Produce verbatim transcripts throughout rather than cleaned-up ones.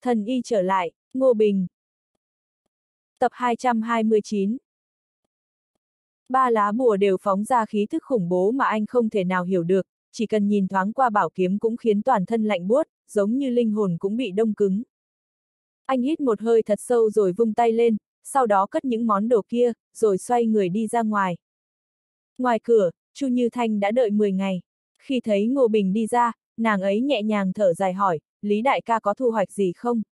Thần y trở lại, Ngô Bình. Tập hai trăm hai mươi chín. Ba lá bùa đều phóng ra khí thức khủng bố mà anh không thể nào hiểu được, chỉ cần nhìn thoáng qua bảo kiếm cũng khiến toàn thân lạnh buốt, giống như linh hồn cũng bị đông cứng. Anh hít một hơi thật sâu rồi vung tay lên, sau đó cất những món đồ kia, rồi xoay người đi ra ngoài. Ngoài cửa, Chu Như Thanh đã đợi mười ngày. Khi thấy Ngô Bình đi ra, nàng ấy nhẹ nhàng thở dài hỏi, Lý đại ca có thu hoạch gì không?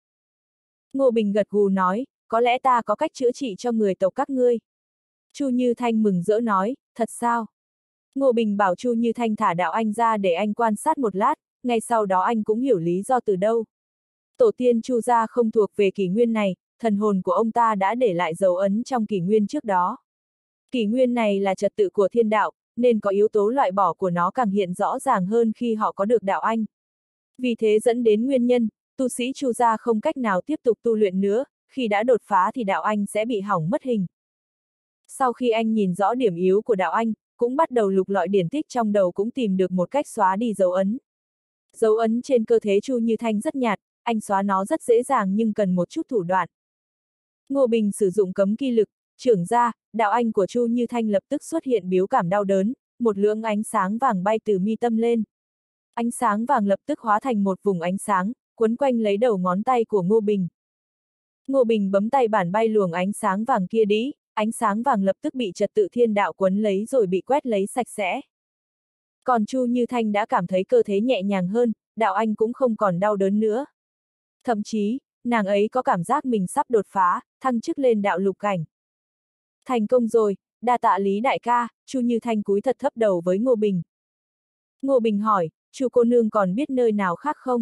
Ngô Bình gật gù nói, có lẽ ta có cách chữa trị cho người tộc các ngươi. Chu Như Thanh mừng rỡ nói, thật sao? Ngô Bình bảo Chu Như Thanh thả đạo anh ra để anh quan sát một lát, ngay sau đó anh cũng hiểu lý do từ đâu. Tổ tiên Chu gia không thuộc về kỷ nguyên này, thần hồn của ông ta đã để lại dấu ấn trong kỷ nguyên trước đó. Kỷ nguyên này là trật tự của thiên đạo, nên có yếu tố loại bỏ của nó càng hiện rõ ràng hơn khi họ có được đạo anh. Vì thế dẫn đến nguyên nhân, tu sĩ Chu gia không cách nào tiếp tục tu luyện nữa, khi đã đột phá thì đạo anh sẽ bị hỏng mất hình. Sau khi anh nhìn rõ điểm yếu của đạo anh, cũng bắt đầu lục lọi điển tích trong đầu cũng tìm được một cách xóa đi dấu ấn. Dấu ấn trên cơ thể Chu Như Thanh rất nhạt, anh xóa nó rất dễ dàng nhưng cần một chút thủ đoạn. Ngô Bình sử dụng cấm kỳ lực, trưởng ra, đạo anh của Chu Như Thanh lập tức xuất hiện biểu cảm đau đớn, một lưỡng ánh sáng vàng bay từ mi tâm lên. Ánh sáng vàng lập tức hóa thành một vùng ánh sáng, quấn quanh lấy đầu ngón tay của Ngô Bình. Ngô Bình bấm tay bản bay luồng ánh sáng vàng kia đi, ánh sáng vàng lập tức bị trật tự thiên đạo quấn lấy rồi bị quét lấy sạch sẽ. Còn Chu Như Thanh đã cảm thấy cơ thể nhẹ nhàng hơn, đạo anh cũng không còn đau đớn nữa. Thậm chí, nàng ấy có cảm giác mình sắp đột phá, thăng chức lên đạo lục cảnh. Thành công rồi, đa tạ Lý đại ca, Chu Như Thanh cúi thật thấp đầu với Ngô Bình. Ngô Bình hỏi, Chu cô nương còn biết nơi nào khác không?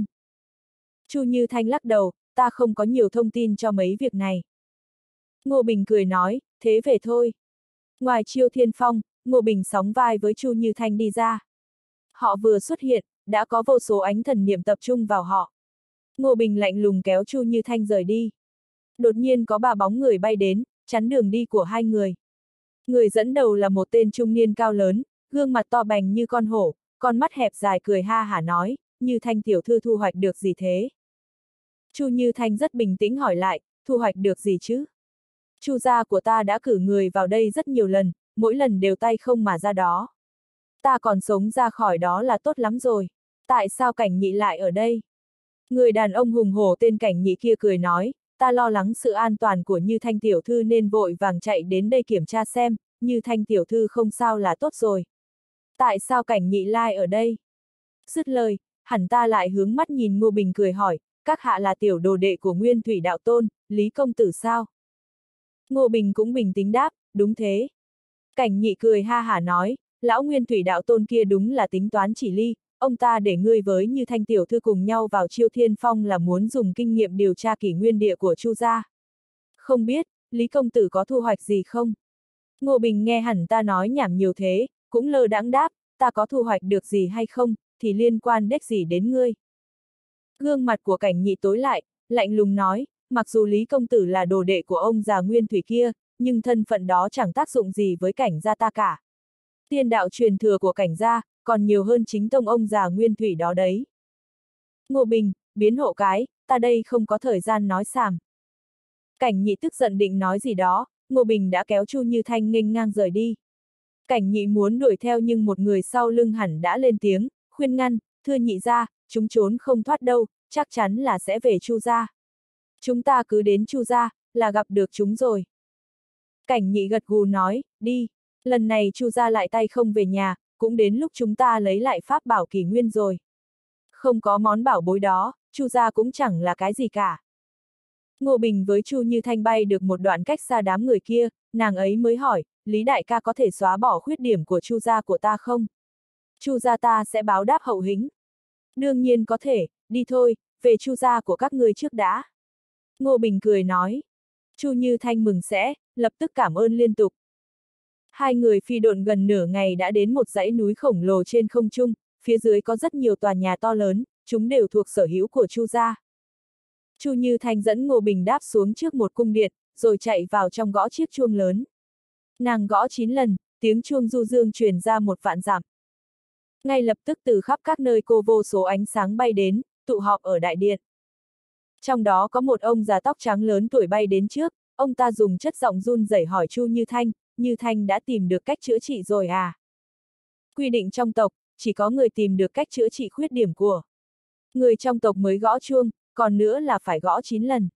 Chu Như Thanh lắc đầu, ta không có nhiều thông tin cho mấy việc này. Ngô Bình cười nói, thế về thôi. Ngoài Chiêu Thiên Phong, Ngô Bình sóng vai với Chu Như Thanh đi ra. Họ vừa xuất hiện, đã có vô số ánh thần niệm tập trung vào họ. Ngô Bình lạnh lùng kéo Chu Như Thanh rời đi. Đột nhiên có ba bóng người bay đến, chắn đường đi của hai người. Người dẫn đầu là một tên trung niên cao lớn, gương mặt to bành như con hổ, con mắt hẹp dài cười ha hả nói, Như Thanh tiểu thư thu hoạch được gì thế? Chu Như Thanh rất bình tĩnh hỏi lại, thu hoạch được gì chứ? Chu gia của ta đã cử người vào đây rất nhiều lần, mỗi lần đều tay không mà ra đó. Ta còn sống ra khỏi đó là tốt lắm rồi. Tại sao Cảnh Nhị lại ở đây? Người đàn ông hùng hổ tên Cảnh Nhị kia cười nói, ta lo lắng sự an toàn của Như Thanh tiểu thư nên vội vàng chạy đến đây kiểm tra xem, Như Thanh tiểu thư không sao là tốt rồi. Tại sao Cảnh Nhị lai ở đây? Dứt lời, hẳn ta lại hướng mắt nhìn Ngô Bình cười hỏi, các hạ là tiểu đồ đệ của Nguyên Thủy Đạo Tôn, Lý công tử sao? Ngô Bình cũng bình tĩnh đáp, đúng thế. Cảnh Nhị cười ha hả nói, lão Nguyên Thủy Đạo Tôn kia đúng là tính toán chỉ ly, ông ta để ngươi với Như Thanh tiểu thư cùng nhau vào Chiêu Thiên Phong là muốn dùng kinh nghiệm điều tra kỷ nguyên địa của Chu gia. Không biết, Lý công tử có thu hoạch gì không? Ngô Bình nghe hẳn ta nói nhảm nhiều thế, cũng lơ đãng đáp, ta có thu hoạch được gì hay không, thì liên quan đếch gì đến ngươi. Gương mặt của Cảnh Nhị tối lại, lạnh lùng nói, mặc dù Lý công tử là đồ đệ của ông già Nguyên Thủy kia, nhưng thân phận đó chẳng tác dụng gì với Cảnh gia ta cả. Tiên đạo truyền thừa của Cảnh gia, còn nhiều hơn chính tông ông già Nguyên Thủy đó đấy. Ngô Bình, biến hộ cái, ta đây không có thời gian nói xàm. Cảnh Nhị tức giận định nói gì đó, Ngô Bình đã kéo Chu Như Thanh nghênh ngang rời đi. Cảnh Nhị muốn đuổi theo nhưng một người sau lưng hẳn đã lên tiếng, khuyên ngăn, thưa nhị gia, chúng trốn không thoát đâu, chắc chắn là sẽ về Chu gia. Chúng ta cứ đến Chu gia, là gặp được chúng rồi. Cảnh Nhị gật gù nói, đi, lần này Chu gia lại tay không về nhà, cũng đến lúc chúng ta lấy lại pháp bảo kỷ nguyên rồi. Không có món bảo bối đó, Chu gia cũng chẳng là cái gì cả. Ngô Bình với Chu Như Thanh bay được một đoạn cách xa đám người kia, nàng ấy mới hỏi, Lý đại ca có thể xóa bỏ khuyết điểm của Chu gia của ta không? Chu gia ta sẽ báo đáp hậu hĩnh. Đương nhiên có thể, đi thôi, về Chu gia của các ngươi trước đã. Ngô Bình cười nói. Chu Như Thanh mừng sẽ, lập tức cảm ơn liên tục. Hai người phi độn gần nửa ngày đã đến một dãy núi khổng lồ trên không trung, phía dưới có rất nhiều tòa nhà to lớn, chúng đều thuộc sở hữu của Chu gia. Chu Như Thanh dẫn Ngô Bình đáp xuống trước một cung điện, rồi chạy vào trong gõ chiếc chuông lớn. Nàng gõ chín lần, tiếng chuông du dương truyền ra một vạn dặm. Ngay lập tức từ khắp các nơi cô vô số ánh sáng bay đến, tụ họp ở đại điện. Trong đó có một ông già tóc trắng lớn tuổi bay đến trước, ông ta dùng chất giọng run rẩy hỏi Chu Như Thanh, Như Thanh đã tìm được cách chữa trị rồi à? Quy định trong tộc, chỉ có người tìm được cách chữa trị khuyết điểm của người trong tộc mới gõ chuông, còn nữa là phải gõ chín lần.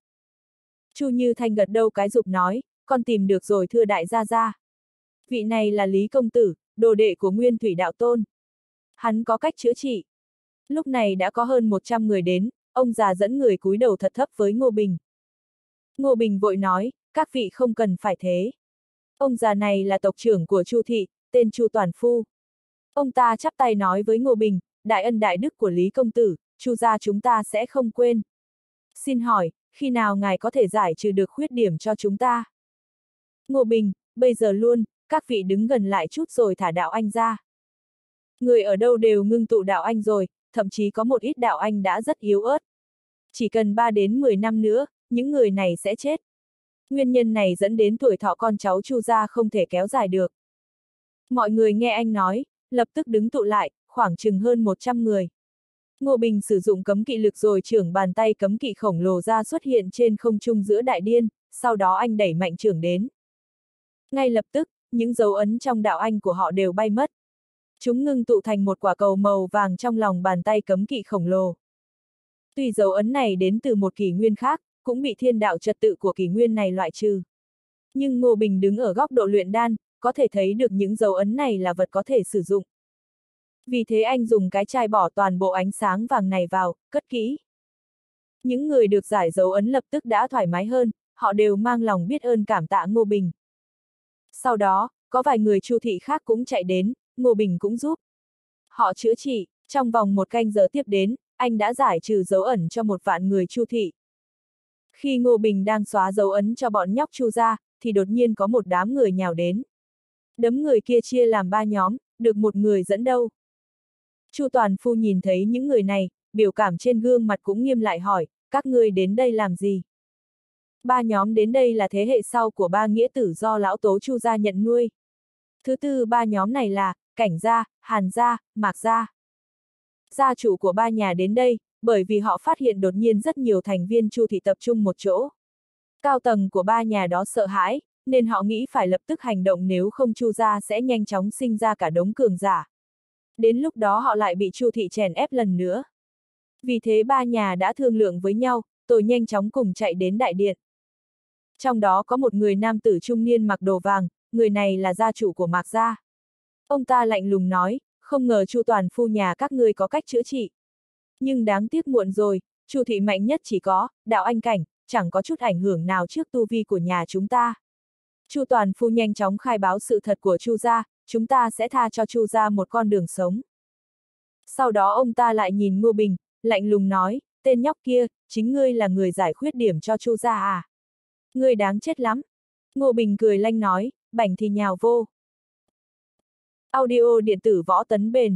Chu Như Thanh gật đầu cái giục nói, con tìm được rồi thưa đại gia gia. Vị này là Lý Công Tử, đồ đệ của Nguyên Thủy Đạo Tôn. Hắn có cách chữa trị. Lúc này đã có hơn một trăm người đến, ông già dẫn người cúi đầu thật thấp với Ngô Bình. Ngô Bình vội nói, các vị không cần phải thế. Ông già này là tộc trưởng của Chu thị, tên Chu Toàn Phu. Ông ta chắp tay nói với Ngô Bình, đại ân đại đức của Lý Công Tử, Chu gia chúng ta sẽ không quên. Xin hỏi, khi nào ngài có thể giải trừ được khuyết điểm cho chúng ta? Ngô Bình, bây giờ luôn, các vị đứng gần lại chút rồi thả đạo anh ra. Người ở đâu đều ngưng tụ đạo anh rồi, thậm chí có một ít đạo anh đã rất yếu ớt. Chỉ cần ba đến mười năm nữa, những người này sẽ chết. Nguyên nhân này dẫn đến tuổi thọ con cháu Chu gia không thể kéo dài được. Mọi người nghe anh nói, lập tức đứng tụ lại, khoảng chừng hơn một trăm người. Ngô Bình sử dụng cấm kỵ lực rồi trưởng bàn tay cấm kỵ khổng lồ ra xuất hiện trên không trung giữa đại điên, sau đó anh đẩy mạnh trưởng đến. Ngay lập tức, những dấu ấn trong đạo anh của họ đều bay mất. Chúng ngưng tụ thành một quả cầu màu vàng trong lòng bàn tay cấm kỵ khổng lồ. Tuy dấu ấn này đến từ một kỷ nguyên khác, cũng bị thiên đạo trật tự của kỷ nguyên này loại trừ. Nhưng Ngô Bình đứng ở góc độ luyện đan, có thể thấy được những dấu ấn này là vật có thể sử dụng. Vì thế anh dùng cái chai bỏ toàn bộ ánh sáng vàng này vào, cất kỹ. Những người được giải dấu ấn lập tức đã thoải mái hơn, họ đều mang lòng biết ơn cảm tạ Ngô Bình. Sau đó, có vài người Chu thị khác cũng chạy đến, Ngô Bình cũng giúp. Họ chữa trị, trong vòng một canh giờ tiếp đến, anh đã giải trừ dấu ẩn cho một vạn người Chu thị. Khi Ngô Bình đang xóa dấu ấn cho bọn nhóc Chu ra, thì đột nhiên có một đám người nhào đến. Đấm người kia chia làm ba nhóm, được một người dẫn đầu. Chu Toàn Phu nhìn thấy những người này, biểu cảm trên gương mặt cũng nghiêm lại hỏi, các ngươi đến đây làm gì? Ba nhóm đến đây là thế hệ sau của ba nghĩa tử do lão tố Chu gia nhận nuôi. Thứ tư ba nhóm này là, Cảnh gia, Hàn gia, Mạc gia. Gia chủ của ba nhà đến đây, bởi vì họ phát hiện đột nhiên rất nhiều thành viên Chu thị tập trung một chỗ. Cao tầng của ba nhà đó sợ hãi, nên họ nghĩ phải lập tức hành động nếu không Chu gia sẽ nhanh chóng sinh ra cả đống cường giả. Đến lúc đó họ lại bị Chu thị chèn ép lần nữa. Vì thế ba nhà đã thương lượng với nhau, rồi nhanh chóng cùng chạy đến đại điện. Trong đó có một người nam tử trung niên mặc đồ vàng, người này là gia chủ của Mạc gia. Ông ta lạnh lùng nói, không ngờ Chu Toàn Phu nhà các ngươi có cách chữa trị. Nhưng đáng tiếc muộn rồi, Chu thị mạnh nhất chỉ có, đạo anh cảnh, chẳng có chút ảnh hưởng nào trước tu vi của nhà chúng ta. Chu Toàn Phu nhanh chóng khai báo sự thật của Chu gia, chúng ta sẽ tha cho Chu gia một con đường sống. Sau đó ông ta lại nhìn Ngô Bình, lạnh lùng nói, tên nhóc kia, chính ngươi là người giải khuyết điểm cho Chu gia à? Ngươi đáng chết lắm. Ngô Bình cười lanh nói, bảnh thì nhào vô. Audio điện tử võ tấn bền.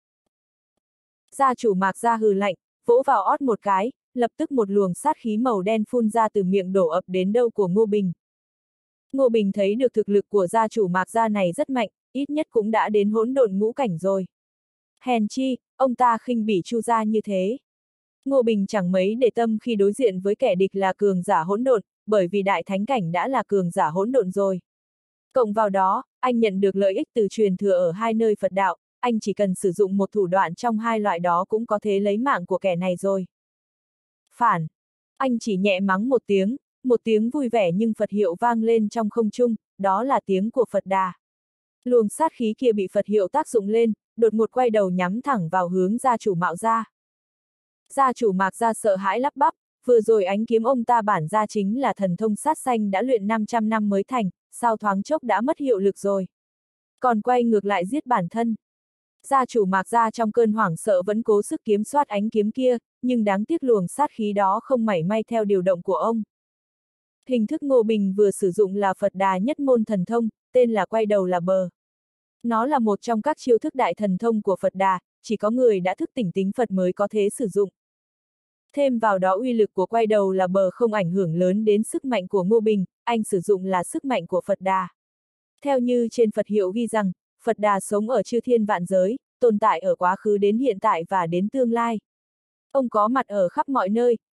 Gia chủ Mạc gia hừ lạnh, vỗ vào ót một cái, lập tức một luồng sát khí màu đen phun ra từ miệng đổ ập đến đâu của Ngô Bình. Ngô Bình thấy được thực lực của gia chủ Mạc gia này rất mạnh, ít nhất cũng đã đến hỗn độn ngũ cảnh rồi. Hèn chi, ông ta khinh bỉ Chu gia như thế. Ngô Bình chẳng mấy để tâm khi đối diện với kẻ địch là cường giả hỗn độn, bởi vì đại thánh cảnh đã là cường giả hỗn độn rồi. Cộng vào đó, anh nhận được lợi ích từ truyền thừa ở hai nơi Phật đạo, anh chỉ cần sử dụng một thủ đoạn trong hai loại đó cũng có thể lấy mạng của kẻ này rồi. Phản! Anh chỉ nhẹ mắng một tiếng, một tiếng vui vẻ nhưng Phật hiệu vang lên trong không trung, đó là tiếng của Phật Đà. Luồng sát khí kia bị Phật hiệu tác dụng lên, đột ngột quay đầu nhắm thẳng vào hướng gia chủ Mạo gia. Gia chủ Mạc gia sợ hãi lắp bắp, vừa rồi ánh kiếm ông ta bản ra chính là thần thông sát sanh đã luyện năm trăm năm mới thành, sao thoáng chốc đã mất hiệu lực rồi. Còn quay ngược lại giết bản thân. Gia chủ Mạc gia trong cơn hoảng sợ vẫn cố sức kiếm soát ánh kiếm kia, nhưng đáng tiếc luồng sát khí đó không mảy may theo điều động của ông. Hình thức Ngô Bình vừa sử dụng là Phật Đà nhất môn thần thông, tên là quay đầu là bờ. Nó là một trong các chiêu thức đại thần thông của Phật Đà, chỉ có người đã thức tỉnh tính Phật mới có thể sử dụng. Thêm vào đó uy lực của quay đầu là bờ không ảnh hưởng lớn đến sức mạnh của Ngô Bình, anh sử dụng là sức mạnh của Phật Đà. Theo như trên Phật hiệu ghi rằng, Phật Đà sống ở chư thiên vạn giới, tồn tại ở quá khứ đến hiện tại và đến tương lai. Ông có mặt ở khắp mọi nơi,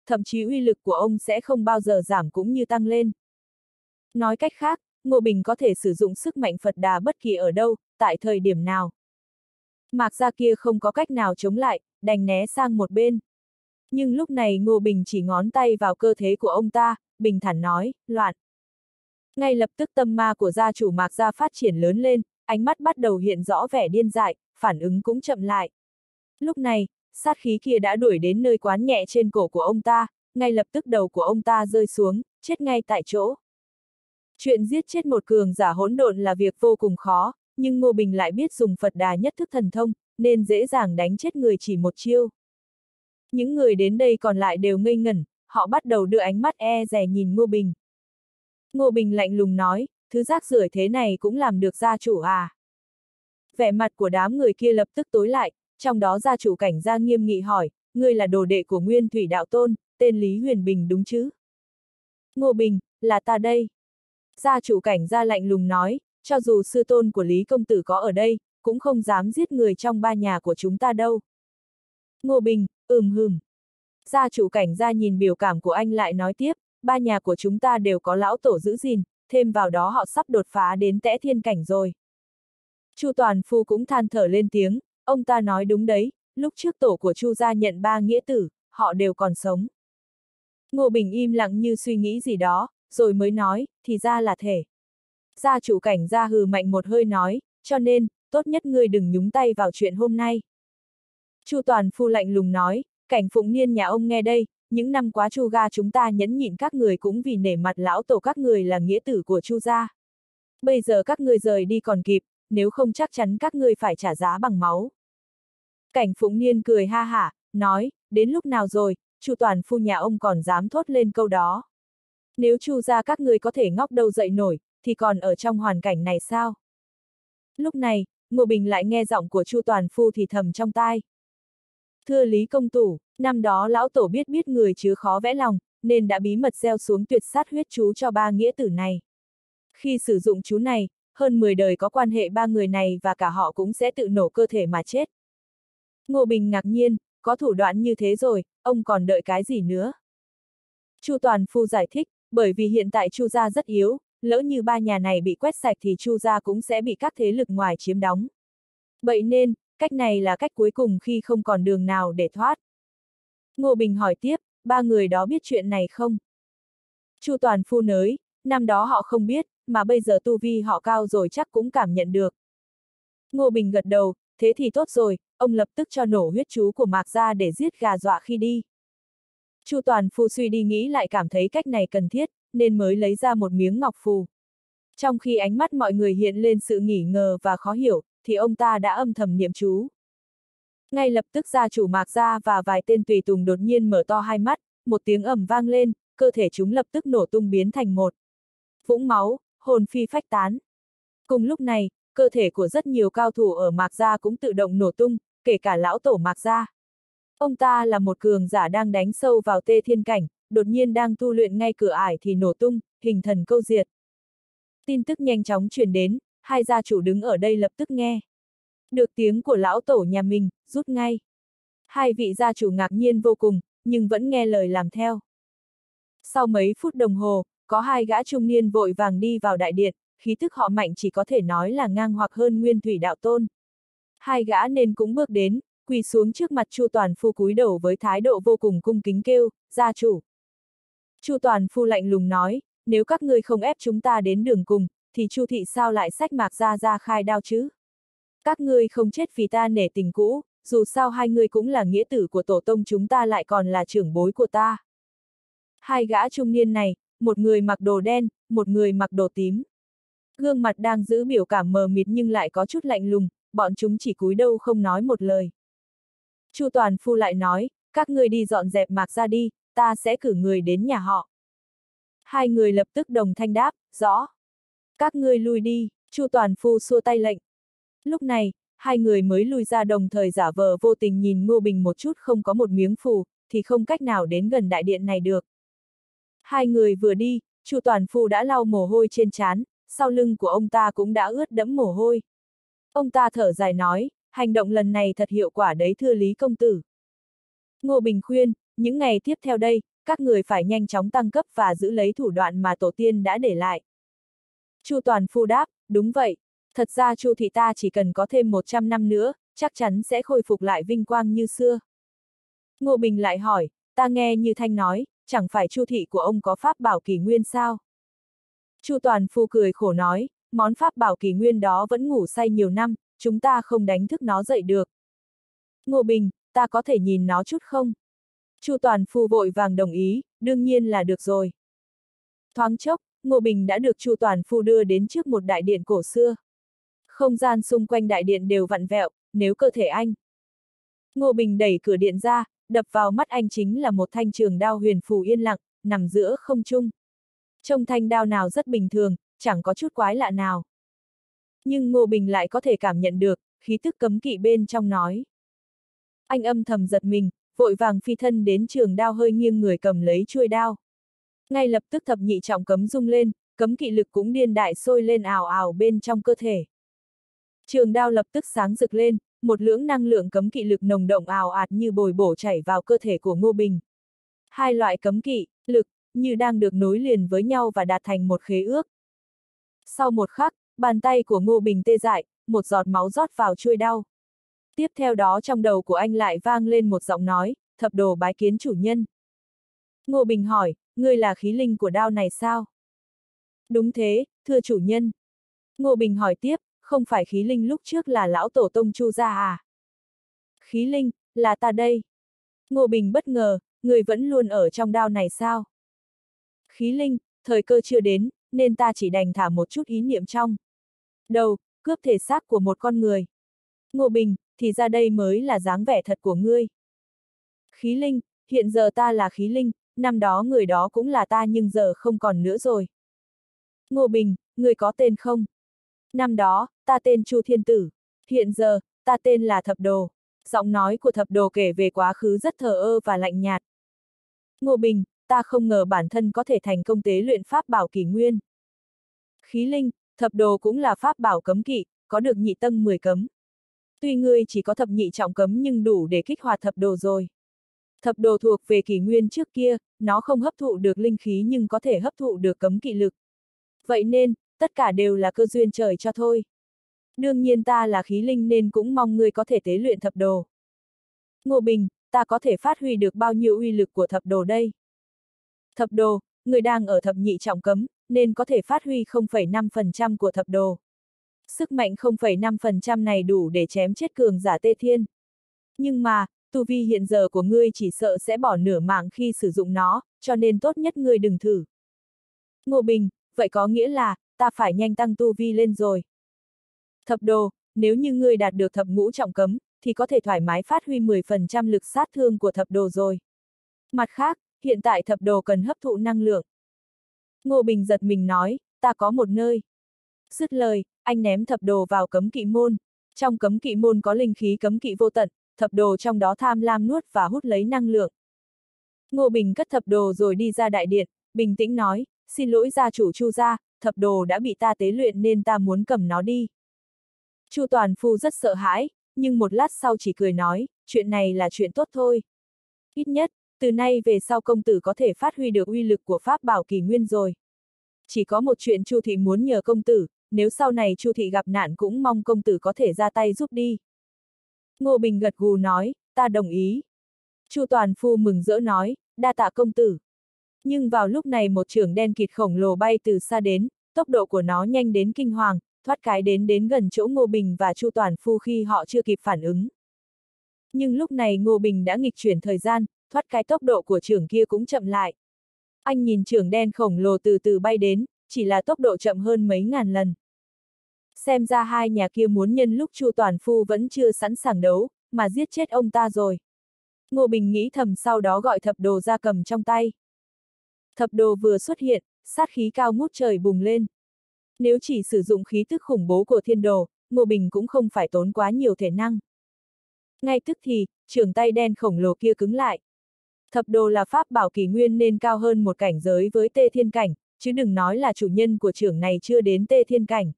thậm chí uy lực của ông sẽ không bao giờ giảm cũng như tăng lên. Nói cách khác, Ngô Bình có thể sử dụng sức mạnh Phật Đà bất kỳ ở đâu, tại thời điểm nào. Mạc gia kia không có cách nào chống lại, đành né sang một bên. Nhưng lúc này Ngô Bình chỉ ngón tay vào cơ thể của ông ta, bình thản nói, loạn. Ngay lập tức tâm ma của gia chủ Mạc gia phát triển lớn lên, ánh mắt bắt đầu hiện rõ vẻ điên dại, phản ứng cũng chậm lại. Lúc này, sát khí kia đã đuổi đến nơi quán nhẹ trên cổ của ông ta, ngay lập tức đầu của ông ta rơi xuống, chết ngay tại chỗ. Chuyện giết chết một cường giả hỗn độn là việc vô cùng khó, nhưng Ngô Bình lại biết dùng Phật Đà nhất thức thần thông, nên dễ dàng đánh chết người chỉ một chiêu. Những người đến đây còn lại đều ngây ngẩn, họ bắt đầu đưa ánh mắt e dè nhìn Ngô Bình. Ngô Bình lạnh lùng nói, thứ rác rưởi thế này cũng làm được gia chủ à? Vẻ mặt của đám người kia lập tức tối lại, trong đó gia chủ Cảnh gia nghiêm nghị hỏi, ngươi là đồ đệ của Nguyên Thủy Đạo Tôn, tên Lý Huyền Bình đúng chứ? Ngô Bình, là ta đây. Gia chủ Cảnh gia lạnh lùng nói, cho dù sư tôn của Lý công tử có ở đây, cũng không dám giết người trong ba nhà của chúng ta đâu. Ngô Bình, ừm hừm. Gia chủ Cảnh gia nhìn biểu cảm của anh lại nói tiếp, ba nhà của chúng ta đều có lão tổ giữ gìn, thêm vào đó họ sắp đột phá đến tẽ thiên cảnh rồi. Chu Toàn Phu cũng than thở lên tiếng, ông ta nói đúng đấy, lúc trước tổ của Chu gia nhận ba nghĩa tử, họ đều còn sống. Ngô Bình im lặng như suy nghĩ gì đó, rồi mới nói, thì ra là thể. Gia chủ Cảnh gia hừ mạnh một hơi nói, cho nên, tốt nhất ngươi đừng nhúng tay vào chuyện hôm nay. Chu Toàn Phu lạnh lùng nói, Cảnh Phụng Niên nhà ông nghe đây, những năm quá Chu gia chúng ta nhẫn nhịn các người cũng vì nể mặt lão tổ các người là nghĩa tử của Chu gia. Bây giờ các ngươi rời đi còn kịp, nếu không chắc chắn các ngươi phải trả giá bằng máu. Cảnh Phụng Niên cười ha hả, nói, đến lúc nào rồi, Chu Toàn Phu nhà ông còn dám thốt lên câu đó. Nếu Chu gia các ngươi có thể ngóc đầu dậy nổi, thì còn ở trong hoàn cảnh này sao? Lúc này, Ngô Bình lại nghe giọng của Chu Toàn Phu thì thầm trong tai. Thưa Lý công tử, năm đó lão tổ biết biết người chứ khó vẽ lòng, nên đã bí mật gieo xuống tuyệt sát huyết chú cho ba nghĩa tử này. Khi sử dụng chú này, hơn mười đời có quan hệ ba người này và cả họ cũng sẽ tự nổ cơ thể mà chết. Ngô Bình ngạc nhiên, có thủ đoạn như thế rồi, ông còn đợi cái gì nữa? Chu Toàn Phu giải thích, bởi vì hiện tại Chu gia rất yếu, lỡ như ba nhà này bị quét sạch thì Chu gia cũng sẽ bị các thế lực ngoài chiếm đóng. Vậy nên, cách này là cách cuối cùng khi không còn đường nào để thoát. Ngô Bình hỏi tiếp, ba người đó biết chuyện này không? Chu Toàn Phu nới, năm đó họ không biết, mà bây giờ tu vi họ cao rồi chắc cũng cảm nhận được. Ngô Bình gật đầu, thế thì tốt rồi, ông lập tức cho nổ huyết chú của Mạc gia để giết gà dọa khi đi. Chu Toàn Phu suy đi nghĩ lại cảm thấy cách này cần thiết, nên mới lấy ra một miếng ngọc phù. Trong khi ánh mắt mọi người hiện lên sự nghỉ ngờ và khó hiểu, thì ông ta đã âm thầm niệm chú. Ngay lập tức gia chủ Mạc gia và vài tên tùy tùng đột nhiên mở to hai mắt, một tiếng ầm vang lên, cơ thể chúng lập tức nổ tung biến thành một vũng máu, hồn phi phách tán. Cùng lúc này, cơ thể của rất nhiều cao thủ ở Mạc gia cũng tự động nổ tung, kể cả lão tổ Mạc gia. Ông ta là một cường giả đang đánh sâu vào tê thiên cảnh, đột nhiên đang tu luyện ngay cửa ải thì nổ tung, hình thần câu diệt. Tin tức nhanh chóng truyền đến, hai gia chủ đứng ở đây lập tức nghe. Được tiếng của lão tổ nhà mình, rút ngay. Hai vị gia chủ ngạc nhiên vô cùng, nhưng vẫn nghe lời làm theo. Sau mấy phút đồng hồ, có hai gã trung niên vội vàng đi vào đại điện, khí thức họ mạnh chỉ có thể nói là ngang hoặc hơn Nguyên Thủy Đạo Tôn. Hai gã nên cũng bước đến, quỳ xuống trước mặt Chu Toàn Phu cúi đầu với thái độ vô cùng cung kính kêu, gia chủ. Chu Toàn Phu lạnh lùng nói, nếu các ngươi không ép chúng ta đến đường cùng, thì Chu thị sao lại xách Mạc gia ra khai đao chứ? Các ngươi không chết vì ta nể tình cũ, dù sao hai người cũng là nghĩa tử của tổ tông chúng ta lại còn là trưởng bối của ta. Hai gã trung niên này, một người mặc đồ đen, một người mặc đồ tím. Gương mặt đang giữ biểu cảm mờ mịt nhưng lại có chút lạnh lùng, bọn chúng chỉ cúi đầu không nói một lời. Chu Toàn Phu lại nói, các ngươi đi dọn dẹp Mạc gia đi, ta sẽ cử người đến nhà họ. Hai người lập tức đồng thanh đáp, rõ. Các ngươi lui đi, Chu Toàn Phu xua tay lệnh. Lúc này, hai người mới lui ra đồng thời giả vờ vô tình nhìn Ngô Bình một chút không có một miếng phù, thì không cách nào đến gần đại điện này được. Hai người vừa đi, Chu Toàn Phu đã lau mồ hôi trên trán, sau lưng của ông ta cũng đã ướt đẫm mồ hôi. Ông ta thở dài nói, hành động lần này thật hiệu quả đấy thưa Lý công tử. Ngô Bình khuyên, những ngày tiếp theo đây, các người phải nhanh chóng tăng cấp và giữ lấy thủ đoạn mà tổ tiên đã để lại. Chu Toàn Phu đáp, đúng vậy. Thật ra Chu thị ta chỉ cần có thêm một trăm năm nữa, chắc chắn sẽ khôi phục lại vinh quang như xưa. Ngô Bình lại hỏi, ta nghe Như Thanh nói, chẳng phải Chu thị của ông có pháp bảo kỳ nguyên sao? Chu Toàn Phu cười khổ nói, món pháp bảo kỳ nguyên đó vẫn ngủ say nhiều năm, chúng ta không đánh thức nó dậy được. Ngô Bình, ta có thể nhìn nó chút không? Chu Toàn Phu vội vàng đồng ý, đương nhiên là được rồi. Thoáng chốc, Ngô Bình đã được Chu Toàn Phu đưa đến trước một đại điện cổ xưa. Không gian xung quanh đại điện đều vặn vẹo, nếu cơ thể anh. Ngô Bình đẩy cửa điện ra, đập vào mắt anh chính là một thanh trường đao huyền phù yên lặng, nằm giữa không trung. Trông thanh đao nào rất bình thường, chẳng có chút quái lạ nào. Nhưng Ngô Bình lại có thể cảm nhận được, khí tức cấm kỵ bên trong nói. Anh âm thầm giật mình, vội vàng phi thân đến trường đao hơi nghiêng người cầm lấy chuôi đao. Ngay lập tức thập nhị trọng cấm rung lên, cấm kỵ lực cũng điên đại sôi lên ào ào bên trong cơ thể. Trường đao lập tức sáng rực lên, một lưỡng năng lượng cấm kỵ lực nồng động ào ạt như bồi bổ chảy vào cơ thể của Ngô Bình. Hai loại cấm kỵ, lực, như đang được nối liền với nhau và đạt thành một khế ước. Sau một khắc, bàn tay của Ngô Bình tê dại, một giọt máu rót vào chuôi đao. Tiếp theo đó trong đầu của anh lại vang lên một giọng nói, thập đồ bái kiến chủ nhân. Ngô Bình hỏi, ngươi là khí linh của đao này sao? Đúng thế, thưa chủ nhân. Ngô Bình hỏi tiếp, không phải khí linh lúc trước là lão tổ tông Chu gia à? Khí linh, là ta đây. Ngô Bình bất ngờ, người vẫn luôn ở trong đao này sao? Khí linh, thời cơ chưa đến, nên ta chỉ đành thả một chút ý niệm trong đầu, cướp thể xác của một con người. Ngô Bình, thì ra đây mới là dáng vẻ thật của ngươi. Khí linh, hiện giờ ta là khí linh, năm đó người đó cũng là ta nhưng giờ không còn nữa rồi. Ngô Bình, ngươi có tên không? Năm đó, ta tên Chu Thiên Tử, hiện giờ, ta tên là Thập Đồ. Giọng nói của Thập Đồ kể về quá khứ rất thờ ơ và lạnh nhạt. Ngô Bình, ta không ngờ bản thân có thể thành công tế luyện pháp bảo kỳ nguyên. Khí linh, Thập Đồ cũng là pháp bảo cấm kỵ, có được nhị tầng mười cấm. Tuy ngươi chỉ có thập nhị trọng cấm nhưng đủ để kích hoạt thập đồ rồi. Thập đồ thuộc về kỷ nguyên trước kia, nó không hấp thụ được linh khí nhưng có thể hấp thụ được cấm kỵ lực. Vậy nên, tất cả đều là cơ duyên trời cho thôi. Đương nhiên ta là khí linh nên cũng mong ngươi có thể tế luyện thập đồ. Ngô Bình, ta có thể phát huy được bao nhiêu uy lực của thập đồ đây? Thập đồ, ngươi đang ở thập nhị trọng cấm, nên có thể phát huy không phẩy năm phần trăm của thập đồ. Sức mạnh không phẩy năm phần trăm này đủ để chém chết cường giả Tê Thiên. Nhưng mà, tu vi hiện giờ của ngươi chỉ sợ sẽ bỏ nửa mạng khi sử dụng nó, cho nên tốt nhất ngươi đừng thử. Ngô Bình, vậy có nghĩa là, ta phải nhanh tăng tu vi lên rồi. Thập đồ, nếu như ngươi đạt được thập ngũ trọng cấm, thì có thể thoải mái phát huy mười phần trăm lực sát thương của thập đồ rồi. Mặt khác, hiện tại thập đồ cần hấp thụ năng lượng. Ngô Bình giật mình nói, ta có một nơi. Dứt lời, anh ném thập đồ vào cấm kỵ môn. Trong cấm kỵ môn có linh khí cấm kỵ vô tận, thập đồ trong đó tham lam nuốt và hút lấy năng lượng. Ngô Bình cất thập đồ rồi đi ra đại điện, bình tĩnh nói, xin lỗi gia chủ Chu gia, thập đồ đã bị ta tế luyện nên ta muốn cầm nó đi. Chu Toàn Phu rất sợ hãi, nhưng một lát sau chỉ cười nói, chuyện này là chuyện tốt thôi. Ít nhất, từ nay về sau công tử có thể phát huy được uy lực của pháp bảo kỳ nguyên rồi. Chỉ có một chuyện Chu thị muốn nhờ công tử, nếu sau này Chu thị gặp nạn cũng mong công tử có thể ra tay giúp đi. Ngô Bình gật gù nói, ta đồng ý. Chu Toàn Phu mừng rỡ nói, đa tạ công tử. Nhưng vào lúc này một chưởng đen kịt khổng lồ bay từ xa đến, tốc độ của nó nhanh đến kinh hoàng, thoát cái đến đến gần chỗ Ngô Bình và Chu Toàn Phu khi họ chưa kịp phản ứng. Nhưng lúc này Ngô Bình đã nghịch chuyển thời gian, thoát cái tốc độ của chưởng kia cũng chậm lại. Anh nhìn chưởng đen khổng lồ từ từ bay đến, chỉ là tốc độ chậm hơn mấy ngàn lần. Xem ra hai nhà kia muốn nhân lúc Chu Toàn Phu vẫn chưa sẵn sàng đấu, mà giết chết ông ta rồi. Ngô Bình nghĩ thầm sau đó gọi thập đồ ra cầm trong tay. Thập đồ vừa xuất hiện, sát khí cao ngút trời bùng lên. Nếu chỉ sử dụng khí tức khủng bố của thiên đồ, Ngô Bình cũng không phải tốn quá nhiều thể năng. Ngay tức thì, chưởng tay đen khổng lồ kia cứng lại. Thập đồ là pháp bảo kỳ nguyên nên cao hơn một cảnh giới với Tê Thiên cảnh, chứ đừng nói là chủ nhân của chưởng này chưa đến Tê Thiên cảnh.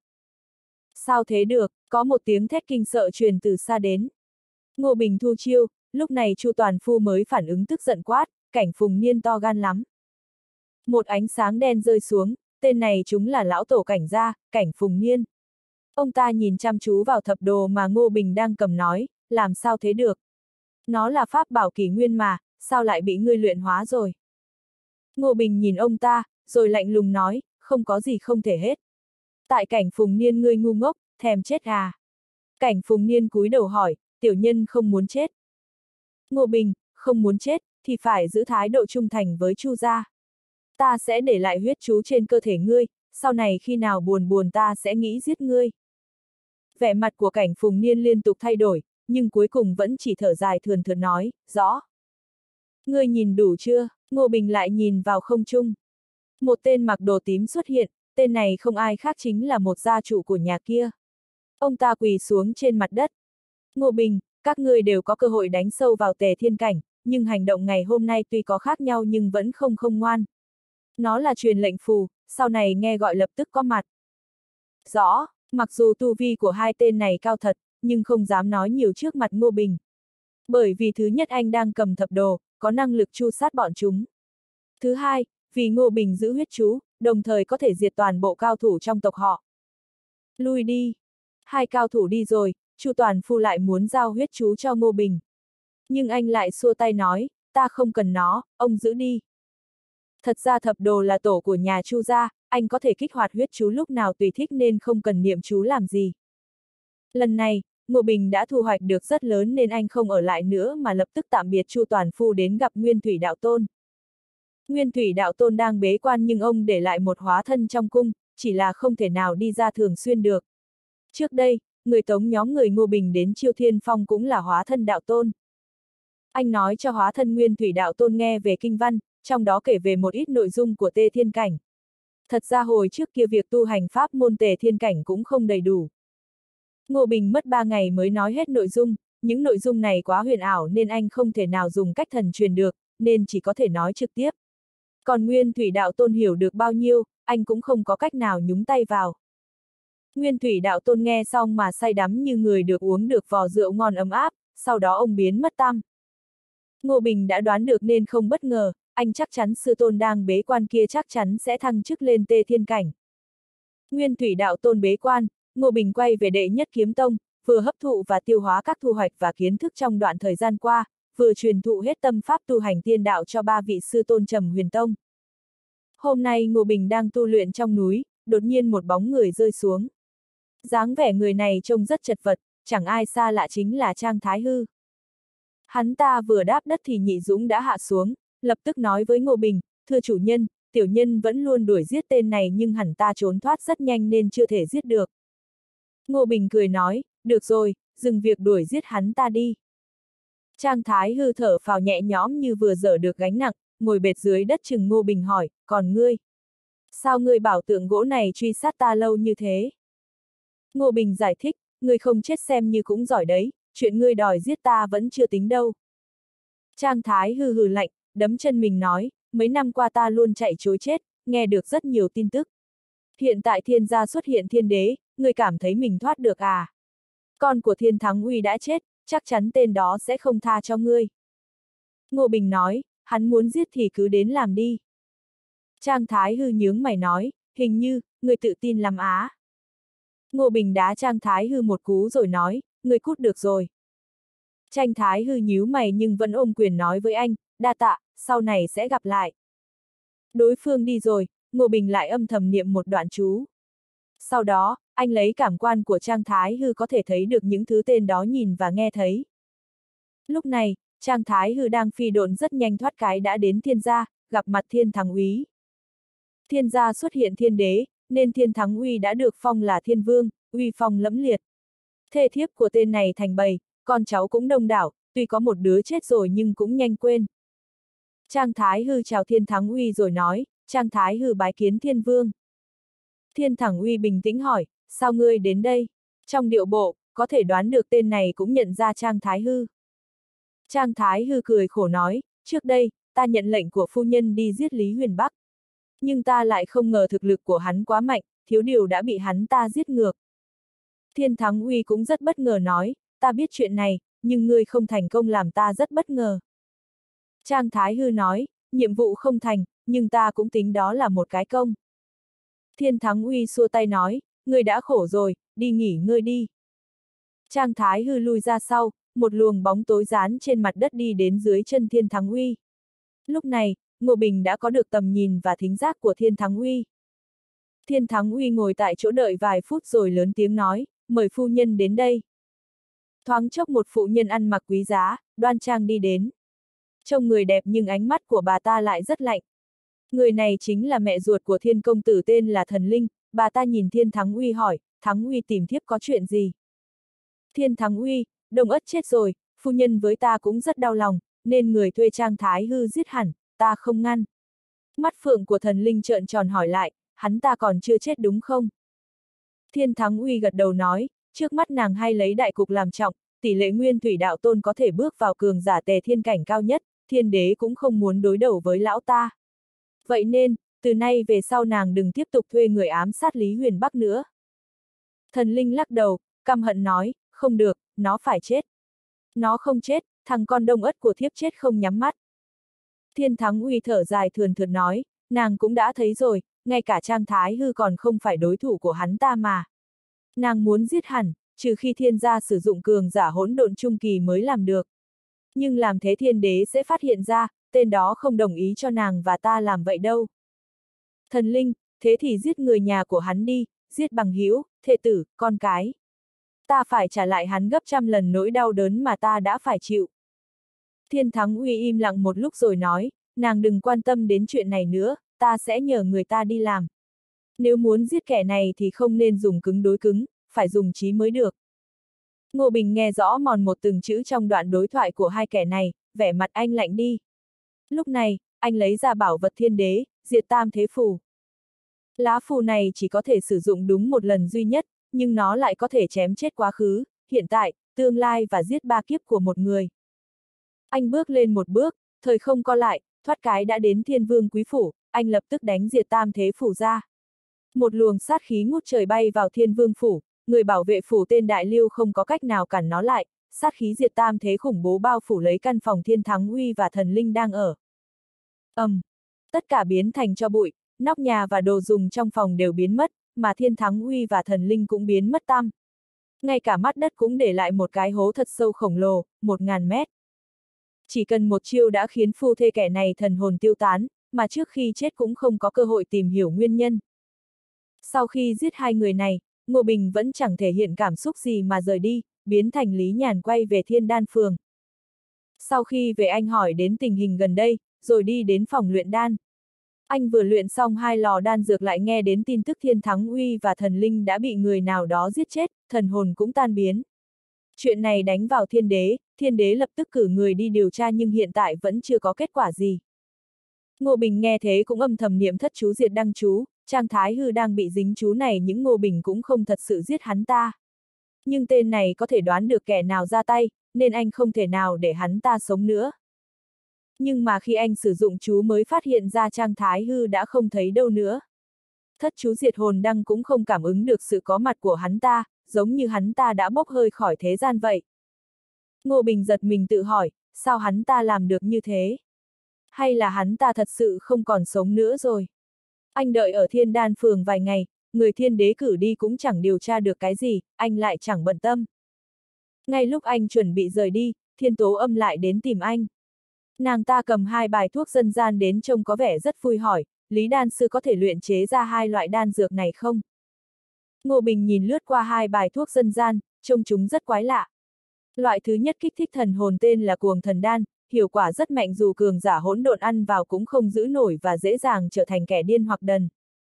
Sao thế được, có một tiếng thét kinh sợ truyền từ xa đến. Ngô Bình thu chiêu, lúc này Chu Toàn Phu mới phản ứng tức giận quát, Cảnh Phùng Niên to gan lắm. Một ánh sáng đen rơi xuống, tên này chúng là lão tổ Cảnh gia, Cảnh Phùng Niên. Ông ta nhìn chăm chú vào thập đồ mà Ngô Bình đang cầm nói, làm sao thế được? Nó là pháp bảo kỷ nguyên mà, sao lại bị ngươi luyện hóa rồi? Ngô Bình nhìn ông ta, rồi lạnh lùng nói, không có gì không thể hết. Tại Cảnh Phùng Niên ngươi ngu ngốc, thèm chết à? Cảnh Phùng Niên cúi đầu hỏi, tiểu nhân không muốn chết. Ngô Bình, không muốn chết, thì phải giữ thái độ trung thành với Chu gia. Ta sẽ để lại huyết chú trên cơ thể ngươi, sau này khi nào buồn buồn ta sẽ nghĩ giết ngươi. Vẻ mặt của Cảnh Phùng Niên liên tục thay đổi, nhưng cuối cùng vẫn chỉ thở dài thườn thượt nói, rõ. Ngươi nhìn đủ chưa? Ngô Bình lại nhìn vào không trung. Một tên mặc đồ tím xuất hiện, tên này không ai khác chính là một gia chủ của nhà kia. Ông ta quỳ xuống trên mặt đất. Ngô Bình, các ngươi đều có cơ hội đánh sâu vào Tề Thiên Cảnh, nhưng hành động ngày hôm nay tuy có khác nhau nhưng vẫn không không ngoan. Nó là truyền lệnh phù, sau này nghe gọi lập tức có mặt. Rõ, mặc dù tu vi của hai tên này cao thật, nhưng không dám nói nhiều trước mặt Ngô Bình. Bởi vì thứ nhất anh đang cầm thập đồ, có năng lực tru sát bọn chúng. Thứ hai, vì Ngô Bình giữ huyết chú, đồng thời có thể diệt toàn bộ cao thủ trong tộc họ. Lui đi. Hai cao thủ đi rồi, Chu Toàn Phu lại muốn giao huyết chú cho Ngô Bình. Nhưng anh lại xua tay nói, ta không cần nó, ông giữ đi. Thật ra thập đồ là tổ của nhà Chu gia, anh có thể kích hoạt huyết chú lúc nào tùy thích nên không cần niệm chú làm gì. Lần này, Ngô Bình đã thu hoạch được rất lớn nên anh không ở lại nữa mà lập tức tạm biệt Chu Toàn Phu đến gặp Nguyên Thủy Đạo Tôn. Nguyên Thủy Đạo Tôn đang bế quan nhưng ông để lại một hóa thân trong cung, chỉ là không thể nào đi ra thường xuyên được. Trước đây, người tống nhóm người Ngô Bình đến Chiêu Thiên Phong cũng là hóa thân Đạo Tôn. Anh nói cho hóa thân Nguyên Thủy Đạo Tôn nghe về kinh văn, trong đó kể về một ít nội dung của Tề Thiên Cảnh. Thật ra hồi trước kia việc tu hành pháp môn Tề Thiên Cảnh cũng không đầy đủ. Ngô Bình mất ba ngày mới nói hết nội dung, những nội dung này quá huyền ảo nên anh không thể nào dùng cách thần truyền được, nên chỉ có thể nói trực tiếp. Còn Nguyên Thủy Đạo Tôn hiểu được bao nhiêu, anh cũng không có cách nào nhúng tay vào. Nguyên Thủy Đạo Tôn nghe xong mà say đắm như người được uống được vò rượu ngon ấm áp, sau đó ông biến mất tăm. Ngô Bình đã đoán được nên không bất ngờ, anh chắc chắn sư tôn đang bế quan kia chắc chắn sẽ thăng chức lên Tề Thiên Cảnh. Nguyên Thủy Đạo Tôn bế quan, Ngô Bình quay về đệ nhất kiếm tông, vừa hấp thụ và tiêu hóa các thu hoạch và kiến thức trong đoạn thời gian qua, vừa truyền thụ hết tâm pháp tu hành tiên đạo cho ba vị sư tôn Trầm Huyền Tông. Hôm nay Ngô Bình đang tu luyện trong núi, đột nhiên một bóng người rơi xuống. Dáng vẻ người này trông rất chật vật, chẳng ai xa lạ chính là Trang Thái Hư. Hắn ta vừa đáp đất thì Nhị Dũng đã hạ xuống, lập tức nói với Ngô Bình, thưa chủ nhân, tiểu nhân vẫn luôn đuổi giết tên này nhưng hẳn ta trốn thoát rất nhanh nên chưa thể giết được. Ngô Bình cười nói, được rồi, dừng việc đuổi giết hắn ta đi. Trang Thái Hư thở phào nhẹ nhõm như vừa dỡ được gánh nặng, ngồi bệt dưới đất chừng Ngô Bình hỏi, còn ngươi? Sao ngươi bảo tượng gỗ này truy sát ta lâu như thế? Ngô Bình giải thích, ngươi không chết xem như cũng giỏi đấy, chuyện ngươi đòi giết ta vẫn chưa tính đâu. Trang Thái Hư hừ lạnh, đấm chân mình nói, mấy năm qua ta luôn chạy chối chết, nghe được rất nhiều tin tức. Hiện tại thiên gia xuất hiện thiên đế, ngươi cảm thấy mình thoát được à? Con của Thiên Thắng Uy đã chết, chắc chắn tên đó sẽ không tha cho ngươi. Ngô Bình nói, hắn muốn giết thì cứ đến làm đi. Trang Thái Hư nhướng mày nói, hình như, ngươi tự tin lắm á. Ngô Bình đá Trang Thái Hư một cú rồi nói, ngươi cút được rồi. Trang Thái Hư nhíu mày nhưng vẫn ôm quyền nói với anh, đa tạ, sau này sẽ gặp lại. Đối phương đi rồi, Ngô Bình lại âm thầm niệm một đoạn chú. Sau đó, anh lấy cảm quan của Trang Thái Hư có thể thấy được những thứ tên đó nhìn và nghe thấy. Lúc này, Trang Thái Hư đang phi độn rất nhanh thoát cái đã đến Thiên gia, gặp mặt Thiên Thắng Úy. Thiên gia xuất hiện thiên đế, nên Thiên Thắng Uy đã được phong là thiên vương, uy phong lẫm liệt. Thê thiếp của tên này thành bầy, con cháu cũng đông đảo, tuy có một đứa chết rồi nhưng cũng nhanh quên. Trang Thái Hư chào Thiên Thắng Uy rồi nói, Trang Thái Hư bái kiến thiên vương. Thiên Thắng Uy bình tĩnh hỏi, sao ngươi đến đây? Trong điệu bộ, có thể đoán được tên này cũng nhận ra Trang Thái Hư. Trang Thái Hư cười khổ nói, trước đây, ta nhận lệnh của phu nhân đi giết Lý Huyền Bắc. Nhưng ta lại không ngờ thực lực của hắn quá mạnh, thiếu điều đã bị hắn ta giết ngược. Thiên Thắng Uy cũng rất bất ngờ nói, ta biết chuyện này, nhưng ngươi không thành công làm ta rất bất ngờ. Trang Thái Hư nói, nhiệm vụ không thành, nhưng ta cũng tính đó là một cái công. Thiên Thắng Uy xua tay nói, ngươi đã khổ rồi, đi nghỉ ngơi đi. Trang Thái Hư lui ra sau, một luồng bóng tối dán trên mặt đất đi đến dưới chân Thiên Thắng Uy. Lúc này, Ngô Bình đã có được tầm nhìn và thính giác của Thiên Thắng Uy. Thiên Thắng Uy ngồi tại chỗ đợi vài phút rồi lớn tiếng nói, mời phu nhân đến đây. Thoáng chốc một phụ nhân ăn mặc quý giá, đoan trang đi đến. Trông người đẹp nhưng ánh mắt của bà ta lại rất lạnh. Người này chính là mẹ ruột của Thiên công tử tên là Thần Linh, bà ta nhìn Thiên Thắng Uy hỏi, Thắng Uy tìm thiếp có chuyện gì? Thiên Thắng Uy, Đông Ất chết rồi, phu nhân với ta cũng rất đau lòng, nên người thuê Trang Thái Hư giết hẳn, ta không ngăn. Mắt phượng của Thần Linh trợn tròn hỏi lại, hắn ta còn chưa chết đúng không? Thiên Thắng Uy gật đầu nói, trước mắt nàng hay lấy đại cục làm trọng, tỷ lệ nguyên thủy đạo tôn có thể bước vào cường giả tề thiên cảnh cao nhất, thiên đế cũng không muốn đối đầu với lão ta. Vậy nên, từ nay về sau nàng đừng tiếp tục thuê người ám sát Lý Huyền Bắc nữa. Thần Linh lắc đầu, căm hận nói, không được, nó phải chết. Nó không chết, thằng con Đông Ất của thiếp chết không nhắm mắt. Thiên Thắng Uy thở dài thườn thượt nói, nàng cũng đã thấy rồi, ngay cả Trang Thái Hư còn không phải đối thủ của hắn ta mà. Nàng muốn giết hẳn, trừ khi thiên gia sử dụng cường giả hỗn độn trung kỳ mới làm được. Nhưng làm thế thiên đế sẽ phát hiện ra, tên đó không đồng ý cho nàng và ta làm vậy đâu. Thần Linh, thế thì giết người nhà của hắn đi, giết bằng hữu, thê tử, con cái. Ta phải trả lại hắn gấp trăm lần nỗi đau đớn mà ta đã phải chịu. Thiên Thắng Uy im lặng một lúc rồi nói, nàng đừng quan tâm đến chuyện này nữa, ta sẽ nhờ người ta đi làm. Nếu muốn giết kẻ này thì không nên dùng cứng đối cứng, phải dùng trí mới được. Ngô Bình nghe rõ mòn một từng chữ trong đoạn đối thoại của hai kẻ này, vẻ mặt anh lạnh đi. Lúc này, anh lấy ra bảo vật thiên đế, diệt tam thế phù. Lá phù này chỉ có thể sử dụng đúng một lần duy nhất, nhưng nó lại có thể chém chết quá khứ, hiện tại, tương lai và giết ba kiếp của một người. Anh bước lên một bước, thời không co lại, thoát cái đã đến Thiên Vương Quý Phủ, anh lập tức đánh diệt tam thế phủ ra. Một luồng sát khí ngút trời bay vào Thiên Vương Phủ, người bảo vệ phủ tên Đại Lưu không có cách nào cản nó lại, sát khí diệt tam thế khủng bố bao phủ lấy căn phòng Thiên Thắng Uy và Thần Linh đang ở. ầm, um, tất cả biến thành tro bụi, nóc nhà và đồ dùng trong phòng đều biến mất, mà Thiên Thắng Uy và Thần Linh cũng biến mất tăm. Ngay cả mắt đất cũng để lại một cái hố thật sâu khổng lồ, một ngàn mét. Chỉ cần một chiêu đã khiến phu thê kẻ này thần hồn tiêu tán, mà trước khi chết cũng không có cơ hội tìm hiểu nguyên nhân. Sau khi giết hai người này, Ngô Bình vẫn chẳng thể hiện cảm xúc gì mà rời đi, biến thành Lý Nhàn quay về Thiên Đan Phường. Sau khi về anh hỏi đến tình hình gần đây, rồi đi đến phòng luyện đan. Anh vừa luyện xong hai lò đan dược lại nghe đến tin tức Thiên Thắng Uy và Thần Linh đã bị người nào đó giết chết, thần hồn cũng tan biến. Chuyện này đánh vào thiên đế, thiên đế lập tức cử người đi điều tra nhưng hiện tại vẫn chưa có kết quả gì. Ngô Bình nghe thế cũng âm thầm niệm thất chú diệt đăng chú, Trang Thái Hư đang bị dính chú này những Ngô Bình cũng không thật sự giết hắn ta. Nhưng tên này có thể đoán được kẻ nào ra tay, nên anh không thể nào để hắn ta sống nữa. Nhưng mà khi anh sử dụng chú mới phát hiện ra Trang Thái Hư đã không thấy đâu nữa. Thất chú diệt hồn đăng cũng không cảm ứng được sự có mặt của hắn ta, giống như hắn ta đã bốc hơi khỏi thế gian vậy. Ngô Bình giật mình tự hỏi, sao hắn ta làm được như thế? Hay là hắn ta thật sự không còn sống nữa rồi? Anh đợi ở Thiên Đan Phường vài ngày, người thiên đế cử đi cũng chẳng điều tra được cái gì, anh lại chẳng bận tâm. Ngay lúc anh chuẩn bị rời đi, Thiên Tố Âm lại đến tìm anh. Nàng ta cầm hai bài thuốc dân gian đến trông có vẻ rất vui hỏi, Lý đan sư có thể luyện chế ra hai loại đan dược này không? Ngô Bình nhìn lướt qua hai bài thuốc dân gian, trông chúng rất quái lạ. Loại thứ nhất kích thích thần hồn tên là Cuồng Thần Đan, hiệu quả rất mạnh dù cường giả hỗn độn ăn vào cũng không giữ nổi và dễ dàng trở thành kẻ điên hoặc đần.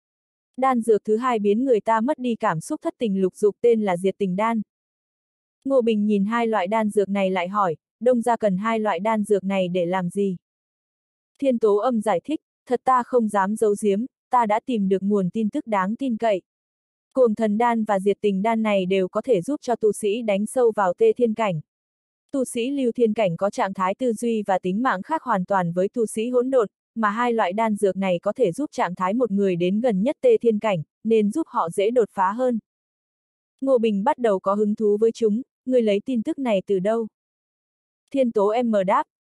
Đan dược thứ hai biến người ta mất đi cảm xúc thất tình lục dục tên là Diệt Tình Đan. Ngô Bình nhìn hai loại đan dược này lại hỏi, Đông gia cần hai loại đan dược này để làm gì? Thiên Tố Âm giải thích, thật ta không dám giấu giếm, ta đã tìm được nguồn tin tức đáng tin cậy. Cuồng Thần Đan và Diệt Tình Đan này đều có thể giúp cho tu sĩ đánh sâu vào tê thiên cảnh. Tu sĩ lưu thiên cảnh có trạng thái tư duy và tính mạng khác hoàn toàn với tu sĩ hỗn độn, mà hai loại đan dược này có thể giúp trạng thái một người đến gần nhất tê thiên cảnh, nên giúp họ dễ đột phá hơn. Ngô Bình bắt đầu có hứng thú với chúng, người lấy tin tức này từ đâu? Thiên Tố Em đáp,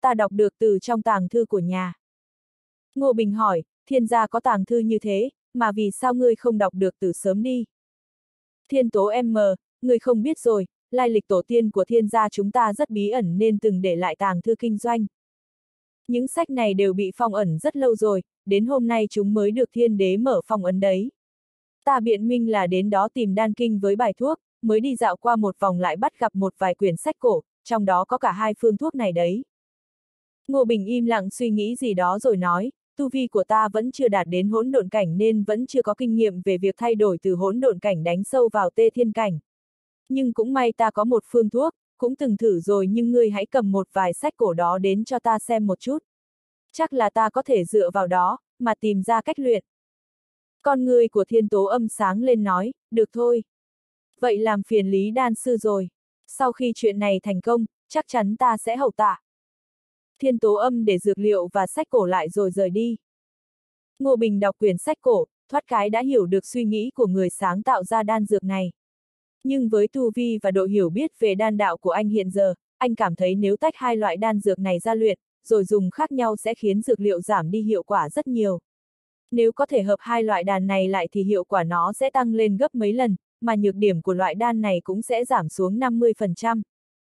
ta đọc được từ trong tàng thư của nhà. Ngô Bình hỏi, Thiên gia có tàng thư như thế, mà vì sao ngươi không đọc được từ sớm đi? Thiên Tố em, ngươi không biết rồi, lai lịch tổ tiên của Thiên gia chúng ta rất bí ẩn nên từng để lại tàng thư kinh doanh. Những sách này đều bị phong ẩn rất lâu rồi, đến hôm nay chúng mới được Thiên đế mở phong ấn đấy. Ta biện minh là đến đó tìm đan kinh với bài thuốc, mới đi dạo qua một vòng lại bắt gặp một vài quyển sách cổ, trong đó có cả hai phương thuốc này đấy. Ngô Bình im lặng suy nghĩ gì đó rồi nói, tu vi của ta vẫn chưa đạt đến hỗn độn cảnh nên vẫn chưa có kinh nghiệm về việc thay đổi từ hỗn độn cảnh đánh sâu vào tê thiên cảnh. Nhưng cũng may ta có một phương thuốc, cũng từng thử rồi, nhưng ngươi hãy cầm một vài sách cổ đó đến cho ta xem một chút. Chắc là ta có thể dựa vào đó, mà tìm ra cách luyện. Con người của Thiên Tố Âm sáng lên nói, được thôi. Vậy làm phiền Lý đan sư rồi. Sau khi chuyện này thành công, chắc chắn ta sẽ hậu tạ. Thiên Tố Âm để dược liệu và sách cổ lại rồi rời đi. Ngô Bình đọc quyển sách cổ, thoát cái đã hiểu được suy nghĩ của người sáng tạo ra đan dược này. Nhưng với tu vi và độ hiểu biết về đan đạo của anh hiện giờ, anh cảm thấy nếu tách hai loại đan dược này ra luyện, rồi dùng khác nhau sẽ khiến dược liệu giảm đi hiệu quả rất nhiều. Nếu có thể hợp hai loại đan này lại thì hiệu quả nó sẽ tăng lên gấp mấy lần, mà nhược điểm của loại đan này cũng sẽ giảm xuống năm mươi phần trăm.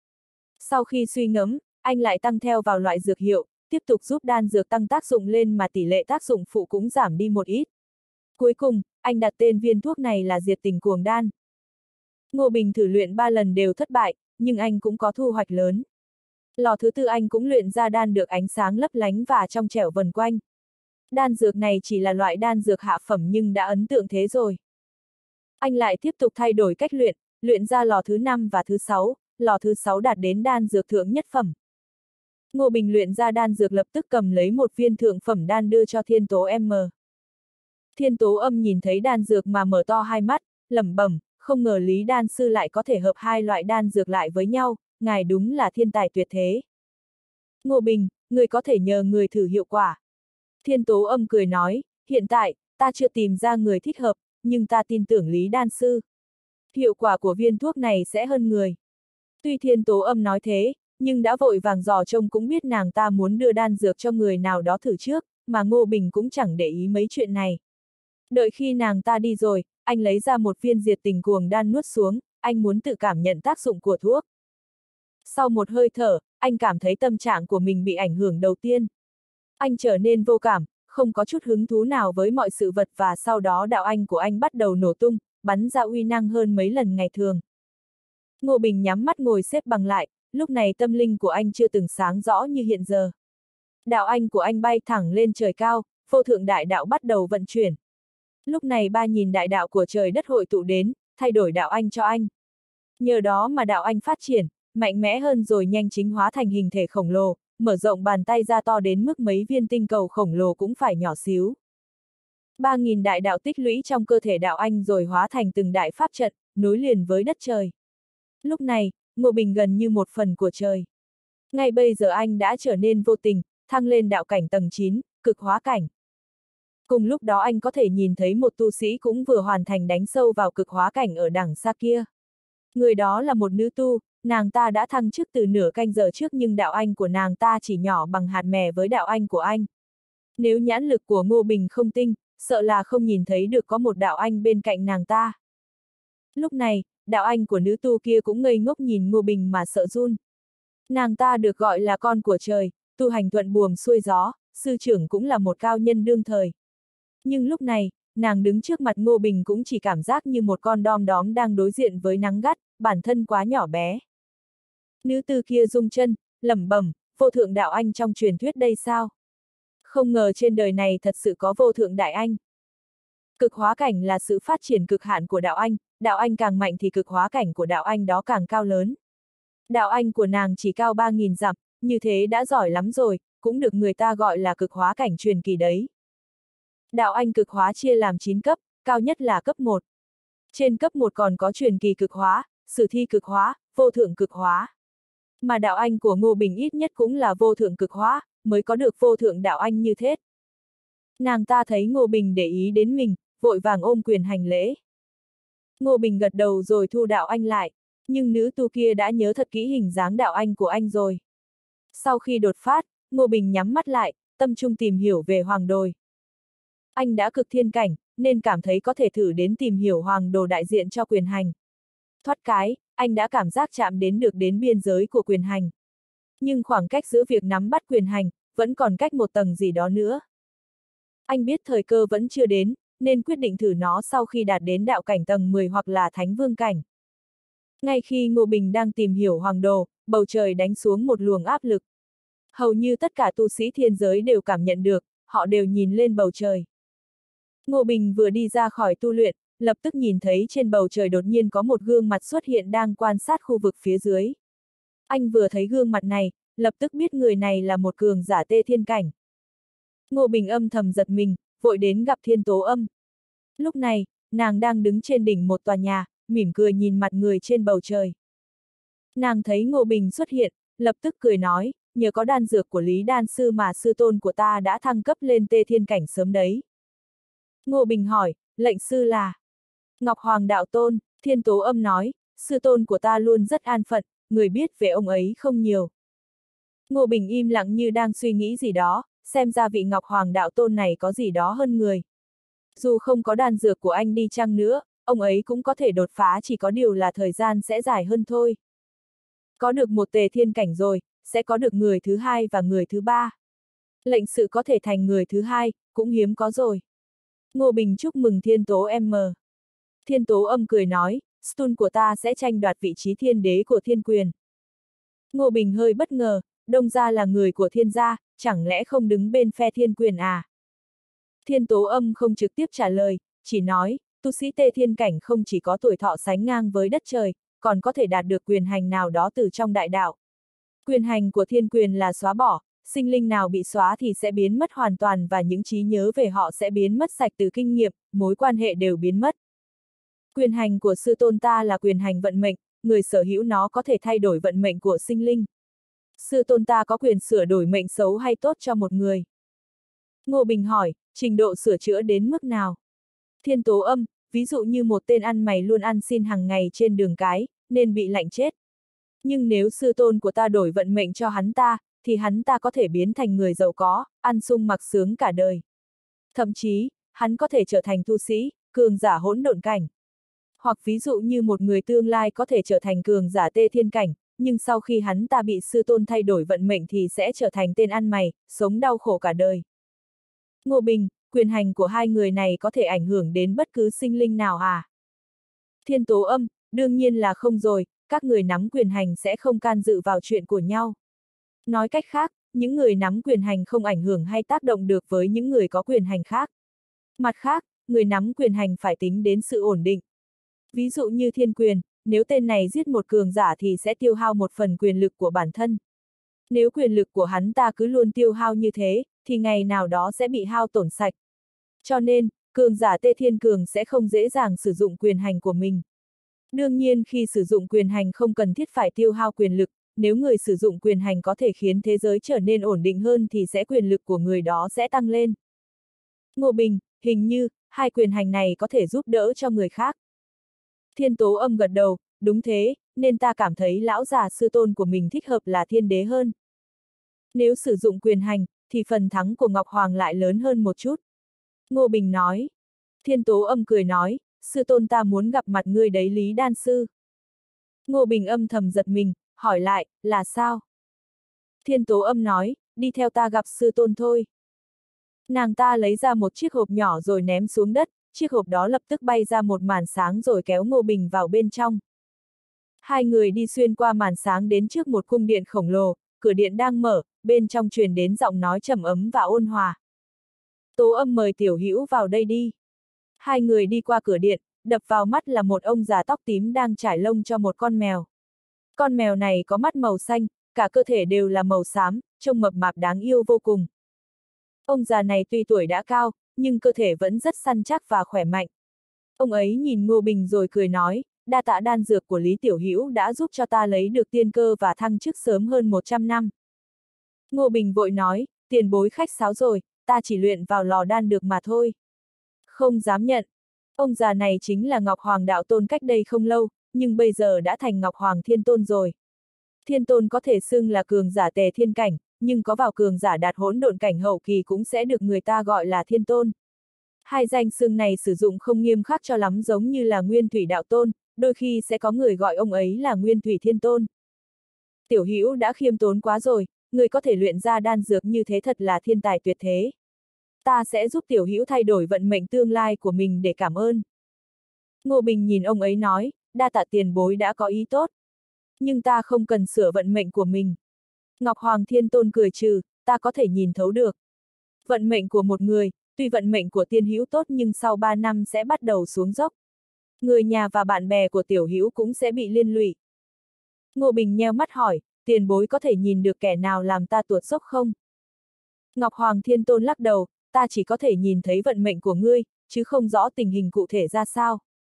Sau khi suy ngẫm, anh lại tăng theo vào loại dược hiệu, tiếp tục giúp đan dược tăng tác dụng lên mà tỷ lệ tác dụng phụ cũng giảm đi một ít. Cuối cùng, anh đặt tên viên thuốc này là Diệt Tình Cuồng Đan. Ngô Bình thử luyện ba lần đều thất bại, nhưng anh cũng có thu hoạch lớn. Lò thứ tư anh cũng luyện ra đan được ánh sáng lấp lánh và trong trẻo vần quanh. Đan dược này chỉ là loại đan dược hạ phẩm nhưng đã ấn tượng thế rồi. Anh lại tiếp tục thay đổi cách luyện, luyện ra lò thứ năm và thứ sáu, lò thứ sáu đạt đến đan dược thượng nhất phẩm. Ngô Bình luyện ra đan dược lập tức cầm lấy một viên thượng phẩm đan đưa cho Thiên Tố em. Thiên Tố Âm nhìn thấy đan dược mà mở to hai mắt, lẩm bẩm, không ngờ Lý đan sư lại có thể hợp hai loại đan dược lại với nhau, ngài đúng là thiên tài tuyệt thế. Ngô Bình, người có thể nhờ người thử hiệu quả. Thiên Tố Âm cười nói, hiện tại, ta chưa tìm ra người thích hợp, nhưng ta tin tưởng Lý đan sư. Hiệu quả của viên thuốc này sẽ hơn người. Tuy Thiên Tố Âm nói thế, nhưng đã vội vàng dò trông cũng biết nàng ta muốn đưa đan dược cho người nào đó thử trước, mà Ngô Bình cũng chẳng để ý mấy chuyện này. Đợi khi nàng ta đi rồi, anh lấy ra một viên Diệt Tình Cuồng Đan nuốt xuống, anh muốn tự cảm nhận tác dụng của thuốc. Sau một hơi thở, anh cảm thấy tâm trạng của mình bị ảnh hưởng đầu tiên. Anh trở nên vô cảm, không có chút hứng thú nào với mọi sự vật và sau đó đạo anh của anh bắt đầu nổ tung, bắn ra uy năng hơn mấy lần ngày thường. Ngô Bình nhắm mắt ngồi xếp bằng lại, lúc này tâm linh của anh chưa từng sáng rõ như hiện giờ. Đạo anh của anh bay thẳng lên trời cao, vô thượng đại đạo bắt đầu vận chuyển. Lúc này ba nhìn đại đạo của trời đất hội tụ đến, thay đổi đạo anh cho anh. Nhờ đó mà đạo anh phát triển, mạnh mẽ hơn rồi nhanh chính hóa thành hình thể khổng lồ, mở rộng bàn tay ra to đến mức mấy viên tinh cầu khổng lồ cũng phải nhỏ xíu. Ba nghìn đại đạo tích lũy trong cơ thể đạo anh rồi hóa thành từng đại pháp trận, nối liền với đất trời. Lúc này, Ngô Bình gần như một phần của trời. Ngay bây giờ anh đã trở nên vô tình, thăng lên đạo cảnh tầng chín, cực hóa cảnh. Cùng lúc đó anh có thể nhìn thấy một tu sĩ cũng vừa hoàn thành đánh sâu vào cực hóa cảnh ở đằng xa kia. Người đó là một nữ tu, nàng ta đã thăng chức từ nửa canh giờ trước nhưng đạo anh của nàng ta chỉ nhỏ bằng hạt mè với đạo anh của anh. Nếu nhãn lực của Ngô Bình không tinh, sợ là không nhìn thấy được có một đạo anh bên cạnh nàng ta. Lúc này, đạo anh của nữ tu kia cũng ngây ngốc nhìn Ngô Bình mà sợ run. Nàng ta được gọi là con của trời, tu hành thuận buồm xuôi gió, sư trưởng cũng là một cao nhân đương thời. Nhưng lúc này, nàng đứng trước mặt Ngô Bình cũng chỉ cảm giác như một con đom đóm đang đối diện với nắng gắt, bản thân quá nhỏ bé. Nữ tư kia rung chân, lẩm bẩm, vô thượng đạo anh trong truyền thuyết đây sao? Không ngờ trên đời này thật sự có vô thượng đại anh. Cực hóa cảnh là sự phát triển cực hạn của đạo anh, đạo anh càng mạnh thì cực hóa cảnh của đạo anh đó càng cao lớn. Đạo anh của nàng chỉ cao ba nghìn dặm, như thế đã giỏi lắm rồi, cũng được người ta gọi là cực hóa cảnh truyền kỳ đấy. Đạo anh cực hóa chia làm chín cấp, cao nhất là cấp một. Trên cấp một còn có truyền kỳ cực hóa, sử thi cực hóa, vô thượng cực hóa. Mà đạo anh của Ngô Bình ít nhất cũng là vô thượng cực hóa, mới có được vô thượng đạo anh như thế. Nàng ta thấy Ngô Bình để ý đến mình, vội vàng ôm quyền hành lễ. Ngô Bình gật đầu rồi thu đạo anh lại, nhưng nữ tu kia đã nhớ thật kỹ hình dáng đạo anh của anh rồi. Sau khi đột phát, Ngô Bình nhắm mắt lại, tâm trung tìm hiểu về hoàng đồi. Anh đã cực thiên cảnh, nên cảm thấy có thể thử đến tìm hiểu hoàng đồ đại diện cho quyền hành. Thoát cái, anh đã cảm giác chạm đến được đến biên giới của quyền hành. Nhưng khoảng cách giữa việc nắm bắt quyền hành, vẫn còn cách một tầng gì đó nữa. Anh biết thời cơ vẫn chưa đến, nên quyết định thử nó sau khi đạt đến đạo cảnh tầng mười hoặc là thánh vương cảnh. Ngay khi Ngô Bình đang tìm hiểu hoàng đồ, bầu trời đánh xuống một luồng áp lực. Hầu như tất cả tu sĩ thiên giới đều cảm nhận được, họ đều nhìn lên bầu trời. Ngô Bình vừa đi ra khỏi tu luyện, lập tức nhìn thấy trên bầu trời đột nhiên có một gương mặt xuất hiện đang quan sát khu vực phía dưới. Anh vừa thấy gương mặt này, lập tức biết người này là một cường giả tê thiên cảnh. Ngô Bình âm thầm giật mình, vội đến gặp Thiên Tố Âm. Lúc này, nàng đang đứng trên đỉnh một tòa nhà, mỉm cười nhìn mặt người trên bầu trời. Nàng thấy Ngô Bình xuất hiện, lập tức cười nói, nhờ có đan dược của Lý Đan Sư mà sư tôn của ta đã thăng cấp lên tê thiên cảnh sớm đấy. Ngô Bình hỏi, lệnh sư là Ngọc Hoàng Đạo Tôn. Thiên Tố Âm nói, sư tôn của ta luôn rất an phận, người biết về ông ấy không nhiều. Ngô Bình im lặng như đang suy nghĩ gì đó, xem ra vị Ngọc Hoàng Đạo Tôn này có gì đó hơn người. Dù không có đan dược của anh đi chăng nữa, ông ấy cũng có thể đột phá, chỉ có điều là thời gian sẽ dài hơn thôi. Có được một tề thiên cảnh rồi, sẽ có được người thứ hai và người thứ ba. Lệnh sự có thể thành người thứ hai, cũng hiếm có rồi. Ngô Bình chúc mừng Thiên Tố M. Thiên Tố Âm cười nói, Stun của ta sẽ tranh đoạt vị trí thiên đế của thiên quyền. Ngô Bình hơi bất ngờ, Đông gia là người của thiên gia, chẳng lẽ không đứng bên phe thiên quyền à? Thiên Tố Âm không trực tiếp trả lời, chỉ nói, tu sĩ tê thiên cảnh không chỉ có tuổi thọ sánh ngang với đất trời, còn có thể đạt được quyền hành nào đó từ trong đại đạo. Quyền hành của thiên quyền là xóa bỏ, sinh linh nào bị xóa thì sẽ biến mất hoàn toàn và những trí nhớ về họ sẽ biến mất sạch, từ kinh nghiệm, mối quan hệ đều biến mất. Quyền hành của sư tôn ta là quyền hành vận mệnh, người sở hữu nó có thể thay đổi vận mệnh của sinh linh. Sư tôn ta có quyền sửa đổi mệnh xấu hay tốt cho một người. Ngô Bình hỏi, trình độ sửa chữa đến mức nào? Thiên Tố Âm, ví dụ như một tên ăn mày luôn ăn xin hàng ngày trên đường cái, nên bị lạnh chết. Nhưng nếu sư tôn của ta đổi vận mệnh cho hắn ta, thì hắn ta có thể biến thành người giàu có, ăn sung mặc sướng cả đời. Thậm chí, hắn có thể trở thành tu sĩ, cường giả hỗn độn cảnh. Hoặc ví dụ như một người tương lai có thể trở thành cường giả tê thiên cảnh, nhưng sau khi hắn ta bị sư tôn thay đổi vận mệnh thì sẽ trở thành tên ăn mày, sống đau khổ cả đời. Ngô Bình, quyền hành của hai người này có thể ảnh hưởng đến bất cứ sinh linh nào à? Thiên Tố Âm, đương nhiên là không rồi, các người nắm quyền hành sẽ không can dự vào chuyện của nhau. Nói cách khác, những người nắm quyền hành không ảnh hưởng hay tác động được với những người có quyền hành khác. Mặt khác, người nắm quyền hành phải tính đến sự ổn định. Ví dụ như thiên quyền, nếu tên này giết một cường giả thì sẽ tiêu hao một phần quyền lực của bản thân. Nếu quyền lực của hắn ta cứ luôn tiêu hao như thế, thì ngày nào đó sẽ bị hao tổn sạch. Cho nên, cường giả tê thiên cường sẽ không dễ dàng sử dụng quyền hành của mình. Đương nhiên khi sử dụng quyền hành không cần thiết phải tiêu hao quyền lực, nếu người sử dụng quyền hành có thể khiến thế giới trở nên ổn định hơn thì sẽ quyền lực của người đó sẽ tăng lên. Ngô Bình, hình như, hai quyền hành này có thể giúp đỡ cho người khác. Thiên Tố Âm gật đầu, đúng thế, nên ta cảm thấy lão già sư tôn của mình thích hợp là thiên đế hơn. Nếu sử dụng quyền hành, thì phần thắng của Ngọc Hoàng lại lớn hơn một chút. Ngô Bình nói. Thiên Tố Âm cười nói, sư tôn ta muốn gặp mặt ngươi đấy Lý Đan Sư. Ngô Bình âm thầm giật mình, hỏi lại, là sao? Thiên Tố Âm nói, đi theo ta gặp sư tôn thôi. Nàng ta lấy ra một chiếc hộp nhỏ rồi ném xuống đất, chiếc hộp đó lập tức bay ra một màn sáng rồi kéo Ngô Bình vào bên trong. Hai người đi xuyên qua màn sáng đến trước một cung điện khổng lồ, cửa điện đang mở, bên trong truyền đến giọng nói trầm ấm và ôn hòa. Tố Âm mời tiểu hữu vào đây đi. Hai người đi qua cửa điện, đập vào mắt là một ông già tóc tím đang trải lông cho một con mèo. Con mèo này có mắt màu xanh, cả cơ thể đều là màu xám, trông mập mạp đáng yêu vô cùng. Ông già này tuy tuổi đã cao, nhưng cơ thể vẫn rất săn chắc và khỏe mạnh. Ông ấy nhìn Ngô Bình rồi cười nói, đa tạ đan dược của Lý Tiểu Hữu đã giúp cho ta lấy được tiên cơ và thăng chức sớm hơn một trăm năm. Ngô Bình vội nói, tiền bối khách sáo rồi, ta chỉ luyện vào lò đan được mà thôi. Không dám nhận. Ông già này chính là Ngọc Hoàng Đạo Tôn cách đây không lâu, nhưng bây giờ đã thành Ngọc Hoàng Thiên Tôn rồi. Thiên Tôn có thể xưng là cường giả tề thiên cảnh, nhưng có vào cường giả đạt hỗn độn cảnh hậu kỳ cũng sẽ được người ta gọi là thiên tôn. Hai danh xưng này sử dụng không nghiêm khắc cho lắm, giống như là Nguyên Thủy Đạo Tôn, đôi khi sẽ có người gọi ông ấy là Nguyên Thủy Thiên Tôn. Tiểu Hữu đã khiêm tốn quá rồi, người có thể luyện ra đan dược như thế thật là thiên tài tuyệt thế. Ta sẽ giúp Tiểu Hữu thay đổi vận mệnh tương lai của mình để cảm ơn. Ngô Bình nhìn ông ấy nói, đa tạ tiền bối đã có ý tốt. Nhưng ta không cần sửa vận mệnh của mình. Ngọc Hoàng Thiên Tôn cười trừ, ta có thể nhìn thấu được. Vận mệnh của một người, tuy vận mệnh của Tiên Hữu tốt nhưng sau ba năm sẽ bắt đầu xuống dốc. Người nhà và bạn bè của Tiểu Hữu cũng sẽ bị liên lụy. Ngô Bình nheo mắt hỏi, tiền bối có thể nhìn được kẻ nào làm ta tuột dốc không? Ngọc Hoàng Thiên Tôn lắc đầu, ta chỉ có thể nhìn thấy vận mệnh của ngươi, chứ không rõ tình hình cụ thể ra sao.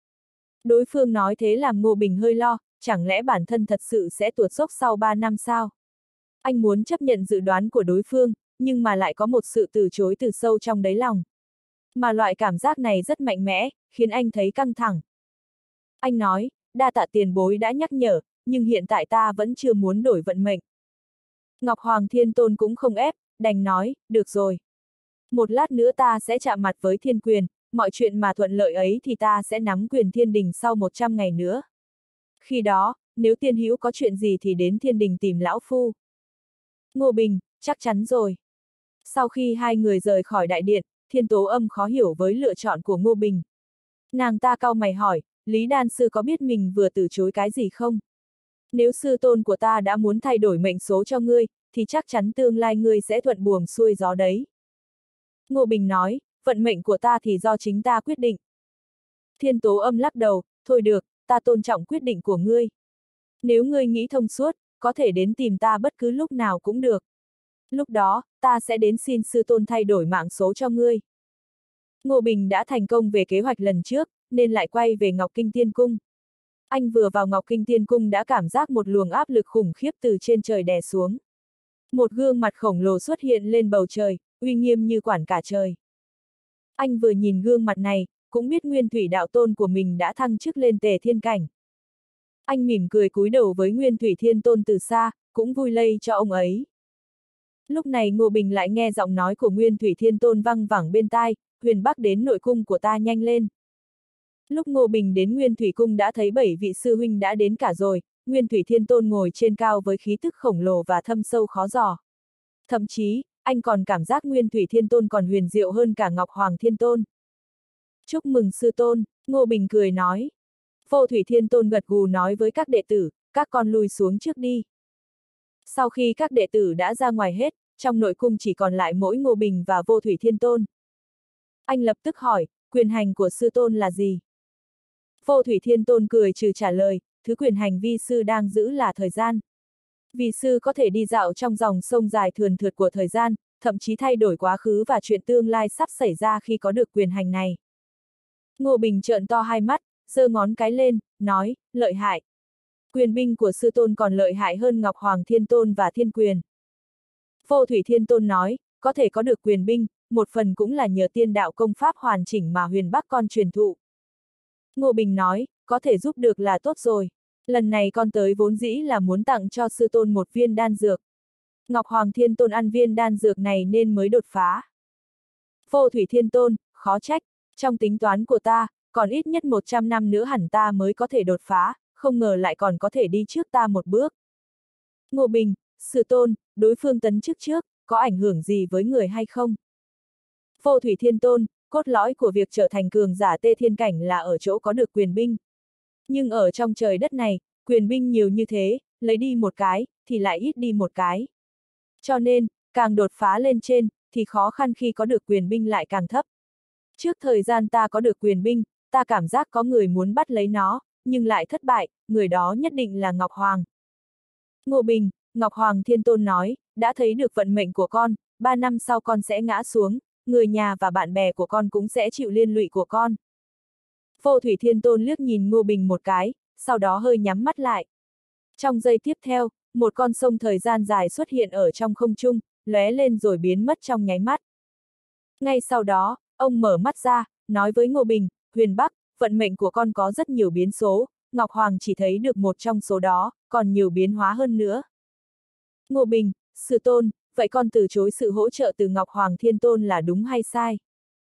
Đối phương nói thế làm Ngô Bình hơi lo, chẳng lẽ bản thân thật sự sẽ tuột dốc sau ba năm sao? Anh muốn chấp nhận dự đoán của đối phương, nhưng mà lại có một sự từ chối từ sâu trong đáy lòng. Mà loại cảm giác này rất mạnh mẽ, khiến anh thấy căng thẳng. Anh nói, đa tạ tiền bối đã nhắc nhở, nhưng hiện tại ta vẫn chưa muốn đổi vận mệnh. Ngọc Hoàng Thiên Tôn cũng không ép, đành nói, được rồi. Một lát nữa ta sẽ chạm mặt với thiên quyền, mọi chuyện mà thuận lợi ấy thì ta sẽ nắm quyền thiên đình sau một trăm ngày nữa. Khi đó, nếu Tiên Hữu có chuyện gì thì đến thiên đình tìm lão phu. Ngô Bình, chắc chắn rồi. Sau khi hai người rời khỏi đại điện, Thiên Tố Âm khó hiểu với lựa chọn của Ngô Bình. Nàng ta cau mày hỏi, Lý Đan Sư có biết mình vừa từ chối cái gì không? Nếu sư tôn của ta đã muốn thay đổi mệnh số cho ngươi, thì chắc chắn tương lai ngươi sẽ thuận buồm xuôi gió đấy. Ngô Bình nói, vận mệnh của ta thì do chính ta quyết định. Thiên Tố Âm lắc đầu, thôi được, ta tôn trọng quyết định của ngươi. Nếu ngươi nghĩ thông suốt, có thể đến tìm ta bất cứ lúc nào cũng được. Lúc đó, ta sẽ đến xin sư tôn thay đổi mạng số cho ngươi. Ngô Bình đã thành công về kế hoạch lần trước, nên lại quay về Ngọc Kinh Tiên Cung. Anh vừa vào Ngọc Kinh Tiên Cung đã cảm giác một luồng áp lực khủng khiếp từ trên trời đè xuống. Một gương mặt khổng lồ xuất hiện lên bầu trời, uy nghiêm như quản cả trời. Anh vừa nhìn gương mặt này, cũng biết Nguyên Thủy Đạo Tôn của mình đã thăng chức lên Tề Thiên Cảnh. Anh mỉm cười cúi đầu với Nguyên Thủy Thiên Tôn từ xa, cũng vui lây cho ông ấy. Lúc này Ngô Bình lại nghe giọng nói của Nguyên Thủy Thiên Tôn văng vẳng bên tai, Huyền Bắc đến nội cung của ta nhanh lên. Lúc Ngô Bình đến Nguyên Thủy Cung đã thấy bảy vị sư huynh đã đến cả rồi, Nguyên Thủy Thiên Tôn ngồi trên cao với khí tức khổng lồ và thâm sâu khó dò. Thậm chí, anh còn cảm giác Nguyên Thủy Thiên Tôn còn huyền diệu hơn cả Ngọc Hoàng Thiên Tôn. Chúc mừng sư tôn, Ngô Bình cười nói. Vô Thủy Thiên Tôn gật gù nói với các đệ tử, các con lui xuống trước đi. Sau khi các đệ tử đã ra ngoài hết, trong nội cung chỉ còn lại mỗi Ngô Bình và Vô Thủy Thiên Tôn. Anh lập tức hỏi, quyền hành của sư tôn là gì? Vô Thủy Thiên Tôn cười trừ trả lời, thứ quyền hành vi sư đang giữ là thời gian. Vì sư có thể đi dạo trong dòng sông dài thườn thượt của thời gian, thậm chí thay đổi quá khứ và chuyện tương lai sắp xảy ra khi có được quyền hành này. Ngô Bình trợn to hai mắt, giơ ngón cái lên, nói, lợi hại. Quyền binh của sư tôn còn lợi hại hơn Ngọc Hoàng Thiên Tôn và Thiên Quyền. Vô Thủy Thiên Tôn nói, có thể có được quyền binh, một phần cũng là nhờ tiên đạo công pháp hoàn chỉnh mà Huyền Bắc con truyền thụ. Ngô Bình nói, có thể giúp được là tốt rồi. Lần này con tới vốn dĩ là muốn tặng cho sư tôn một viên đan dược. Ngọc Hoàng Thiên Tôn ăn viên đan dược này nên mới đột phá. Vô Thủy Thiên Tôn, khó trách, trong tính toán của ta, còn ít nhất một trăm năm nữa hẳn ta mới có thể đột phá, không ngờ lại còn có thể đi trước ta một bước. Ngô Bình, sư tôn, đối phương tấn chức trước, có ảnh hưởng gì với người hay không? Vô Thủy Thiên Tôn, cốt lõi của việc trở thành cường giả Tê Thiên Cảnh là ở chỗ có được quyền binh. Nhưng ở trong trời đất này, quyền binh nhiều như thế, lấy đi một cái, thì lại ít đi một cái. Cho nên, càng đột phá lên trên, thì khó khăn khi có được quyền binh lại càng thấp. Trước thời gian ta có được quyền binh, ta cảm giác có người muốn bắt lấy nó, nhưng lại thất bại, người đó nhất định là Ngọc Hoàng. Ngô Bình, Ngọc Hoàng Thiên Tôn nói, đã thấy được vận mệnh của con, ba năm sau con sẽ ngã xuống, người nhà và bạn bè của con cũng sẽ chịu liên lụy của con. Vô Thủy Thiên Tôn liếc nhìn Ngô Bình một cái, sau đó hơi nhắm mắt lại. Trong giây tiếp theo, một con sông thời gian dài xuất hiện ở trong không trung, lóe lên rồi biến mất trong nháy mắt. Ngay sau đó, ông mở mắt ra, nói với Ngô Bình, Huyền Bắc, vận mệnh của con có rất nhiều biến số, Ngọc Hoàng chỉ thấy được một trong số đó, còn nhiều biến hóa hơn nữa. Ngô Bình, sư tôn, vậy con từ chối sự hỗ trợ từ Ngọc Hoàng Thiên Tôn là đúng hay sai?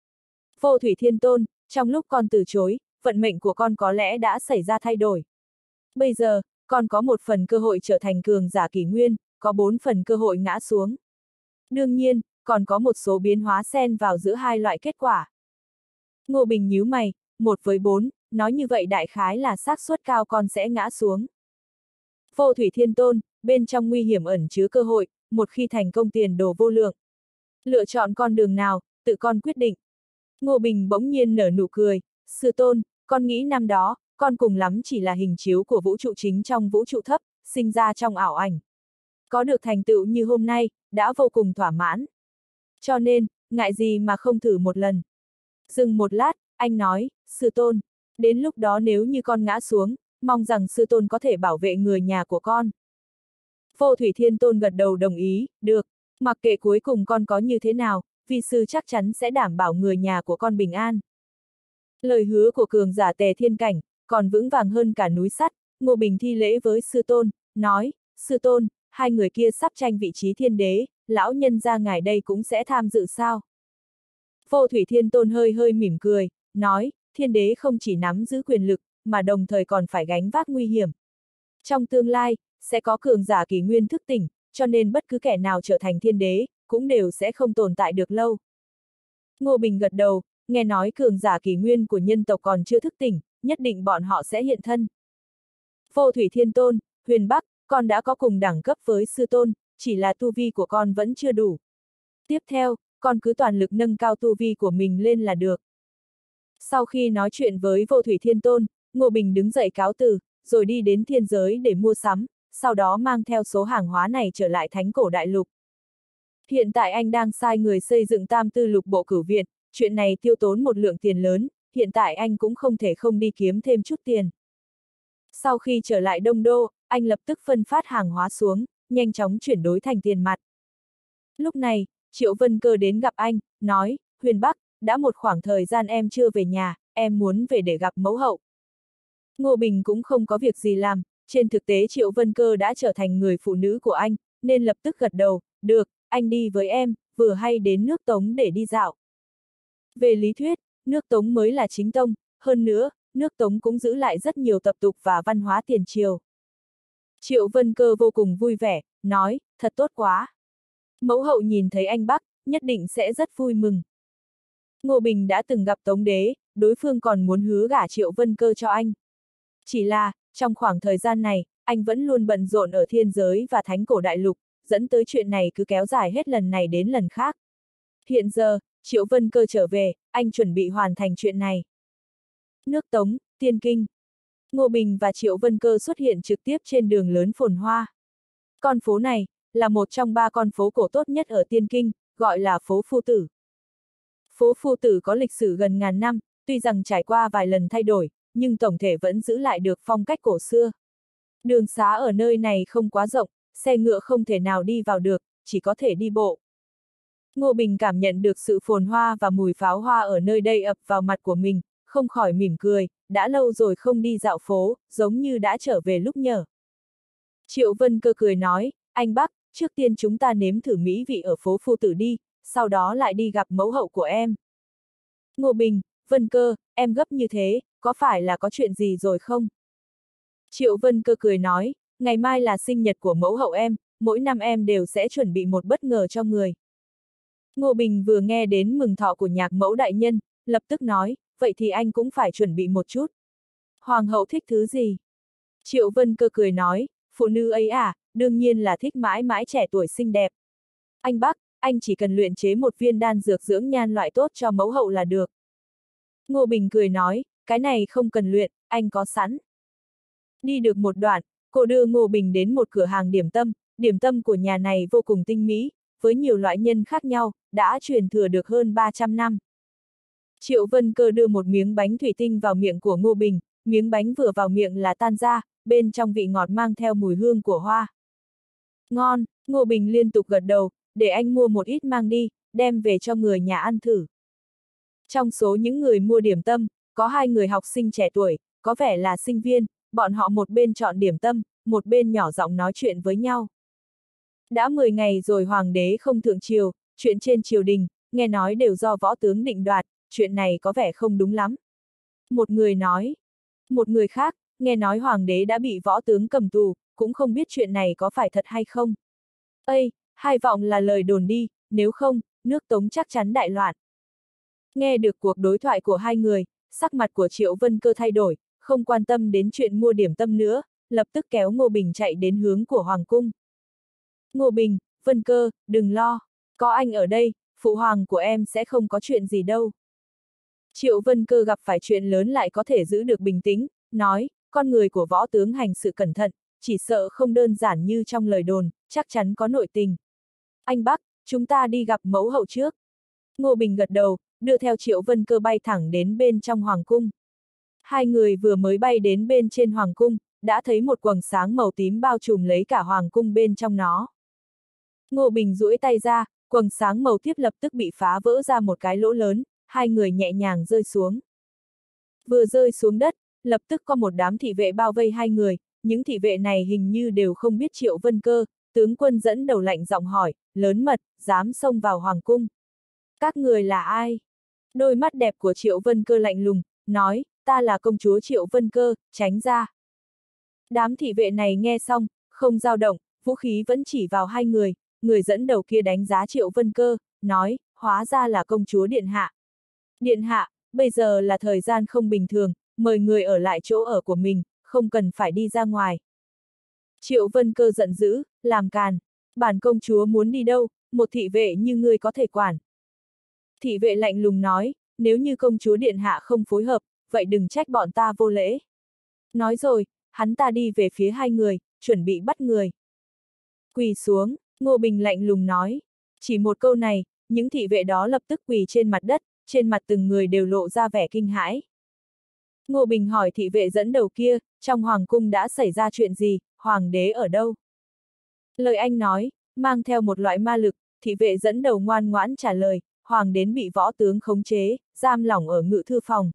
Vô Thủy Thiên Tôn, trong lúc con từ chối, vận mệnh của con có lẽ đã xảy ra thay đổi. Bây giờ, con có một phần cơ hội trở thành cường giả kỷ nguyên, có bốn phần cơ hội ngã xuống. Đương nhiên, còn có một số biến hóa xen vào giữa hai loại kết quả. Ngô Bình nhíu mày, một với bốn, nói như vậy đại khái là xác suất cao con sẽ ngã xuống. Vô Thủy Thiên Tôn, bên trong nguy hiểm ẩn chứa cơ hội, một khi thành công tiền đồ vô lượng. Lựa chọn con đường nào, tự con quyết định. Ngô Bình bỗng nhiên nở nụ cười, sư tôn, con nghĩ năm đó, con cùng lắm chỉ là hình chiếu của vũ trụ chính trong vũ trụ thấp, sinh ra trong ảo ảnh. Có được thành tựu như hôm nay, đã vô cùng thỏa mãn. Cho nên, ngại gì mà không thử một lần. Dừng một lát, anh nói, sư tôn, đến lúc đó nếu như con ngã xuống, mong rằng sư tôn có thể bảo vệ người nhà của con. Vô Thủy Thiên Tôn gật đầu đồng ý, được, mặc kệ cuối cùng con có như thế nào, vi sư chắc chắn sẽ đảm bảo người nhà của con bình an. Lời hứa của cường giả Tề Thiên Cảnh, còn vững vàng hơn cả núi sắt. Ngô Bình thi lễ với sư tôn, nói, sư tôn, hai người kia sắp tranh vị trí thiên đế, lão nhân gia ngài đây cũng sẽ tham dự sao? Vô Thủy Thiên Tôn hơi hơi mỉm cười, nói, thiên đế không chỉ nắm giữ quyền lực, mà đồng thời còn phải gánh vác nguy hiểm. Trong tương lai, sẽ có cường giả kỷ nguyên thức tỉnh, cho nên bất cứ kẻ nào trở thành thiên đế, cũng đều sẽ không tồn tại được lâu. Ngô Bình gật đầu, nghe nói cường giả kỷ nguyên của nhân tộc còn chưa thức tỉnh, nhất định bọn họ sẽ hiện thân. Vô Thủy Thiên Tôn, Huyền Bắc, con đã có cùng đẳng cấp với sư tôn, chỉ là tu vi của con vẫn chưa đủ. Tiếp theo, con cứ toàn lực nâng cao tu vi của mình lên là được. Sau khi nói chuyện với Vô Thủy Thiên Tôn, Ngô Bình đứng dậy cáo từ, rồi đi đến thiên giới để mua sắm, sau đó mang theo số hàng hóa này trở lại Thánh Cổ Đại Lục. Hiện tại anh đang sai người xây dựng Tam Tư Lục Bộ Cửu Viện, chuyện này tiêu tốn một lượng tiền lớn, hiện tại anh cũng không thể không đi kiếm thêm chút tiền. Sau khi trở lại Đông Đô, anh lập tức phân phát hàng hóa xuống, nhanh chóng chuyển đổi thành tiền mặt. Lúc này, Triệu Vân Cơ đến gặp anh, nói, Huyền Bắc, đã một khoảng thời gian em chưa về nhà, em muốn về để gặp mẫu hậu. Ngô Bình cũng không có việc gì làm, trên thực tế Triệu Vân Cơ đã trở thành người phụ nữ của anh, nên lập tức gật đầu, được, anh đi với em, vừa hay đến nước Tống để đi dạo. Về lý thuyết, nước Tống mới là chính tông, hơn nữa, nước Tống cũng giữ lại rất nhiều tập tục và văn hóa tiền triều. Triệu Vân Cơ vô cùng vui vẻ, nói, thật tốt quá. Mẫu hậu nhìn thấy anh Bắc, nhất định sẽ rất vui mừng. Ngô Bình đã từng gặp Tống Đế, đối phương còn muốn hứa gả Triệu Vân Cơ cho anh. Chỉ là, trong khoảng thời gian này, anh vẫn luôn bận rộn ở thiên giới và Thánh Cổ Đại Lục, dẫn tới chuyện này cứ kéo dài hết lần này đến lần khác. Hiện giờ, Triệu Vân Cơ trở về, anh chuẩn bị hoàn thành chuyện này. Nước Tống, Tiên Kinh. Ngô Bình và Triệu Vân Cơ xuất hiện trực tiếp trên đường lớn phồn hoa. Con phố này, là một trong ba con phố cổ tốt nhất ở Tiên Kinh, gọi là phố Phu Tử. Phố Phu Tử có lịch sử gần ngàn năm, tuy rằng trải qua vài lần thay đổi, nhưng tổng thể vẫn giữ lại được phong cách cổ xưa. Đường xá ở nơi này không quá rộng, xe ngựa không thể nào đi vào được, chỉ có thể đi bộ. Ngô Bình cảm nhận được sự phồn hoa và mùi pháo hoa ở nơi đây ập vào mặt của mình, không khỏi mỉm cười, đã lâu rồi không đi dạo phố, giống như đã trở về lúc nhở. Triệu Vân Cơ cười nói, anh Bắc, trước tiên chúng ta nếm thử mỹ vị ở phố Phu Tử đi, sau đó lại đi gặp mẫu hậu của em. Ngô Bình, Vân Cơ, em gấp như thế, có phải là có chuyện gì rồi không? Triệu Vân Cơ cười nói, ngày mai là sinh nhật của mẫu hậu em, mỗi năm em đều sẽ chuẩn bị một bất ngờ cho người. Ngô Bình vừa nghe đến mừng thọ của nhạc mẫu đại nhân, lập tức nói, vậy thì anh cũng phải chuẩn bị một chút. Hoàng hậu thích thứ gì? Triệu Vân Cơ cười nói, phụ nữ ấy à, đương nhiên là thích mãi mãi trẻ tuổi xinh đẹp. Anh Bắc, anh chỉ cần luyện chế một viên đan dược dưỡng nhan loại tốt cho mẫu hậu là được. Ngô Bình cười nói, cái này không cần luyện, anh có sẵn. Đi được một đoạn, cô đưa Ngô Bình đến một cửa hàng điểm tâm, điểm tâm của nhà này vô cùng tinh mỹ, với nhiều loại nhân khác nhau, đã truyền thừa được hơn ba trăm năm. Triệu Vân Cơ đưa một miếng bánh thủy tinh vào miệng của Ngô Bình, miếng bánh vừa vào miệng là tan ra, bên trong vị ngọt mang theo mùi hương của hoa. Ngon, Ngô Bình liên tục gật đầu, để anh mua một ít mang đi, đem về cho người nhà ăn thử. Trong số những người mua điểm tâm, có hai người học sinh trẻ tuổi, có vẻ là sinh viên, bọn họ một bên chọn điểm tâm, một bên nhỏ giọng nói chuyện với nhau. Đã mười ngày rồi hoàng đế không thượng triều, chuyện trên triều đình, nghe nói đều do võ tướng định đoạt, chuyện này có vẻ không đúng lắm. Một người nói. Một người khác, nghe nói hoàng đế đã bị võ tướng cầm tù, cũng không biết chuyện này có phải thật hay không. Ây, hai vọng là lời đồn đi, nếu không, nước Tống chắc chắn đại loạn. Nghe được cuộc đối thoại của hai người, sắc mặt của Triệu Vân Cơ thay đổi, không quan tâm đến chuyện mua điểm tâm nữa, lập tức kéo Ngô Bình chạy đến hướng của Hoàng cung. Ngô Bình, Vân Cơ, đừng lo, có anh ở đây, phụ hoàng của em sẽ không có chuyện gì đâu. Triệu Vân Cơ gặp phải chuyện lớn lại có thể giữ được bình tĩnh, nói, con người của võ tướng hành sự cẩn thận, chỉ sợ không đơn giản như trong lời đồn, chắc chắn có nội tình. Anh Bắc, chúng ta đi gặp mẫu hậu trước. Ngô Bình gật đầu, đưa theo Triệu Vân Cơ bay thẳng đến bên trong hoàng cung. Hai người vừa mới bay đến bên trên hoàng cung, đã thấy một quầng sáng màu tím bao trùm lấy cả hoàng cung bên trong nó. Ngô Bình duỗi tay ra, quầng sáng màu tiếp lập tức bị phá vỡ ra một cái lỗ lớn, hai người nhẹ nhàng rơi xuống. Vừa rơi xuống đất, lập tức có một đám thị vệ bao vây hai người, những thị vệ này hình như đều không biết Triệu Vân Cơ, tướng quân dẫn đầu lạnh giọng hỏi, lớn mật, dám xông vào hoàng cung. Các người là ai? Đôi mắt đẹp của Triệu Vân Cơ lạnh lùng, nói, ta là công chúa Triệu Vân Cơ, tránh ra. Đám thị vệ này nghe xong, không dao động, vũ khí vẫn chỉ vào hai người, người dẫn đầu kia đánh giá Triệu Vân Cơ, nói, hóa ra là công chúa Điện Hạ. Điện Hạ, bây giờ là thời gian không bình thường, mời người ở lại chỗ ở của mình, không cần phải đi ra ngoài. Triệu Vân Cơ giận dữ, làm càn, bản công chúa muốn đi đâu, một thị vệ như ngươi có thể quản. Thị vệ lạnh lùng nói, nếu như công chúa Điện Hạ không phối hợp, vậy đừng trách bọn ta vô lễ. Nói rồi, hắn ta đi về phía hai người, chuẩn bị bắt người. Quỳ xuống, Ngô Bình lạnh lùng nói. Chỉ một câu này, những thị vệ đó lập tức quỳ trên mặt đất, trên mặt từng người đều lộ ra vẻ kinh hãi. Ngô Bình hỏi thị vệ dẫn đầu kia, trong hoàng cung đã xảy ra chuyện gì, hoàng đế ở đâu? Lời anh nói, mang theo một loại ma lực, thị vệ dẫn đầu ngoan ngoãn trả lời, hoàng đến bị võ tướng khống chế, giam lỏng ở ngự thư phòng.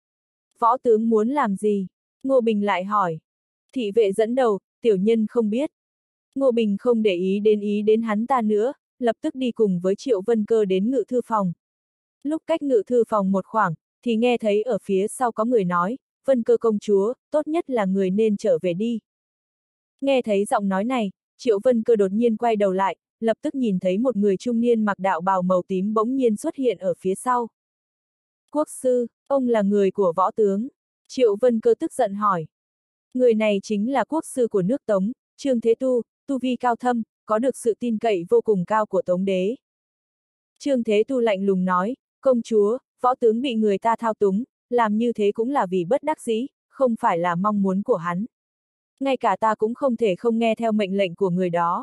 Võ tướng muốn làm gì? Ngô Bình lại hỏi. Thị vệ dẫn đầu, tiểu nhân không biết. Ngô Bình không để ý đến ý đến hắn ta nữa, lập tức đi cùng với Triệu Vân Cơ đến ngự thư phòng. Lúc cách ngự thư phòng một khoảng, thì nghe thấy ở phía sau có người nói, Vân Cơ công chúa, tốt nhất là người nên trở về đi. Nghe thấy giọng nói này, Triệu Vân Cơ đột nhiên quay đầu lại, lập tức nhìn thấy một người trung niên mặc đạo bào màu tím bỗng nhiên xuất hiện ở phía sau. Quốc sư, ông là người của võ tướng. Triệu Vân Cơ tức giận hỏi. Người này chính là quốc sư của nước Tống, Trương Thế Tu, tu vi cao thâm, có được sự tin cậy vô cùng cao của Tống đế. Trương Thế Tu lạnh lùng nói, công chúa, võ tướng bị người ta thao túng, làm như thế cũng là vì bất đắc dĩ, không phải là mong muốn của hắn. Ngay cả ta cũng không thể không nghe theo mệnh lệnh của người đó.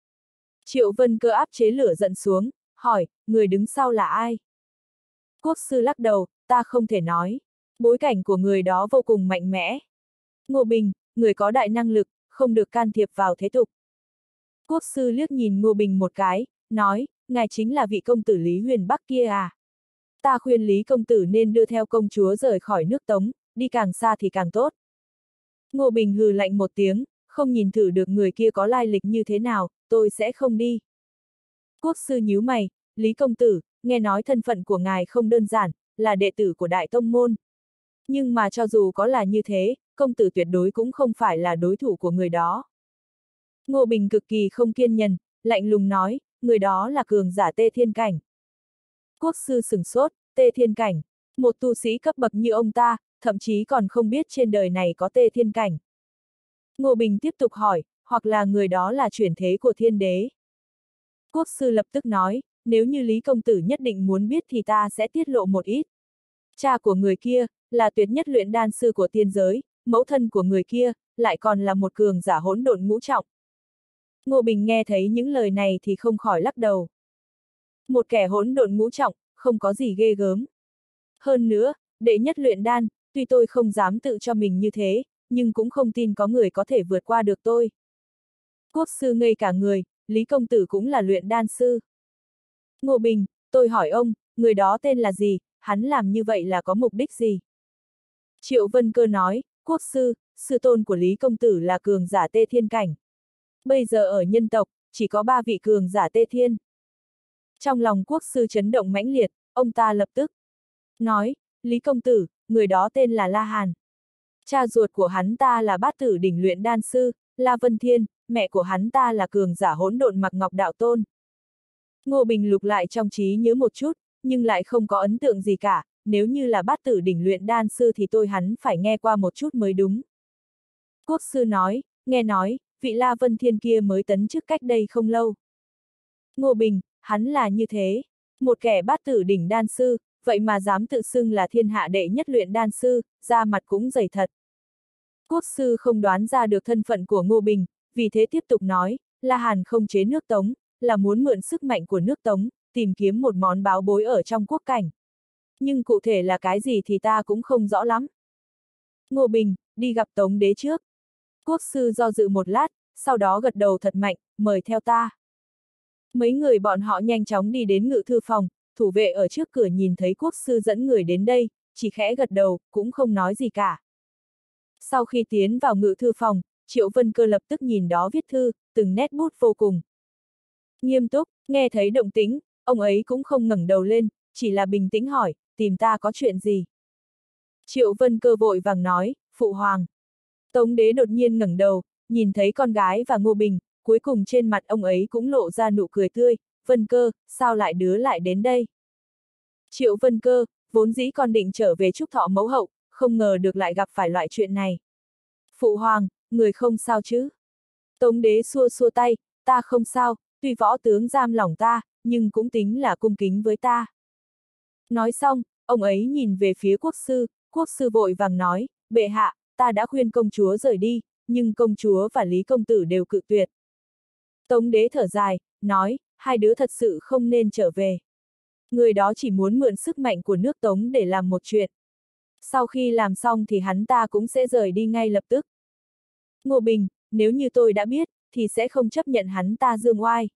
Triệu Vân Cơ áp chế lửa giận xuống, hỏi, người đứng sau là ai? Quốc sư lắc đầu, ta không thể nói. Bối cảnh của người đó vô cùng mạnh mẽ. Ngô Bình, người có đại năng lực, không được can thiệp vào thế tục. Quốc sư liếc nhìn Ngô Bình một cái, nói, ngài chính là vị công tử Lý Huyền Bắc kia à? Ta khuyên Lý công tử nên đưa theo công chúa rời khỏi nước Tống, đi càng xa thì càng tốt. Ngô Bình hừ lạnh một tiếng, không nhìn thử được người kia có lai lịch như thế nào, tôi sẽ không đi. Quốc sư nhíu mày, Lý công tử, nghe nói thân phận của ngài không đơn giản, là đệ tử của Đại Tông Môn. Nhưng mà cho dù có là như thế, công tử tuyệt đối cũng không phải là đối thủ của người đó. Ngô Bình cực kỳ không kiên nhẫn, lạnh lùng nói, người đó là cường giả Tê Thiên Cảnh. Quốc sư sửng sốt, Tê Thiên Cảnh, một tu sĩ cấp bậc như ông ta, thậm chí còn không biết trên đời này có Tê Thiên Cảnh. Ngô Bình tiếp tục hỏi, hoặc là người đó là chuyển thế của thiên đế. Quốc sư lập tức nói, nếu như Lý công tử nhất định muốn biết thì ta sẽ tiết lộ một ít. Cha của người kia, là tuyệt nhất luyện đan sư của tiên giới, mẫu thân của người kia, lại còn là một cường giả hỗn độn ngũ trọng. Ngô Bình nghe thấy những lời này thì không khỏi lắc đầu. Một kẻ hỗn độn ngũ trọng, không có gì ghê gớm. Hơn nữa, đệ nhất luyện đan, tuy tôi không dám tự cho mình như thế, nhưng cũng không tin có người có thể vượt qua được tôi. Quốc sư ngây cả người, Lý công tử cũng là luyện đan sư. Ngô Bình, tôi hỏi ông, người đó tên là gì, hắn làm như vậy là có mục đích gì? Triệu Vân Cơ nói, quốc sư, sư tôn của Lý công tử là cường giả Tê Thiên Cảnh. Bây giờ ở nhân tộc, chỉ có ba vị cường giả Tê Thiên. Trong lòng quốc sư chấn động mãnh liệt, ông ta lập tức nói, Lý công tử, người đó tên là La Hàn. Cha ruột của hắn ta là bát tử đỉnh luyện đan sư, La Vân Thiên, mẹ của hắn ta là cường giả hỗn độn Mạc Ngọc Đạo Tôn. Ngô Bình lục lại trong trí nhớ một chút, nhưng lại không có ấn tượng gì cả, nếu như là bát tử đỉnh luyện đan sư thì tôi hắn phải nghe qua một chút mới đúng. Quốc sư nói, nghe nói, vị La Vân Thiên kia mới tấn chức cách đây không lâu. Ngô Bình, hắn là như thế, một kẻ bát tử đỉnh đan sư, vậy mà dám tự xưng là thiên hạ đệ nhất luyện đan sư, da mặt cũng dày thật. Quốc sư không đoán ra được thân phận của Ngô Bình, vì thế tiếp tục nói, La Hàn không chế nước Tống, là muốn mượn sức mạnh của nước Tống, tìm kiếm một món báo bối ở trong quốc cảnh. Nhưng cụ thể là cái gì thì ta cũng không rõ lắm. Ngô Bình, đi gặp Tống đế trước. Quốc sư do dự một lát, sau đó gật đầu thật mạnh, mời theo ta. Mấy người bọn họ nhanh chóng đi đến ngự thư phòng, thủ vệ ở trước cửa nhìn thấy quốc sư dẫn người đến đây, chỉ khẽ gật đầu, cũng không nói gì cả. Sau khi tiến vào ngự thư phòng, Triệu Vân Cơ lập tức nhìn đó viết thư, từng nét bút vô cùng nghiêm túc, nghe thấy động tĩnh, ông ấy cũng không ngẩng đầu lên, chỉ là bình tĩnh hỏi, tìm ta có chuyện gì? Triệu Vân Cơ vội vàng nói, phụ hoàng. Tống đế đột nhiên ngẩng đầu, nhìn thấy con gái và Ngô Bình, cuối cùng trên mặt ông ấy cũng lộ ra nụ cười tươi, Vân Cơ, sao lại đứa lại đến đây? Triệu Vân Cơ, vốn dĩ con định trở về chúc thọ mẫu hậu, không ngờ được lại gặp phải loại chuyện này. Phụ hoàng, người không sao chứ? Tống đế xua xua tay, ta không sao, tuy võ tướng giam lòng ta, nhưng cũng tính là cung kính với ta. Nói xong, ông ấy nhìn về phía quốc sư, quốc sư vội vàng nói, bệ hạ, ta đã khuyên công chúa rời đi, nhưng công chúa và Lý công tử đều cự tuyệt. Tống đế thở dài, nói, hai đứa thật sự không nên trở về. Người đó chỉ muốn mượn sức mạnh của nước Tống để làm một chuyện. Sau khi làm xong thì hắn ta cũng sẽ rời đi ngay lập tức. Ngô Bình, nếu như tôi đã biết, thì sẽ không chấp nhận hắn ta dương oai.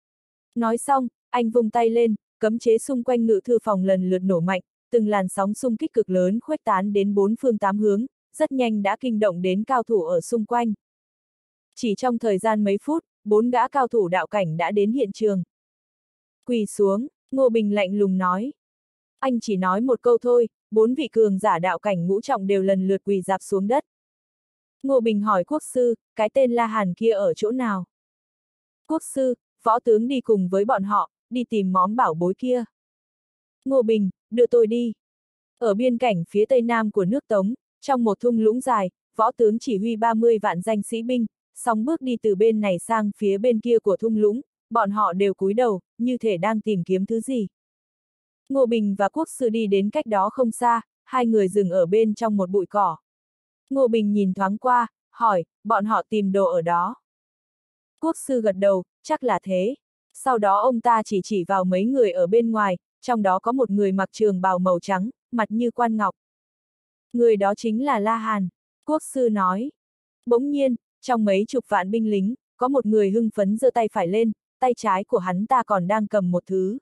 Nói xong, anh vung tay lên, cấm chế xung quanh ngự thư phòng lần lượt nổ mạnh, từng làn sóng xung kích cực lớn khuếch tán đến bốn phương tám hướng, rất nhanh đã kinh động đến cao thủ ở xung quanh. Chỉ trong thời gian mấy phút, bốn gã cao thủ đạo cảnh đã đến hiện trường. Quỳ xuống, Ngô Bình lạnh lùng nói. Anh chỉ nói một câu thôi, bốn vị cường giả đạo cảnh ngũ trọng đều lần lượt quỳ rạp xuống đất. Ngô Bình hỏi quốc sư, cái tên La Hàn kia ở chỗ nào? Quốc sư, võ tướng đi cùng với bọn họ, đi tìm món bảo bối kia. Ngô Bình, đưa tôi đi. Ở biên cảnh phía tây nam của nước Tống, trong một thung lũng dài, võ tướng chỉ huy ba mươi vạn danh sĩ binh, song bước đi từ bên này sang phía bên kia của thung lũng, bọn họ đều cúi đầu, như thể đang tìm kiếm thứ gì. Ngô Bình và quốc sư đi đến cách đó không xa, hai người dừng ở bên trong một bụi cỏ. Ngô Bình nhìn thoáng qua, hỏi, bọn họ tìm đồ ở đó. Quốc sư gật đầu, chắc là thế. Sau đó ông ta chỉ chỉ vào mấy người ở bên ngoài, trong đó có một người mặc trường bào màu trắng, mặt như quan ngọc. Người đó chính là La Hàn, quốc sư nói. Bỗng nhiên, trong mấy chục vạn binh lính, có một người hưng phấn giơ tay phải lên, tay trái của hắn ta còn đang cầm một thứ.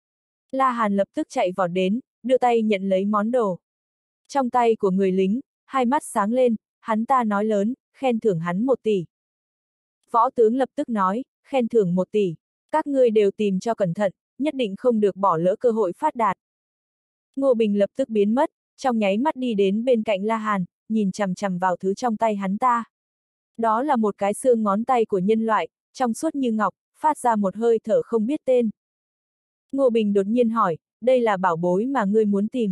La Hàn lập tức chạy vọt đến, đưa tay nhận lấy món đồ. Trong tay của người lính, hai mắt sáng lên, hắn ta nói lớn, khen thưởng hắn một tỷ. Võ tướng lập tức nói, khen thưởng một tỷ, các ngươi đều tìm cho cẩn thận, nhất định không được bỏ lỡ cơ hội phát đạt. Ngô Bình lập tức biến mất, trong nháy mắt đi đến bên cạnh La Hàn, nhìn chằm chằm vào thứ trong tay hắn ta. Đó là một cái xương ngón tay của nhân loại, trong suốt như ngọc, phát ra một hơi thở không biết tên. Ngô Bình đột nhiên hỏi, đây là bảo bối mà ngươi muốn tìm.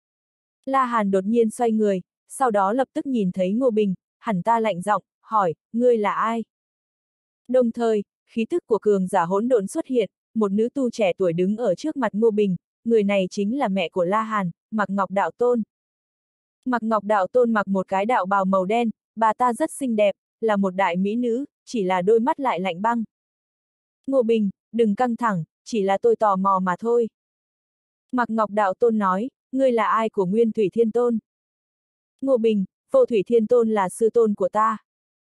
La Hàn đột nhiên xoay người, sau đó lập tức nhìn thấy Ngô Bình, hẳn ta lạnh giọng, hỏi, ngươi là ai? Đồng thời, khí tức của cường giả hỗn độn xuất hiện, một nữ tu trẻ tuổi đứng ở trước mặt Ngô Bình, người này chính là mẹ của La Hàn, Mạc Ngọc Đạo Tôn. Mạc Ngọc Đạo Tôn mặc một cái đạo bào màu đen, bà ta rất xinh đẹp, là một đại mỹ nữ, chỉ là đôi mắt lại lạnh băng. Ngô Bình, đừng căng thẳng, chỉ là tôi tò mò mà thôi. Mạc Ngọc Đạo Tôn nói, ngươi là ai của Nguyên Thủy Thiên Tôn? Ngô Bình, Vô Thủy Thiên Tôn là sư tôn của ta.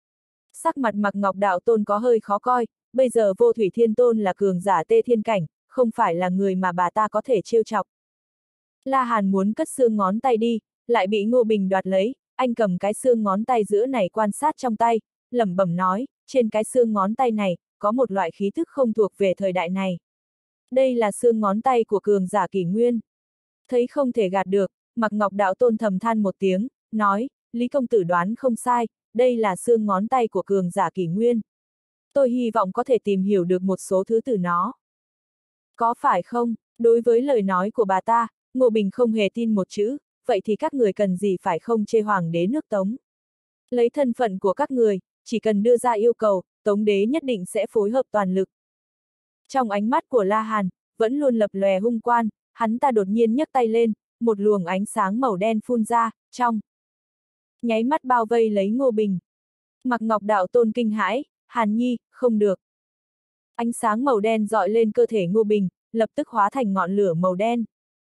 Sắc mặt Mạc Ngọc Đạo Tôn có hơi khó coi, bây giờ Vô Thủy Thiên Tôn là cường giả Tê Thiên Cảnh, không phải là người mà bà ta có thể trêu chọc. La Hàn muốn cất xương ngón tay đi, lại bị Ngô Bình đoạt lấy, anh cầm cái xương ngón tay giữa này quan sát trong tay, lẩm bẩm nói, trên cái xương ngón tay này, có một loại khí thức không thuộc về thời đại này. Đây là xương ngón tay của cường giả kỷ nguyên. Thấy không thể gạt được, Mạc Ngọc Đạo Tôn thầm than một tiếng, nói, Lý công tử đoán không sai, đây là xương ngón tay của cường giả kỷ nguyên. Tôi hy vọng có thể tìm hiểu được một số thứ từ nó. Có phải không? Đối với lời nói của bà ta, Ngô Bình không hề tin một chữ, vậy thì các người cần gì phải không chê hoàng đế nước Tống. Lấy thân phận của các người, chỉ cần đưa ra yêu cầu, Tống đế nhất định sẽ phối hợp toàn lực. Trong ánh mắt của La Hàn, vẫn luôn lập lòe hung quan, hắn ta đột nhiên nhấc tay lên, một luồng ánh sáng màu đen phun ra, trong nháy mắt bao vây lấy Ngô Bình. Mạc Ngọc Đạo Tôn kinh hãi, Hàn Nhi, không được. Ánh sáng màu đen dọi lên cơ thể Ngô Bình, lập tức hóa thành ngọn lửa màu đen.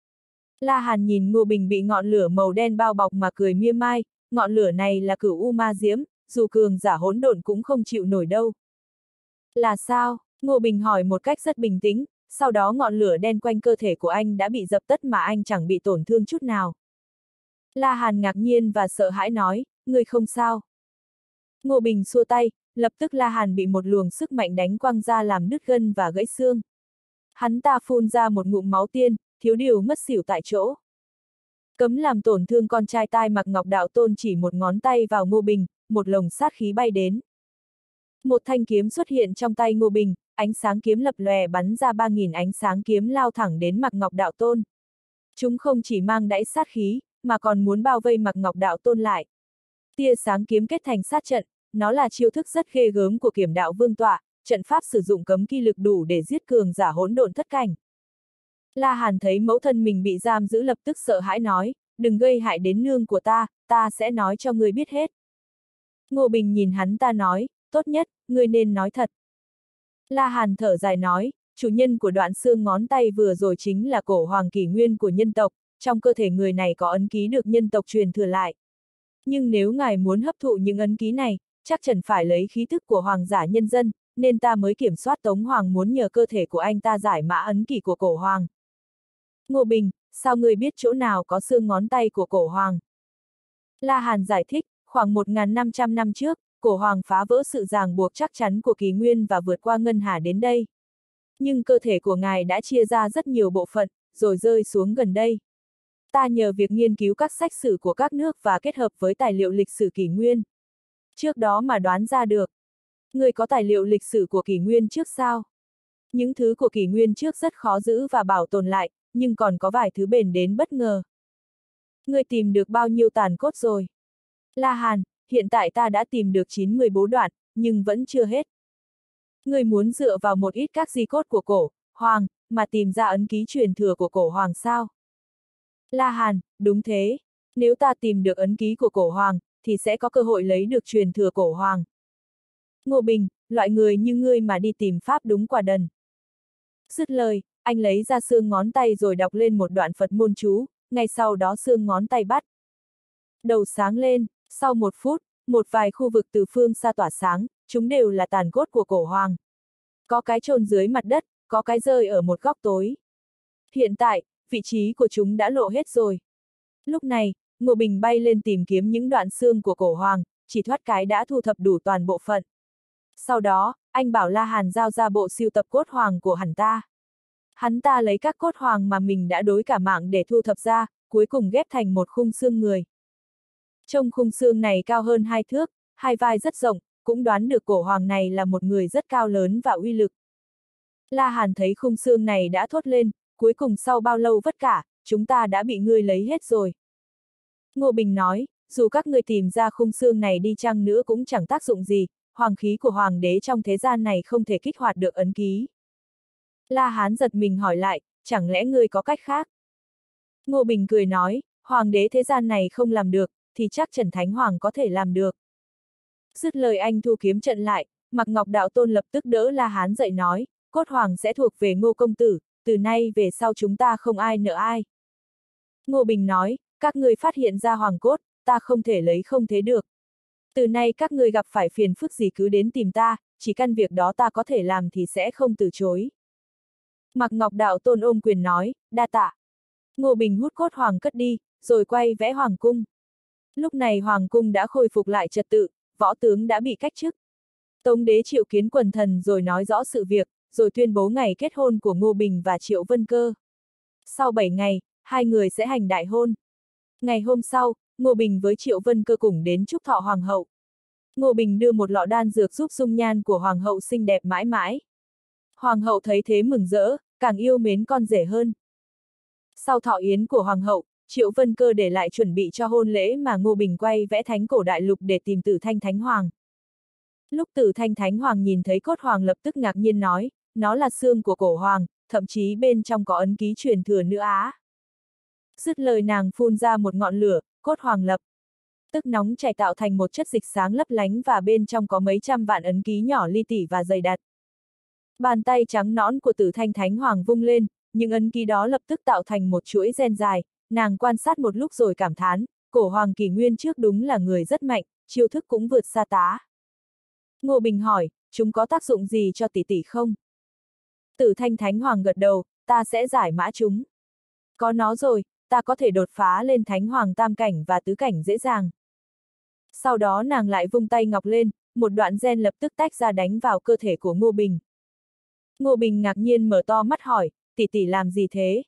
La Hàn nhìn Ngô Bình bị ngọn lửa màu đen bao bọc mà cười mỉa mai, ngọn lửa này là cửu U Ma Diễm, dù cường giả hỗn độn cũng không chịu nổi đâu. Là sao? Ngô Bình hỏi một cách rất bình tĩnh, sau đó ngọn lửa đen quanh cơ thể của anh đã bị dập tắt mà anh chẳng bị tổn thương chút nào. La Hàn ngạc nhiên và sợ hãi nói, người không sao. Ngô Bình xua tay, lập tức La Hàn bị một luồng sức mạnh đánh quăng ra làm đứt gân và gãy xương. Hắn ta phun ra một ngụm máu tiên, thiếu điều ngất xỉu tại chỗ. Cấm làm tổn thương con trai tai Mạc Ngọc Đạo Tôn chỉ một ngón tay vào Ngô Bình, một lồng sát khí bay đến. Một thanh kiếm xuất hiện trong tay Ngô Bình, ánh sáng kiếm lập lòe bắn ra ba nghìn ánh sáng kiếm lao thẳng đến Mạc Ngọc Đạo Tôn. Chúng không chỉ mang đẫy sát khí, mà còn muốn bao vây Mạc Ngọc Đạo Tôn lại. Tia sáng kiếm kết thành sát trận, nó là chiêu thức rất ghê gớm của Kiểm Đạo Vương tọa, trận pháp sử dụng cấm kỵ lực đủ để giết cường giả hỗn độn thất cảnh. La Hàn thấy mẫu thân mình bị giam giữ lập tức sợ hãi nói, đừng gây hại đến nương của ta, ta sẽ nói cho ngươi biết hết. Ngô Bình nhìn hắn ta nói, tốt nhất, ngươi nên nói thật. La Hàn thở dài nói, chủ nhân của đoạn xương ngón tay vừa rồi chính là cổ hoàng kỷ nguyên của nhân tộc, trong cơ thể người này có ấn ký được nhân tộc truyền thừa lại. Nhưng nếu ngài muốn hấp thụ những ấn ký này, chắc chắn phải lấy khí thức của hoàng giả nhân dân, nên ta mới kiểm soát Tống Hoàng muốn nhờ cơ thể của anh ta giải mã ấn ký của cổ hoàng. Ngô Bình, sao ngươi biết chỗ nào có xương ngón tay của cổ hoàng? La Hàn giải thích, khoảng một nghìn năm trăm năm trước, cổ hoàng phá vỡ sự ràng buộc chắc chắn của kỷ nguyên và vượt qua ngân hà đến đây. Nhưng cơ thể của ngài đã chia ra rất nhiều bộ phận, rồi rơi xuống gần đây. Ta nhờ việc nghiên cứu các sách sử của các nước và kết hợp với tài liệu lịch sử kỷ nguyên. Trước đó mà đoán ra được. Người có tài liệu lịch sử của kỷ nguyên trước sao? Những thứ của kỷ nguyên trước rất khó giữ và bảo tồn lại, nhưng còn có vài thứ bền đến bất ngờ. Người tìm được bao nhiêu tàn cốt rồi? La Hàn, hiện tại ta đã tìm được chín mươi bốn đoạn, nhưng vẫn chưa hết. Người muốn dựa vào một ít các di cốt của cổ hoàng, mà tìm ra ấn ký truyền thừa của cổ hoàng sao? La Hàn, đúng thế. Nếu ta tìm được ấn ký của cổ hoàng, thì sẽ có cơ hội lấy được truyền thừa cổ hoàng. Ngô Bình, loại người như ngươi mà đi tìm pháp đúng quả đần. Dứt lời, anh lấy ra xương ngón tay rồi đọc lên một đoạn Phật môn chú, ngay sau đó xương ngón tay bắt đầu sáng lên, sau một phút, một vài khu vực từ phương xa tỏa sáng, chúng đều là tàn cốt của cổ hoàng. Có cái chôn dưới mặt đất, có cái rơi ở một góc tối. Hiện tại, vị trí của chúng đã lộ hết rồi. Lúc này, Ngô Bình bay lên tìm kiếm những đoạn xương của cổ hoàng, chỉ thoát cái đã thu thập đủ toàn bộ phận. Sau đó, anh bảo La Hàn giao ra bộ sưu tập cốt hoàng của hắn ta. Hắn ta lấy các cốt hoàng mà mình đã đối cả mạng để thu thập ra, cuối cùng ghép thành một khung xương người. Trông khung xương này cao hơn hai thước, hai vai rất rộng, cũng đoán được cổ hoàng này là một người rất cao lớn và uy lực. La Hàn thấy khung xương này đã thốt lên, cuối cùng sau bao lâu vất vả, chúng ta đã bị ngươi lấy hết rồi. Ngô Bình nói, dù các ngươi tìm ra khung xương này đi chăng nữa cũng chẳng tác dụng gì, hoàng khí của hoàng đế trong thế gian này không thể kích hoạt được ấn ký. La Hán giật mình hỏi lại, chẳng lẽ ngươi có cách khác? Ngô Bình cười nói, hoàng đế thế gian này không làm được, thì chắc Trần Thánh Hoàng có thể làm được. Dứt lời anh thu kiếm trận lại, Mạc Ngọc Đạo Tôn lập tức đỡ La Hán dậy nói, cốt hoàng sẽ thuộc về Ngô công tử, từ nay về sau chúng ta không ai nợ ai. Ngô Bình nói, các ngươi phát hiện ra hoàng cốt, ta không thể lấy không thế được. Từ nay các ngươi gặp phải phiền phức gì cứ đến tìm ta, chỉ căn việc đó ta có thể làm thì sẽ không từ chối. Mạc Ngọc Đạo Tôn ôm quyền nói, đa tạ. Ngô Bình hút cốt hoàng cất đi, rồi quay vẽ hoàng cung. Lúc này hoàng cung đã khôi phục lại trật tự, võ tướng đã bị cách chức. Tống đế triệu kiến quần thần rồi nói rõ sự việc, rồi tuyên bố ngày kết hôn của Ngô Bình và Triệu Vân Cơ. Sau bảy ngày, hai người sẽ hành đại hôn. Ngày hôm sau, Ngô Bình với Triệu Vân Cơ cùng đến chúc thọ hoàng hậu. Ngô Bình đưa một lọ đan dược giúp dung nhan của hoàng hậu xinh đẹp mãi mãi. Hoàng hậu thấy thế mừng rỡ, càng yêu mến con rể hơn. Sau thọ yến của hoàng hậu, Triệu Vân Cơ để lại chuẩn bị cho hôn lễ mà Ngô Bình quay vẽ thánh cổ đại lục để tìm Tử Thanh Thánh Hoàng. Lúc Tử Thanh Thánh Hoàng nhìn thấy cốt hoàng lập tức ngạc nhiên nói, nó là xương của cổ hoàng, thậm chí bên trong có ấn ký truyền thừa nữa á. Dứt lời nàng phun ra một ngọn lửa, cốt hoàng lập tức nóng chảy tạo thành một chất dịch sáng lấp lánh và bên trong có mấy trăm vạn ấn ký nhỏ li tỉ và dày đặc. Bàn tay trắng nõn của Tử Thanh Thánh Hoàng vung lên, những ấn ký đó lập tức tạo thành một chuỗi gen dài, nàng quan sát một lúc rồi cảm thán, cổ hoàng kỷ nguyên trước đúng là người rất mạnh, chiêu thức cũng vượt xa tá. Ngô Bình hỏi, chúng có tác dụng gì cho tỷ tỷ không? Tử Thanh Thánh Hoàng gật đầu, ta sẽ giải mã chúng. Có nó rồi, ta có thể đột phá lên Thánh Hoàng tam cảnh và tứ cảnh dễ dàng. Sau đó nàng lại vung tay ngọc lên, một đoạn gen lập tức tách ra đánh vào cơ thể của Ngô Bình. Ngô Bình ngạc nhiên mở to mắt hỏi, tỷ tỷ làm gì thế?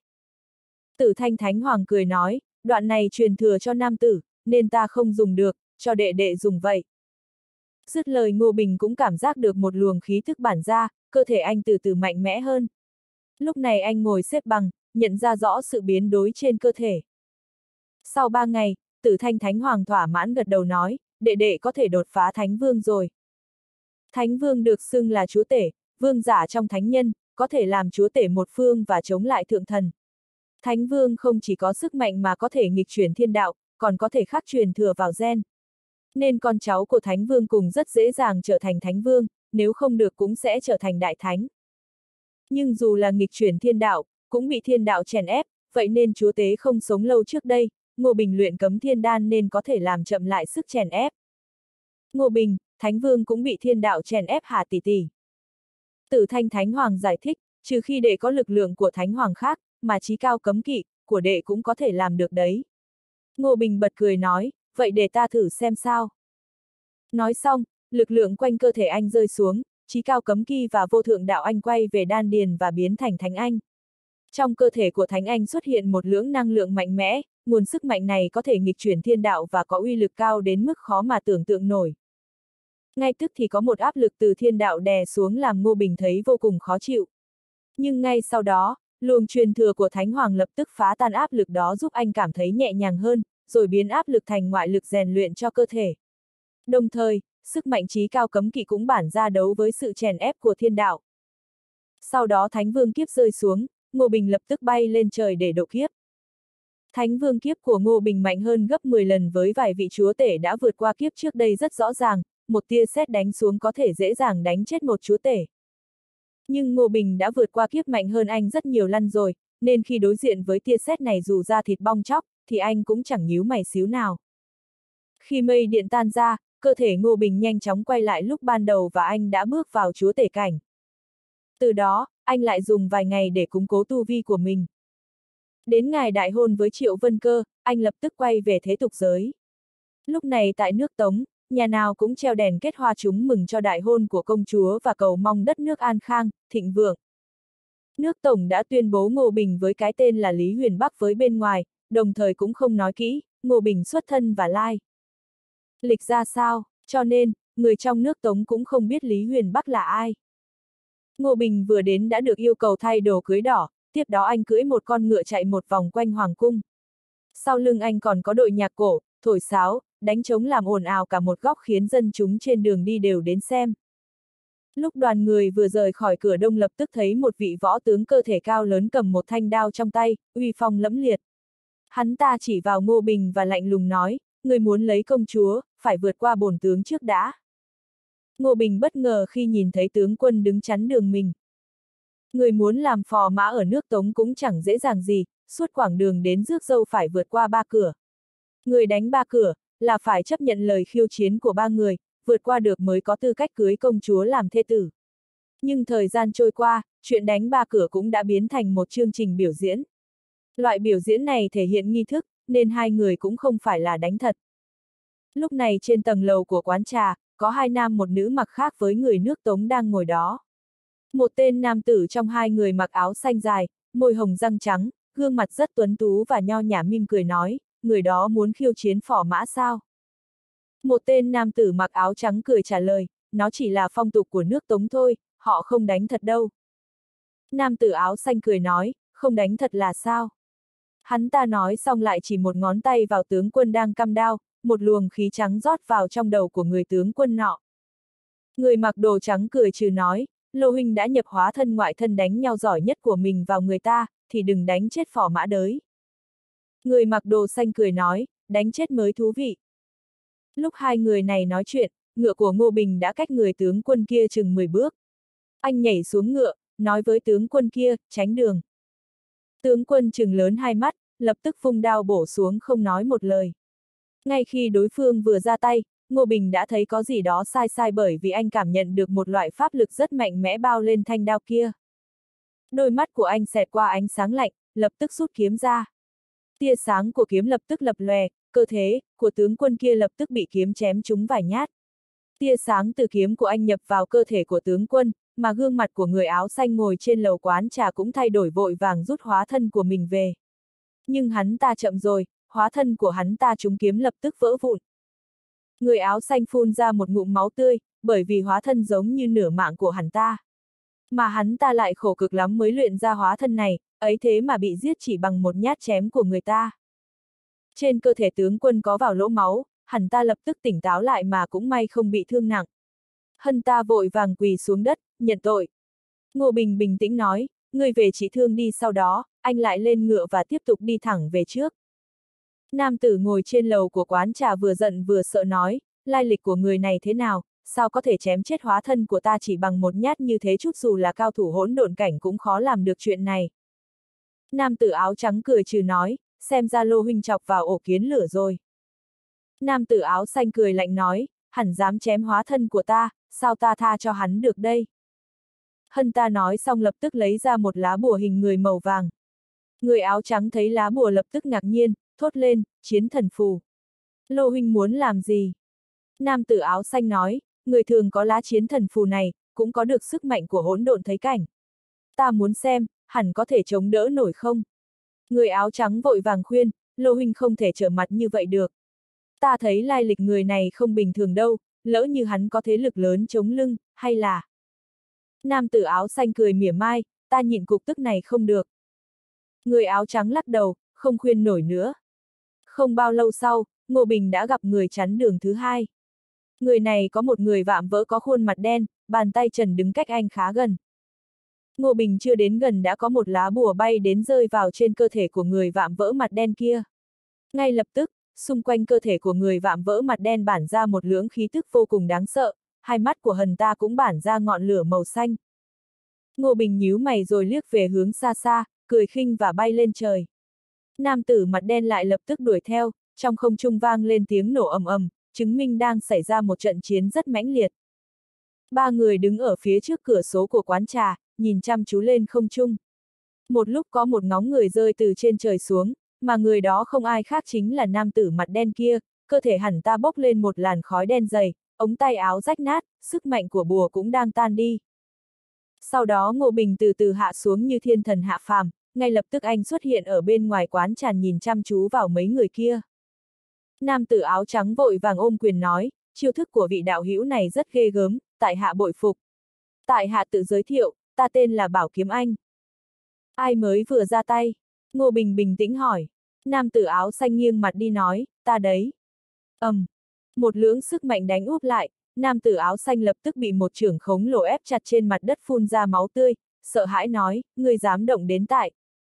Tử Thanh Thánh Hoàng cười nói, đoạn này truyền thừa cho nam tử, nên ta không dùng được, cho đệ đệ dùng vậy. Dứt lời Ngô Bình cũng cảm giác được một luồng khí thức bản ra, cơ thể anh từ từ mạnh mẽ hơn. Lúc này anh ngồi xếp bằng, nhận ra rõ sự biến đổi trên cơ thể. Sau ba ngày, Tử Thanh Thánh Hoàng thỏa mãn gật đầu nói, đệ đệ có thể đột phá Thánh Vương rồi. Thánh Vương được xưng là chúa tể, vương giả trong thánh nhân, có thể làm chúa tể một phương và chống lại thượng thần. Thánh Vương không chỉ có sức mạnh mà có thể nghịch chuyển thiên đạo, còn có thể khắc truyền thừa vào gen. Nên con cháu của Thánh Vương cùng rất dễ dàng trở thành Thánh Vương, nếu không được cũng sẽ trở thành Đại Thánh. Nhưng dù là nghịch chuyển thiên đạo, cũng bị thiên đạo chèn ép, vậy nên chúa tế không sống lâu trước đây, Ngô Bình luyện cấm thiên đan nên có thể làm chậm lại sức chèn ép. Ngô Bình, Thánh Vương cũng bị thiên đạo chèn ép hả tỷ tỷ? Tử Thanh Thánh Hoàng giải thích, trừ khi đệ có lực lượng của Thánh Hoàng khác, mà chí cao cấm kỵ, của đệ cũng có thể làm được đấy. Ngô Bình bật cười nói, vậy để ta thử xem sao. Nói xong, lực lượng quanh cơ thể anh rơi xuống, chí cao cấm kỵ và vô thượng đạo anh quay về đan điền và biến thành Thánh Anh. Trong cơ thể của Thánh Anh xuất hiện một lưỡng năng lượng mạnh mẽ, nguồn sức mạnh này có thể nghịch chuyển thiên đạo và có uy lực cao đến mức khó mà tưởng tượng nổi. Ngay tức thì có một áp lực từ thiên đạo đè xuống làm Ngô Bình thấy vô cùng khó chịu. Nhưng ngay sau đó, luồng truyền thừa của Thánh Hoàng lập tức phá tan áp lực đó giúp anh cảm thấy nhẹ nhàng hơn, rồi biến áp lực thành ngoại lực rèn luyện cho cơ thể. Đồng thời, sức mạnh chí cao cấm kỵ cũng bản ra đấu với sự chèn ép của thiên đạo. Sau đó Thánh Vương kiếp rơi xuống, Ngô Bình lập tức bay lên trời để độ kiếp. Thánh Vương kiếp của Ngô Bình mạnh hơn gấp mười lần với vài vị chúa tể đã vượt qua kiếp trước đây rất rõ ràng, một tia sét đánh xuống có thể dễ dàng đánh chết một chúa tể. Nhưng Ngô Bình đã vượt qua kiếp mạnh hơn anh rất nhiều lần rồi, nên khi đối diện với tia sét này dù da thịt bong chóc, thì anh cũng chẳng nhíu mày xíu nào. Khi mây điện tan ra, cơ thể Ngô Bình nhanh chóng quay lại lúc ban đầu và anh đã bước vào chúa tể cảnh. Từ đó, anh lại dùng vài ngày để củng cố tu vi của mình. Đến ngày đại hôn với Triệu Vân Cơ, anh lập tức quay về thế tục giới. Lúc này tại nước Tống, nhà nào cũng treo đèn kết hoa chúng mừng cho đại hôn của công chúa và cầu mong đất nước an khang, thịnh vượng. Nước Tổng đã tuyên bố Ngô Bình với cái tên là Lý Huyền Bắc với bên ngoài, đồng thời cũng không nói kỹ, Ngô Bình xuất thân và lai lịch ra sao, cho nên, người trong nước Tống cũng không biết Lý Huyền Bắc là ai. Ngô Bình vừa đến đã được yêu cầu thay đồ cưới đỏ, tiếp đó anh cưỡi một con ngựa chạy một vòng quanh hoàng cung. Sau lưng anh còn có đội nhạc cổ, thổi sáo, đánh trống làm ồn ào cả một góc khiến dân chúng trên đường đi đều đến xem. Lúc đoàn người vừa rời khỏi cửa đông lập tức thấy một vị võ tướng cơ thể cao lớn cầm một thanh đao trong tay, uy phong lẫm liệt. Hắn ta chỉ vào Ngô Bình và lạnh lùng nói, người muốn lấy công chúa, phải vượt qua bổn tướng trước đã. Ngô Bình bất ngờ khi nhìn thấy tướng quân đứng chắn đường mình. Người muốn làm phò mã ở nước Tống cũng chẳng dễ dàng gì, suốt quãng đường đến rước dâu phải vượt qua ba cửa. Người đánh ba cửa, là phải chấp nhận lời khiêu chiến của ba người, vượt qua được mới có tư cách cưới công chúa làm thê tử. Nhưng thời gian trôi qua, chuyện đánh ba cửa cũng đã biến thành một chương trình biểu diễn. Loại biểu diễn này thể hiện nghi thức, nên hai người cũng không phải là đánh thật. Lúc này trên tầng lầu của quán trà, có hai nam một nữ mặc khác với người nước Tống đang ngồi đó. Một tên nam tử trong hai người mặc áo xanh dài, môi hồng răng trắng, gương mặt rất tuấn tú và nho nhã mỉm cười nói, người đó muốn khiêu chiến phò mã sao? Một tên nam tử mặc áo trắng cười trả lời, nó chỉ là phong tục của nước Tống thôi, họ không đánh thật đâu. Nam tử áo xanh cười nói, không đánh thật là sao? Hắn ta nói xong lại chỉ một ngón tay vào tướng quân đang căm đao, một luồng khí trắng rót vào trong đầu của người tướng quân nọ. Người mặc đồ trắng cười trừ nói, Lô huynh đã nhập hóa thân ngoại thân đánh nhau giỏi nhất của mình vào người ta, thì đừng đánh chết phò mã đới. Người mặc đồ xanh cười nói, đánh chết mới thú vị. Lúc hai người này nói chuyện, ngựa của Ngô Bình đã cách người tướng quân kia chừng mười bước. Anh nhảy xuống ngựa, nói với tướng quân kia, tránh đường. Tướng quân trừng lớn hai mắt, lập tức vung đao bổ xuống không nói một lời. Ngay khi đối phương vừa ra tay, Ngô Bình đã thấy có gì đó sai sai bởi vì anh cảm nhận được một loại pháp lực rất mạnh mẽ bao lên thanh đao kia. Đôi mắt của anh xẹt qua ánh sáng lạnh, lập tức rút kiếm ra. Tia sáng của kiếm lập tức lập lòe, cơ thể của tướng quân kia lập tức bị kiếm chém trúng vài nhát. Tia sáng từ kiếm của anh nhập vào cơ thể của tướng quân, mà gương mặt của người áo xanh ngồi trên lầu quán trà cũng thay đổi vội vàng rút hóa thân của mình về. Nhưng hắn ta chậm rồi, hóa thân của hắn ta trúng kiếm lập tức vỡ vụn. Người áo xanh phun ra một ngụm máu tươi, bởi vì hóa thân giống như nửa mạng của hắn ta. Mà hắn ta lại khổ cực lắm mới luyện ra hóa thân này, ấy thế mà bị giết chỉ bằng một nhát chém của người ta. Trên cơ thể tướng quân có vào lỗ máu, hắn ta lập tức tỉnh táo lại mà cũng may không bị thương nặng. Hân ta vội vàng quỳ xuống đất, nhận tội. Ngô Bình bình tĩnh nói, ngươi về trị thương đi, sau đó, anh lại lên ngựa và tiếp tục đi thẳng về trước. Nam tử ngồi trên lầu của quán trà vừa giận vừa sợ nói, lai lịch của người này thế nào, sao có thể chém chết hóa thân của ta chỉ bằng một nhát như thế, chút dù là cao thủ hỗn độn cảnh cũng khó làm được chuyện này. Nam tử áo trắng cười trừ nói, xem ra Lô huynh chọc vào ổ kiến lửa rồi. Nam tử áo xanh cười lạnh nói, hẳn dám chém hóa thân của ta, sao ta tha cho hắn được đây? Hân ta nói xong lập tức lấy ra một lá bùa hình người màu vàng. Người áo trắng thấy lá bùa lập tức ngạc nhiên, thốt lên, chiến thần phù. Lô huynh muốn làm gì? Nam tử áo xanh nói, người thường có lá chiến thần phù này, cũng có được sức mạnh của hỗn độn thấy cảnh. Ta muốn xem, hẳn có thể chống đỡ nổi không? Người áo trắng vội vàng khuyên, Lô huynh không thể trở mặt như vậy được. Ta thấy lai lịch người này không bình thường đâu, lỡ như hắn có thế lực lớn chống lưng, hay là... Nam tử áo xanh cười mỉa mai, ta nhịn cục tức này không được. Người áo trắng lắc đầu, không khuyên nổi nữa. Không bao lâu sau, Ngô Bình đã gặp người chắn đường thứ hai. Người này có một người vạm vỡ có khuôn mặt đen, bàn tay trần đứng cách anh khá gần. Ngô Bình chưa đến gần đã có một lá bùa bay đến rơi vào trên cơ thể của người vạm vỡ mặt đen kia. Ngay lập tức, xung quanh cơ thể của người vạm vỡ mặt đen bản ra một lưỡng khí tức vô cùng đáng sợ, hai mắt của hần ta cũng bản ra ngọn lửa màu xanh. Ngô Bình nhíu mày rồi liếc về hướng xa xa, cười khinh và bay lên trời. Nam tử mặt đen lại lập tức đuổi theo, trong không trung vang lên tiếng nổ ầm ầm, chứng minh đang xảy ra một trận chiến rất mãnh liệt. Ba người đứng ở phía trước cửa sổ của quán trà, nhìn chăm chú lên không trung. Một lúc có một ngóng người rơi từ trên trời xuống, mà người đó không ai khác chính là nam tử mặt đen kia, cơ thể hẳn ta bốc lên một làn khói đen dày, ống tay áo rách nát, sức mạnh của bùa cũng đang tan đi. Sau đó Ngô Bình từ từ hạ xuống như thiên thần hạ phàm, ngay lập tức anh xuất hiện ở bên ngoài quán trà nhìn chăm chú vào mấy người kia. Nam tử áo trắng vội vàng ôm quyền nói, chiêu thức của vị đạo hữu này rất ghê gớm, tại hạ bội phục. Tại hạ tự giới thiệu, ta tên là Bảo Kiếm Anh. Ai mới vừa ra tay? Ngô Bình bình tĩnh hỏi. Nam tử áo xanh nghiêng mặt đi nói, ta đấy. ầm, um, một lưỡng sức mạnh đánh úp lại, nam tử áo xanh lập tức bị một chưởng khống lồ ép chặt trên mặt đất phun ra máu tươi, sợ hãi nói, ngươi dám động đến tại.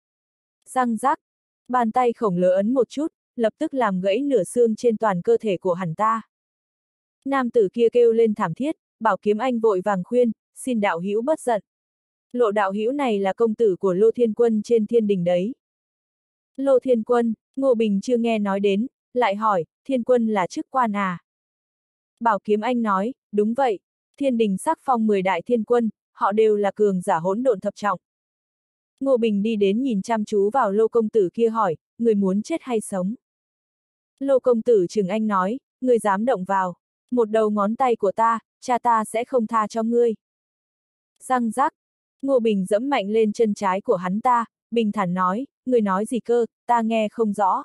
Răng rắc, bàn tay khổng lồ ấn một chút, lập tức làm gãy nửa xương trên toàn cơ thể của hắn ta. Nam tử kia kêu lên thảm thiết, Bảo Kiếm Anh vội vàng khuyên, xin đạo hữu bất giận. Lộ đạo hữu này là công tử của Lô Thiên Quân trên thiên đình đấy. Lô Thiên Quân, Ngô Bình chưa nghe nói đến, lại hỏi, Thiên Quân là chức quan à? Bảo Kiếm Anh nói, đúng vậy, thiên đình sắc phong mười đại thiên quân, họ đều là cường giả hỗn độn thập trọng. Ngô Bình đi đến nhìn chăm chú vào Lô công tử kia hỏi, người muốn chết hay sống? Lô công tử trừng anh nói, người dám động vào. Một đầu ngón tay của ta, cha ta sẽ không tha cho ngươi. Răng rắc, Ngô Bình dẫm mạnh lên chân trái của hắn ta, bình thản nói, ngươi nói gì cơ, ta nghe không rõ.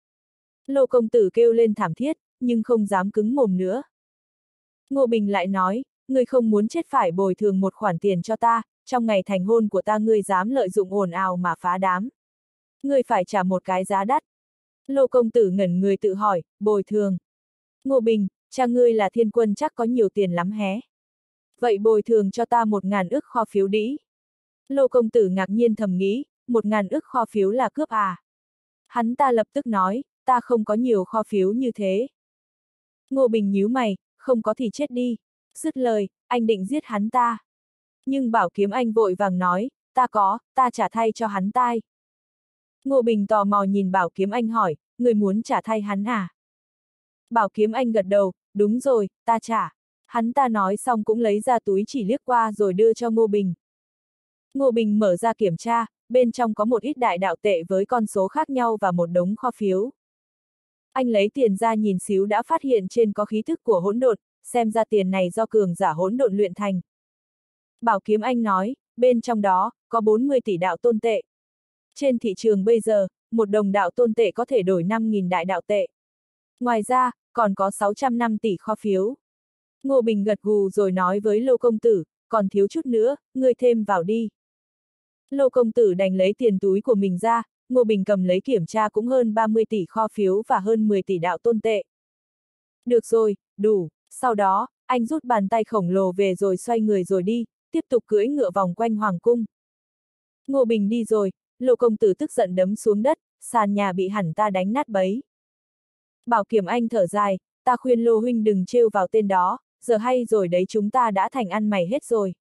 Lô công tử kêu lên thảm thiết, nhưng không dám cứng mồm nữa. Ngô Bình lại nói, ngươi không muốn chết phải bồi thường một khoản tiền cho ta, trong ngày thành hôn của ta ngươi dám lợi dụng ồn ào mà phá đám. Ngươi phải trả một cái giá đắt. Lô công tử ngẩn người tự hỏi, bồi thường. Ngô Bình, cha ngươi là thiên quân chắc có nhiều tiền lắm hé. Vậy bồi thường cho ta một ngàn ức kho phiếu đĩ. Lô công tử ngạc nhiên thầm nghĩ, một ngàn ức kho phiếu là cướp à? Hắn ta lập tức nói, ta không có nhiều kho phiếu như thế. Ngô Bình nhíu mày, không có thì chết đi. Dứt lời, anh định giết hắn ta. Nhưng Bảo Kiếm Anh vội vàng nói, ta có, ta trả thay cho hắn tai. Ngô Bình tò mò nhìn Bảo Kiếm Anh hỏi, người muốn trả thay hắn à? Bảo Kiếm Anh gật đầu, đúng rồi, ta trả. Hắn ta nói xong cũng lấy ra túi chỉ liếc qua rồi đưa cho Ngô Bình. Ngô Bình mở ra kiểm tra, bên trong có một ít đại đạo tệ với con số khác nhau và một đống kho phiếu. Anh lấy tiền ra nhìn xíu đã phát hiện trên có khí thức của hỗn độn, xem ra tiền này do cường giả hỗn độn luyện thành. Bảo Kiếm Anh nói, bên trong đó, có bốn mươi tỷ đạo tôn tệ. Trên thị trường bây giờ, một đồng đạo tôn tệ có thể đổi năm nghìn đại đạo tệ. Ngoài ra, còn có sáu trăm năm tỷ kho phiếu. Ngô Bình gật gù rồi nói với Lô công tử, còn thiếu chút nữa, ngươi thêm vào đi. Lô công tử đành lấy tiền túi của mình ra, Ngô Bình cầm lấy kiểm tra cũng hơn ba mươi tỷ kho phiếu và hơn mười tỷ đạo tôn tệ. Được rồi, đủ, sau đó, anh rút bàn tay khổng lồ về rồi xoay người rồi đi, tiếp tục cưỡi ngựa vòng quanh hoàng cung. Ngô Bình đi rồi, Lô công tử tức giận đấm xuống đất, sàn nhà bị hẳn ta đánh nát bấy. Bảo Kiếm Anh thở dài, ta khuyên Lô huynh đừng trêu vào tên đó, giờ hay rồi đấy chúng ta đã thành ăn mày hết rồi.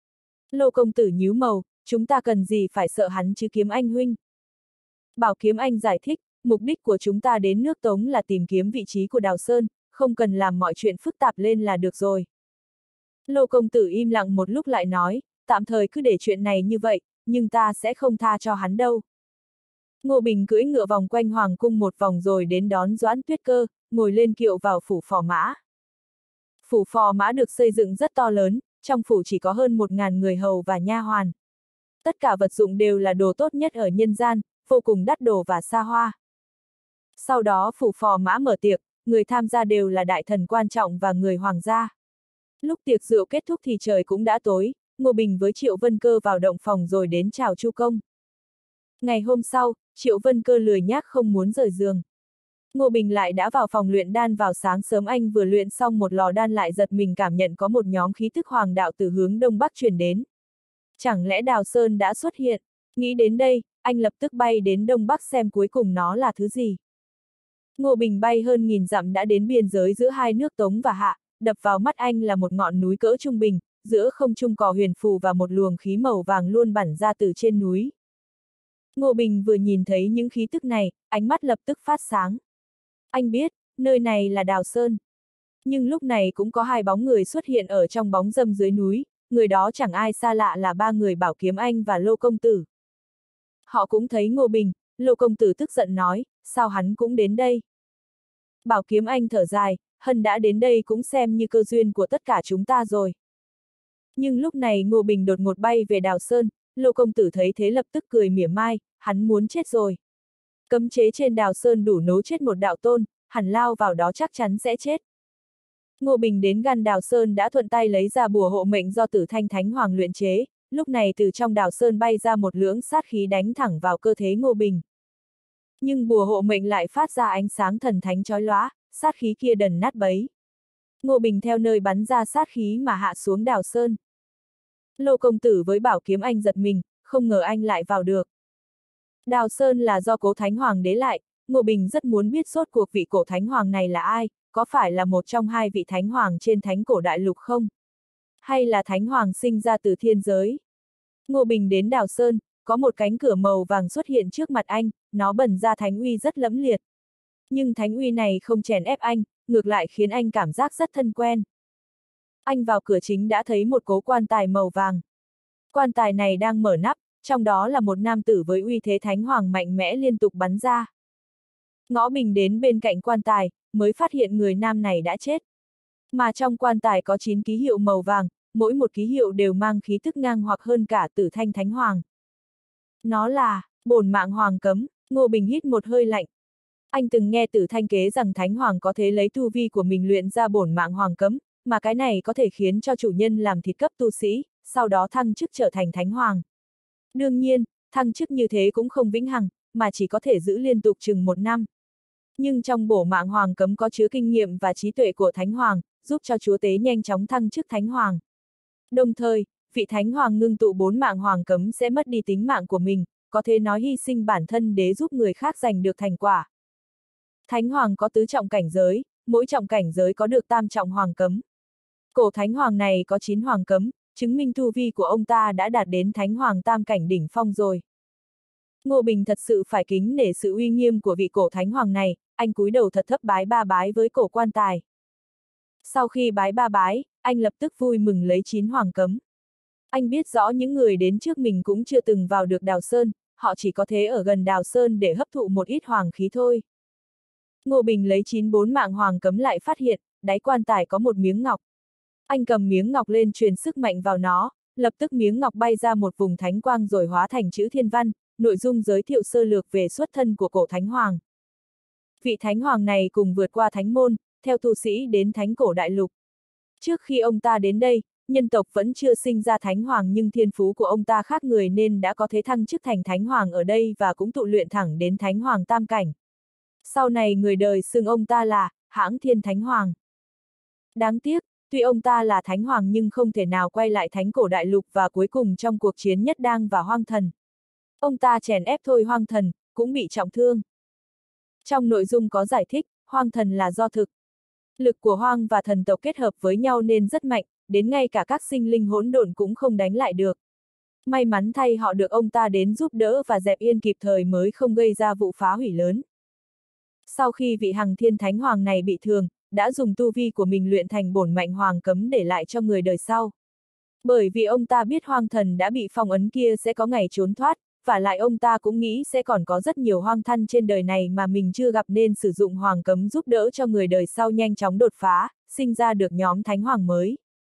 Lô công tử nhíu màu, chúng ta cần gì phải sợ hắn chứ Kiếm Anh huynh. Bảo Kiếm Anh giải thích, mục đích của chúng ta đến nước Tống là tìm kiếm vị trí của Đào Sơn, không cần làm mọi chuyện phức tạp lên là được rồi. Lô công tử im lặng một lúc lại nói, tạm thời cứ để chuyện này như vậy, nhưng ta sẽ không tha cho hắn đâu. Ngô Bình cưỡi ngựa vòng quanh hoàng cung một vòng rồi đến đón Doãn Tuyết Cơ, ngồi lên kiệu vào phủ phò mã. Phủ phò mã được xây dựng rất to lớn, trong phủ chỉ có hơn một ngàn người hầu và nha hoàn. Tất cả vật dụng đều là đồ tốt nhất ở nhân gian, vô cùng đắt đồ và xa hoa. Sau đó phủ phò mã mở tiệc, người tham gia đều là đại thần quan trọng và người hoàng gia. Lúc tiệc rượu kết thúc thì trời cũng đã tối, Ngô Bình với Triệu Vân Cơ vào động phòng rồi đến chào Chu Công. Ngày hôm sau, Triệu Vân Cơ lười nhác không muốn rời giường. Ngô Bình lại đã vào phòng luyện đan vào sáng sớm, anh vừa luyện xong một lò đan lại giật mình cảm nhận có một nhóm khí tức hoàng đạo từ hướng đông bắc truyền đến. Chẳng lẽ Đào Sơn đã xuất hiện? Nghĩ đến đây, anh lập tức bay đến đông bắc xem cuối cùng nó là thứ gì. Ngô Bình bay hơn nghìn dặm đã đến biên giới giữa hai nước Tống và Hạ, đập vào mắt anh là một ngọn núi cỡ trung bình, giữa không trung cỏ huyền phù và một luồng khí màu vàng luôn bắn ra từ trên núi. Ngô Bình vừa nhìn thấy những khí tức này, ánh mắt lập tức phát sáng. Anh biết, nơi này là Đào Sơn. Nhưng lúc này cũng có hai bóng người xuất hiện ở trong bóng râm dưới núi, người đó chẳng ai xa lạ là ba người Bảo Kiếm Anh và Lô công tử. Họ cũng thấy Ngô Bình, Lô công tử tức giận nói, sao hắn cũng đến đây? Bảo Kiếm Anh thở dài, Hân đã đến đây cũng xem như cơ duyên của tất cả chúng ta rồi. Nhưng lúc này Ngô Bình đột ngột bay về Đào Sơn, Lô công tử thấy thế lập tức cười mỉa mai, hắn muốn chết rồi. Cấm chế trên Đào Sơn đủ nấu chết một đạo tôn, hẳn lao vào đó chắc chắn sẽ chết. Ngô Bình đến gần Đào Sơn đã thuận tay lấy ra bùa hộ mệnh do Tử Thanh Thánh Hoàng luyện chế, lúc này từ trong Đào Sơn bay ra một lưỡng sát khí đánh thẳng vào cơ thể Ngô Bình. Nhưng bùa hộ mệnh lại phát ra ánh sáng thần thánh chói lóa, sát khí kia đần nát bấy. Ngô Bình theo nơi bắn ra sát khí mà hạ xuống Đào Sơn. Lô công tử với Bảo Kiếm Anh giật mình, không ngờ anh lại vào được. Đào Sơn là do Cố Thánh Hoàng đế lại, Ngô Bình rất muốn biết rốt cuộc vị cổ Thánh Hoàng này là ai, có phải là một trong hai vị Thánh Hoàng trên Thánh Cổ Đại Lục không? Hay là Thánh Hoàng sinh ra từ thiên giới? Ngô Bình đến Đào Sơn, có một cánh cửa màu vàng xuất hiện trước mặt anh, nó bần ra thánh uy rất lẫm liệt. Nhưng thánh uy này không chèn ép anh, ngược lại khiến anh cảm giác rất thân quen. Anh vào cửa chính đã thấy một cố quan tài màu vàng. Quan tài này đang mở nắp, trong đó là một nam tử với uy thế thánh hoàng mạnh mẽ liên tục bắn ra. Ngõ Bình đến bên cạnh quan tài, mới phát hiện người nam này đã chết. Mà trong quan tài có chín ký hiệu màu vàng, mỗi một ký hiệu đều mang khí tức ngang hoặc hơn cả Tử Thanh Thánh Hoàng. Nó là bổn mạng hoàng cấm. Ngô Bình hít một hơi lạnh. Anh từng nghe Tử Thanh kể rằng Thánh Hoàng có thể lấy tu vi của mình luyện ra bổn mạng hoàng cấm, mà cái này có thể khiến cho chủ nhân làm thịt cấp tu sĩ, sau đó thăng chức trở thành Thánh Hoàng. Đương nhiên, thăng chức như thế cũng không vĩnh hằng, mà chỉ có thể giữ liên tục chừng một năm. Nhưng trong bổ mạng hoàng cấm có chứa kinh nghiệm và trí tuệ của Thánh Hoàng, giúp cho chúa tế nhanh chóng thăng chức Thánh Hoàng. Đồng thời, vị Thánh Hoàng ngưng tụ bốn mạng hoàng cấm sẽ mất đi tính mạng của mình, có thể nói hy sinh bản thân để giúp người khác giành được thành quả. Thánh Hoàng có tứ trọng cảnh giới, mỗi trọng cảnh giới có được tam trọng hoàng cấm. Cổ Thánh Hoàng này có chín hoàng cấm, chứng minh tu vi của ông ta đã đạt đến Thánh Hoàng tam cảnh đỉnh phong rồi. Ngô Bình thật sự phải kính nể sự uy nghiêm của vị cổ Thánh Hoàng này, anh cúi đầu thật thấp bái ba bái với cổ quan tài. Sau khi bái ba bái, anh lập tức vui mừng lấy chín hoàng cấm. Anh biết rõ những người đến trước mình cũng chưa từng vào được Đào Sơn, họ chỉ có thế ở gần Đào Sơn để hấp thụ một ít hoàng khí thôi. Ngô Bình lấy chín bốn mạng hoàng cấm lại phát hiện, đáy quan tài có một miếng ngọc. Anh cầm miếng ngọc lên truyền sức mạnh vào nó, lập tức miếng ngọc bay ra một vùng thánh quang rồi hóa thành chữ thiên văn, nội dung giới thiệu sơ lược về xuất thân của cổ Thánh Hoàng. Vị Thánh Hoàng này cùng vượt qua thánh môn, theo tu sĩ đến thánh cổ đại lục. Trước khi ông ta đến đây, nhân tộc vẫn chưa sinh ra Thánh Hoàng nhưng thiên phú của ông ta khác người nên đã có thể thăng chức thành Thánh Hoàng ở đây và cũng tụ luyện thẳng đến Thánh Hoàng tam cảnh. Sau này người đời xưng ông ta là Hãng Thiên Thánh Hoàng. Đáng tiếc, tuy ông ta là Thánh Hoàng nhưng không thể nào quay lại thánh cổ đại lục và cuối cùng trong cuộc chiến nhất đang và hoang thần. Ông ta chèn ép thôi hoang thần, cũng bị trọng thương. Trong nội dung có giải thích, hoang thần là do thực. Lực của hoang và thần tộc kết hợp với nhau nên rất mạnh, đến ngay cả các sinh linh hỗn độn cũng không đánh lại được. May mắn thay họ được ông ta đến giúp đỡ và dẹp yên kịp thời mới không gây ra vụ phá hủy lớn. Sau khi vị Hằng Thiên Thánh Hoàng này bị thương, đã dùng tu vi của mình luyện thành bổn mạnh hoàng cấm để lại cho người đời sau. Bởi vì ông ta biết hoang thần đã bị phong ấn kia sẽ có ngày trốn thoát, và lại ông ta cũng nghĩ sẽ còn có rất nhiều hoang thân trên đời này mà mình chưa gặp nên sử dụng hoàng cấm giúp đỡ cho người đời sau nhanh chóng đột phá, sinh ra được nhóm Thánh Hoàng mới.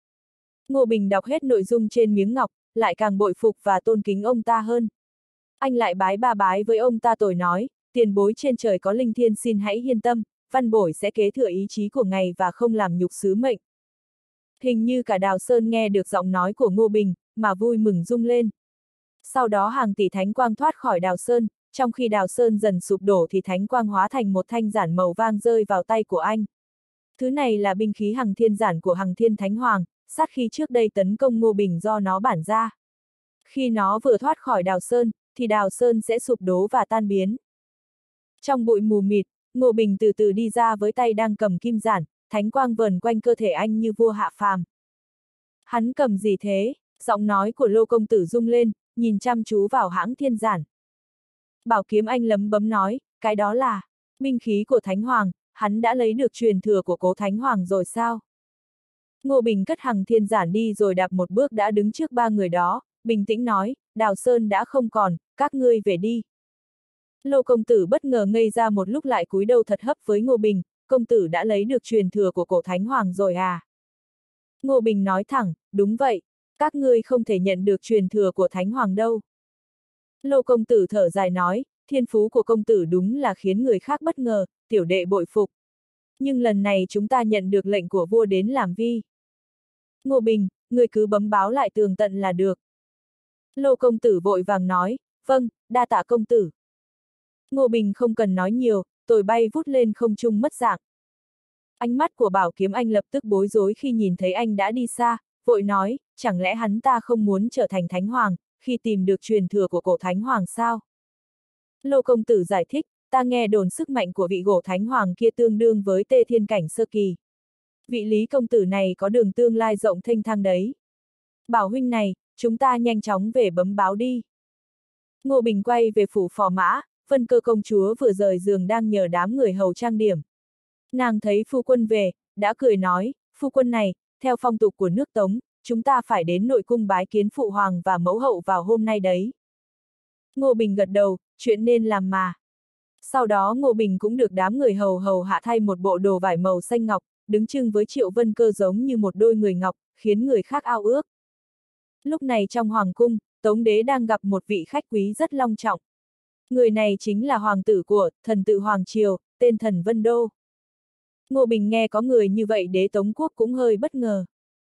Ngô Bình đọc hết nội dung trên miếng ngọc, lại càng bội phục và tôn kính ông ta hơn. Anh lại bái ba bái với ông ta tội nói, tiền bối trên trời có linh thiên xin hãy yên tâm, văn bối sẽ kế thừa ý chí của ngài và không làm nhục sứ mệnh. Hình như cả Đào Sơn nghe được giọng nói của Ngô Bình, mà vui mừng rung lên. Sau đó hàng tỷ thánh quang thoát khỏi Đào Sơn, trong khi Đào Sơn dần sụp đổ thì thánh quang hóa thành một thanh giản màu vang rơi vào tay của anh. Thứ này là binh khí Hằng Thiên giản của Hằng Thiên Thánh Hoàng, sát khi trước đây tấn công Ngô Bình do nó bản ra. Khi nó vừa thoát khỏi Đào Sơn, thì Đào Sơn sẽ sụp đổ và tan biến. Trong bụi mù mịt, Ngô Bình từ từ đi ra với tay đang cầm kim giản, thánh quang vờn quanh cơ thể anh như vua hạ phàm. Hắn cầm gì thế? Giọng nói của Lô công tử rung lên, nhìn chăm chú vào Hãng Thiên giản. Bảo kiếm anh lấm bấm nói, cái đó là binh khí của Thánh Hoàng, hắn đã lấy được truyền thừa của cố Thánh Hoàng rồi sao? Ngô Bình cất Hằng Thiên giản đi rồi đạp một bước đã đứng trước ba người đó, bình tĩnh nói, Đào Sơn đã không còn, các ngươi về đi. Lô công tử bất ngờ ngây ra một lúc lại cúi đầu thật hấp với Ngô Bình, công tử đã lấy được truyền thừa của cổ Thánh Hoàng rồi à? Ngô Bình nói thẳng, đúng vậy, các ngươi không thể nhận được truyền thừa của Thánh Hoàng đâu. Lô công tử thở dài nói, thiên phú của công tử đúng là khiến người khác bất ngờ, tiểu đệ bội phục. Nhưng lần này chúng ta nhận được lệnh của vua đến làm vi. Ngô Bình, người cứ bấm báo lại tường tận là được. Lô công tử vội vàng nói, vâng, đa tạ công tử. Ngô Bình không cần nói nhiều, tồi bay vút lên không trung mất dạng. Ánh mắt của Bảo Kiếm Anh lập tức bối rối khi nhìn thấy anh đã đi xa, vội nói, chẳng lẽ hắn ta không muốn trở thành Thánh Hoàng, khi tìm được truyền thừa của cổ Thánh Hoàng sao? Lô công tử giải thích, ta nghe đồn sức mạnh của vị cổ Thánh Hoàng kia tương đương với Tê Thiên cảnh sơ kỳ. Vị Lý công tử này có đường tương lai rộng thênh thang đấy. Bảo huynh này, chúng ta nhanh chóng về bấm báo đi. Ngô Bình quay về phủ phò mã, Vân Cơ công chúa vừa rời giường đang nhờ đám người hầu trang điểm. Nàng thấy phu quân về, đã cười nói, phu quân này, theo phong tục của nước Tống, chúng ta phải đến nội cung bái kiến phụ hoàng và mẫu hậu vào hôm nay đấy. Ngô Bình gật đầu, chuyện nên làm mà. Sau đó Ngô Bình cũng được đám người hầu hầu hạ thay một bộ đồ vải màu xanh ngọc, đứng chưng với Triệu Vân Cơ giống như một đôi người ngọc, khiến người khác ao ước. Lúc này trong hoàng cung, Tống đế đang gặp một vị khách quý rất long trọng. Người này chính là hoàng tử của thần tự Hoàng Triều, tên Thần Vân Đô. Ngô Bình nghe có người như vậy đế Tống quốc cũng hơi bất ngờ.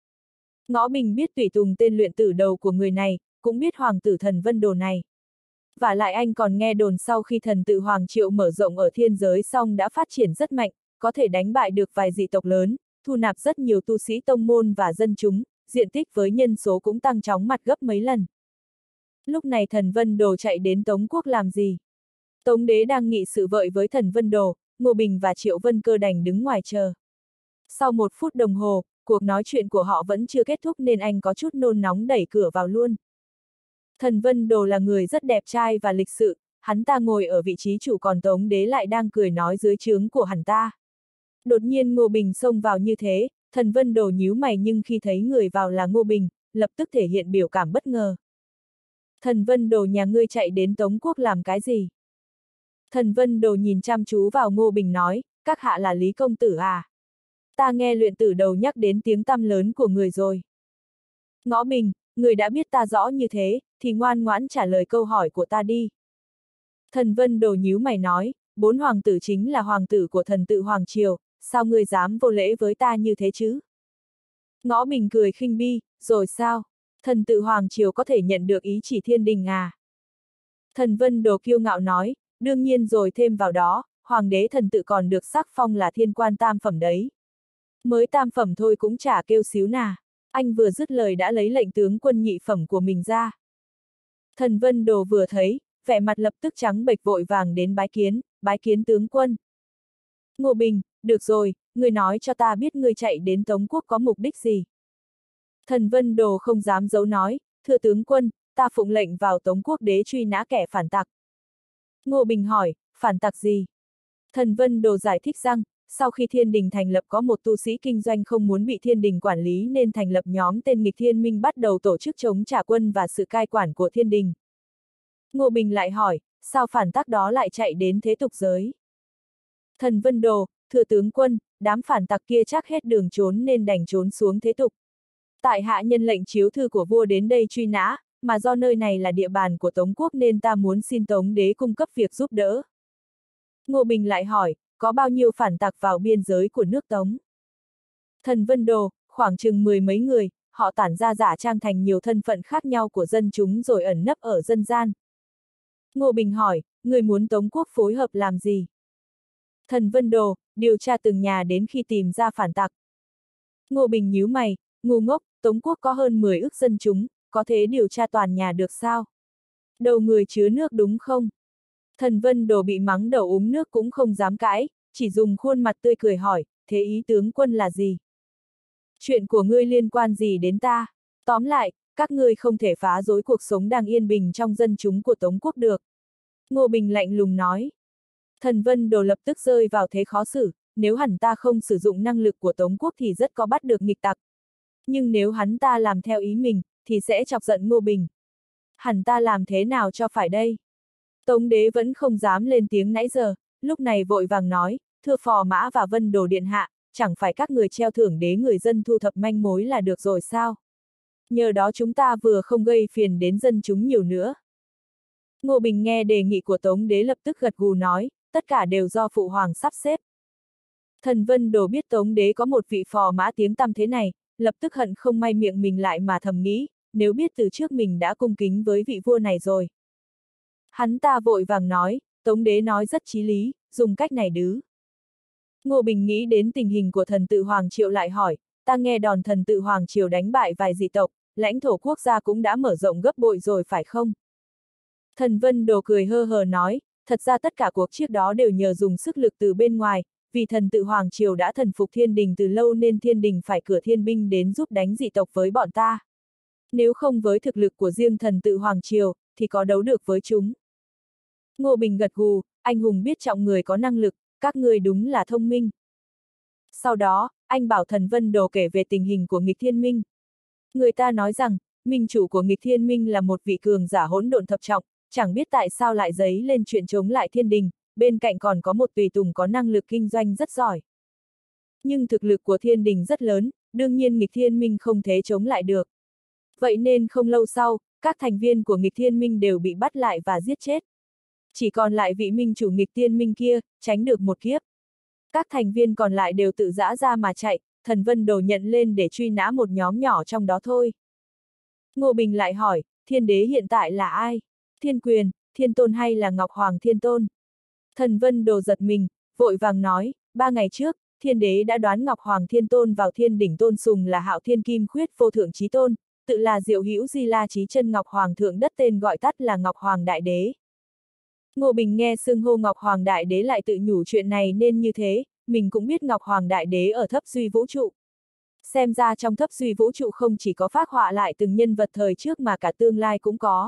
Ngõ Bình biết tùy tùng tên luyện tử đầu của người này, cũng biết hoàng tử Thần Vân Đồ này. Và lại anh còn nghe đồn sau khi thần tự Hoàng Triệu mở rộng ở thiên giới xong đã phát triển rất mạnh, có thể đánh bại được vài dị tộc lớn, thu nạp rất nhiều tu sĩ tông môn và dân chúng, diện tích với nhân số cũng tăng chóng mặt gấp mấy lần. Lúc này Thần Vân Đồ chạy đến Tống quốc làm gì? Tống đế đang nghị sự vợi với Thần Vân Đồ, Ngô Bình và Triệu Vân Cơ đành đứng ngoài chờ. Sau một phút đồng hồ, cuộc nói chuyện của họ vẫn chưa kết thúc nên anh có chút nôn nóng đẩy cửa vào luôn. Thần Vân Đồ là người rất đẹp trai và lịch sự, hắn ta ngồi ở vị trí chủ còn Tống đế lại đang cười nói dưới trướng của hắn ta. Đột nhiên Ngô Bình xông vào như thế, Thần Vân Đồ nhíu mày nhưng khi thấy người vào là Ngô Bình, lập tức thể hiện biểu cảm bất ngờ. Thần Vân Đồ nhà ngươi chạy đến Tống quốc làm cái gì? Thần Vân Đồ nhìn chăm chú vào Ngô Bình nói, các hạ là Lý công tử à? Ta nghe luyện tử đầu nhắc đến tiếng tăm lớn của người rồi. Ngõ Bình, người đã biết ta rõ như thế, thì ngoan ngoãn trả lời câu hỏi của ta đi. Thần Vân Đồ nhíu mày nói, bốn hoàng tử chính là hoàng tử của thần tự Hoàng Triều, sao ngươi dám vô lễ với ta như thế chứ? Ngõ Bình cười khinh bi, rồi sao? Thần tự Hoàng Triều có thể nhận được ý chỉ thiên đình à? Thần Vân Đồ kiêu ngạo nói, đương nhiên rồi, thêm vào đó, hoàng đế thần tự còn được sắc phong là thiên quan tam phẩm đấy. Mới tam phẩm thôi cũng chả kêu xíu nà. Anh vừa dứt lời đã lấy lệnh tướng quân nhị phẩm của mình ra. Thần Vân Đồ vừa thấy, vẻ mặt lập tức trắng bệch vội vàng đến bái kiến, bái kiến tướng quân. Ngô Bình, được rồi, ngươi nói cho ta biết ngươi chạy đến Tống quốc có mục đích gì. Thần Vân Đồ không dám giấu nói, thưa tướng quân, ta phụng lệnh vào Tống quốc đế truy nã kẻ phản tặc. Ngô Bình hỏi, phản tặc gì? Thần Vân Đồ giải thích rằng, sau khi thiên đình thành lập có một tu sĩ kinh doanh không muốn bị thiên đình quản lý nên thành lập nhóm tên nghịch thiên minh bắt đầu tổ chức chống trả quân và sự cai quản của thiên đình. Ngô Bình lại hỏi, sao phản tắc đó lại chạy đến thế tục giới? Thần Vân Đồ, thưa tướng quân, đám phản tặc kia chắc hết đường trốn nên đành trốn xuống thế tục. Tại hạ nhân lệnh chiếu thư của vua đến đây truy nã, mà do nơi này là địa bàn của Tống quốc nên ta muốn xin Tống đế cung cấp việc giúp đỡ. Ngô Bình lại hỏi, có bao nhiêu phản tặc vào biên giới của nước Tống? Thần Vân Đồ, khoảng chừng mười mấy người, họ tản ra giả trang thành nhiều thân phận khác nhau của dân chúng rồi ẩn nấp ở dân gian. Ngô Bình hỏi, người muốn Tống quốc phối hợp làm gì? Thần Vân Đồ, điều tra từng nhà đến khi tìm ra phản tặc. Ngô Bình nhíu mày, ngu ngốc, Tống quốc có hơn mười ức dân chúng, có thể điều tra toàn nhà được sao? Đầu người chứa nước đúng không? Thần Vân Đồ bị mắng đầu uống nước cũng không dám cãi, chỉ dùng khuôn mặt tươi cười hỏi, thế ý tướng quân là gì? Chuyện của ngươi liên quan gì đến ta? Tóm lại, các ngươi không thể phá rối cuộc sống đang yên bình trong dân chúng của Tống quốc được. Ngô Bình lạnh lùng nói. Thần Vân Đồ lập tức rơi vào thế khó xử, nếu hắn ta không sử dụng năng lực của Tống quốc thì rất có bắt được nghịch tặc. Nhưng nếu hắn ta làm theo ý mình, thì sẽ chọc giận Ngô Bình. Hắn ta làm thế nào cho phải đây? Tống đế vẫn không dám lên tiếng nãy giờ, lúc này vội vàng nói, thưa Phò Mã và Vân Đồ điện hạ, chẳng phải các người treo thưởng đế người dân thu thập manh mối là được rồi sao? Nhờ đó chúng ta vừa không gây phiền đến dân chúng nhiều nữa. Ngô Bình nghe đề nghị của Tống đế lập tức gật gù nói, tất cả đều do Phụ Hoàng sắp xếp. Thần Vân Đồ biết Tống đế có một vị Phò Mã tiếng tăm thế này, lập tức hận không may miệng mình lại mà thầm nghĩ, nếu biết từ trước mình đã cung kính với vị vua này rồi. Hắn ta vội vàng nói, Tống đế nói rất chí lý, dùng cách này đứ. Ngô Bình nghĩ đến tình hình của thần tự Hoàng Triều lại hỏi, ta nghe đòn thần tự Hoàng Triều đánh bại vài dị tộc, lãnh thổ quốc gia cũng đã mở rộng gấp bội rồi phải không? Thần Vân Đồ cười hơ hờ nói, thật ra tất cả cuộc trước đó đều nhờ dùng sức lực từ bên ngoài, vì thần tự Hoàng Triều đã thần phục thiên đình từ lâu nên thiên đình phải cử thiên binh đến giúp đánh dị tộc với bọn ta. Nếu không với thực lực của riêng thần tự Hoàng Triều, thì có đấu được với chúng. Ngô Bình gật gù, anh hùng biết trọng người có năng lực, các người đúng là thông minh. Sau đó, anh bảo Thần Vân Đồ kể về tình hình của nghịch thiên minh. Người ta nói rằng, minh chủ của nghịch thiên minh là một vị cường giả hỗn độn thập trọng, chẳng biết tại sao lại dấy lên chuyện chống lại thiên đình, bên cạnh còn có một tùy tùng có năng lực kinh doanh rất giỏi. Nhưng thực lực của thiên đình rất lớn, đương nhiên nghịch thiên minh không thể chống lại được. Vậy nên không lâu sau, các thành viên của nghịch thiên minh đều bị bắt lại và giết chết. Chỉ còn lại vị minh chủ nghịch thiên minh kia, tránh được một kiếp. Các thành viên còn lại đều tự giã ra mà chạy, Thần Vân Đồ nhận lên để truy nã một nhóm nhỏ trong đó thôi. Ngô Bình lại hỏi, thiên đế hiện tại là ai? Thiên Quyền, Thiên Tôn hay là Ngọc Hoàng Thiên Tôn? Thần Vân Đồ giật mình, vội vàng nói, ba ngày trước, thiên đế đã đoán Ngọc Hoàng Thiên Tôn vào thiên đỉnh tôn sùng là Hạo Thiên Kim Khuyết Vô Thượng Chí Tôn, tự là Diệu Hữu Di La Chí Chân Ngọc Hoàng Thượng Đất, tên gọi tắt là Ngọc Hoàng Đại Đế. Ngô Bình nghe xưng hô Ngọc Hoàng Đại Đế lại tự nhủ chuyện này nên như thế, mình cũng biết Ngọc Hoàng Đại Đế ở thấp duy vũ trụ. Xem ra trong thấp duy vũ trụ không chỉ có phác họa lại từng nhân vật thời trước mà cả tương lai cũng có.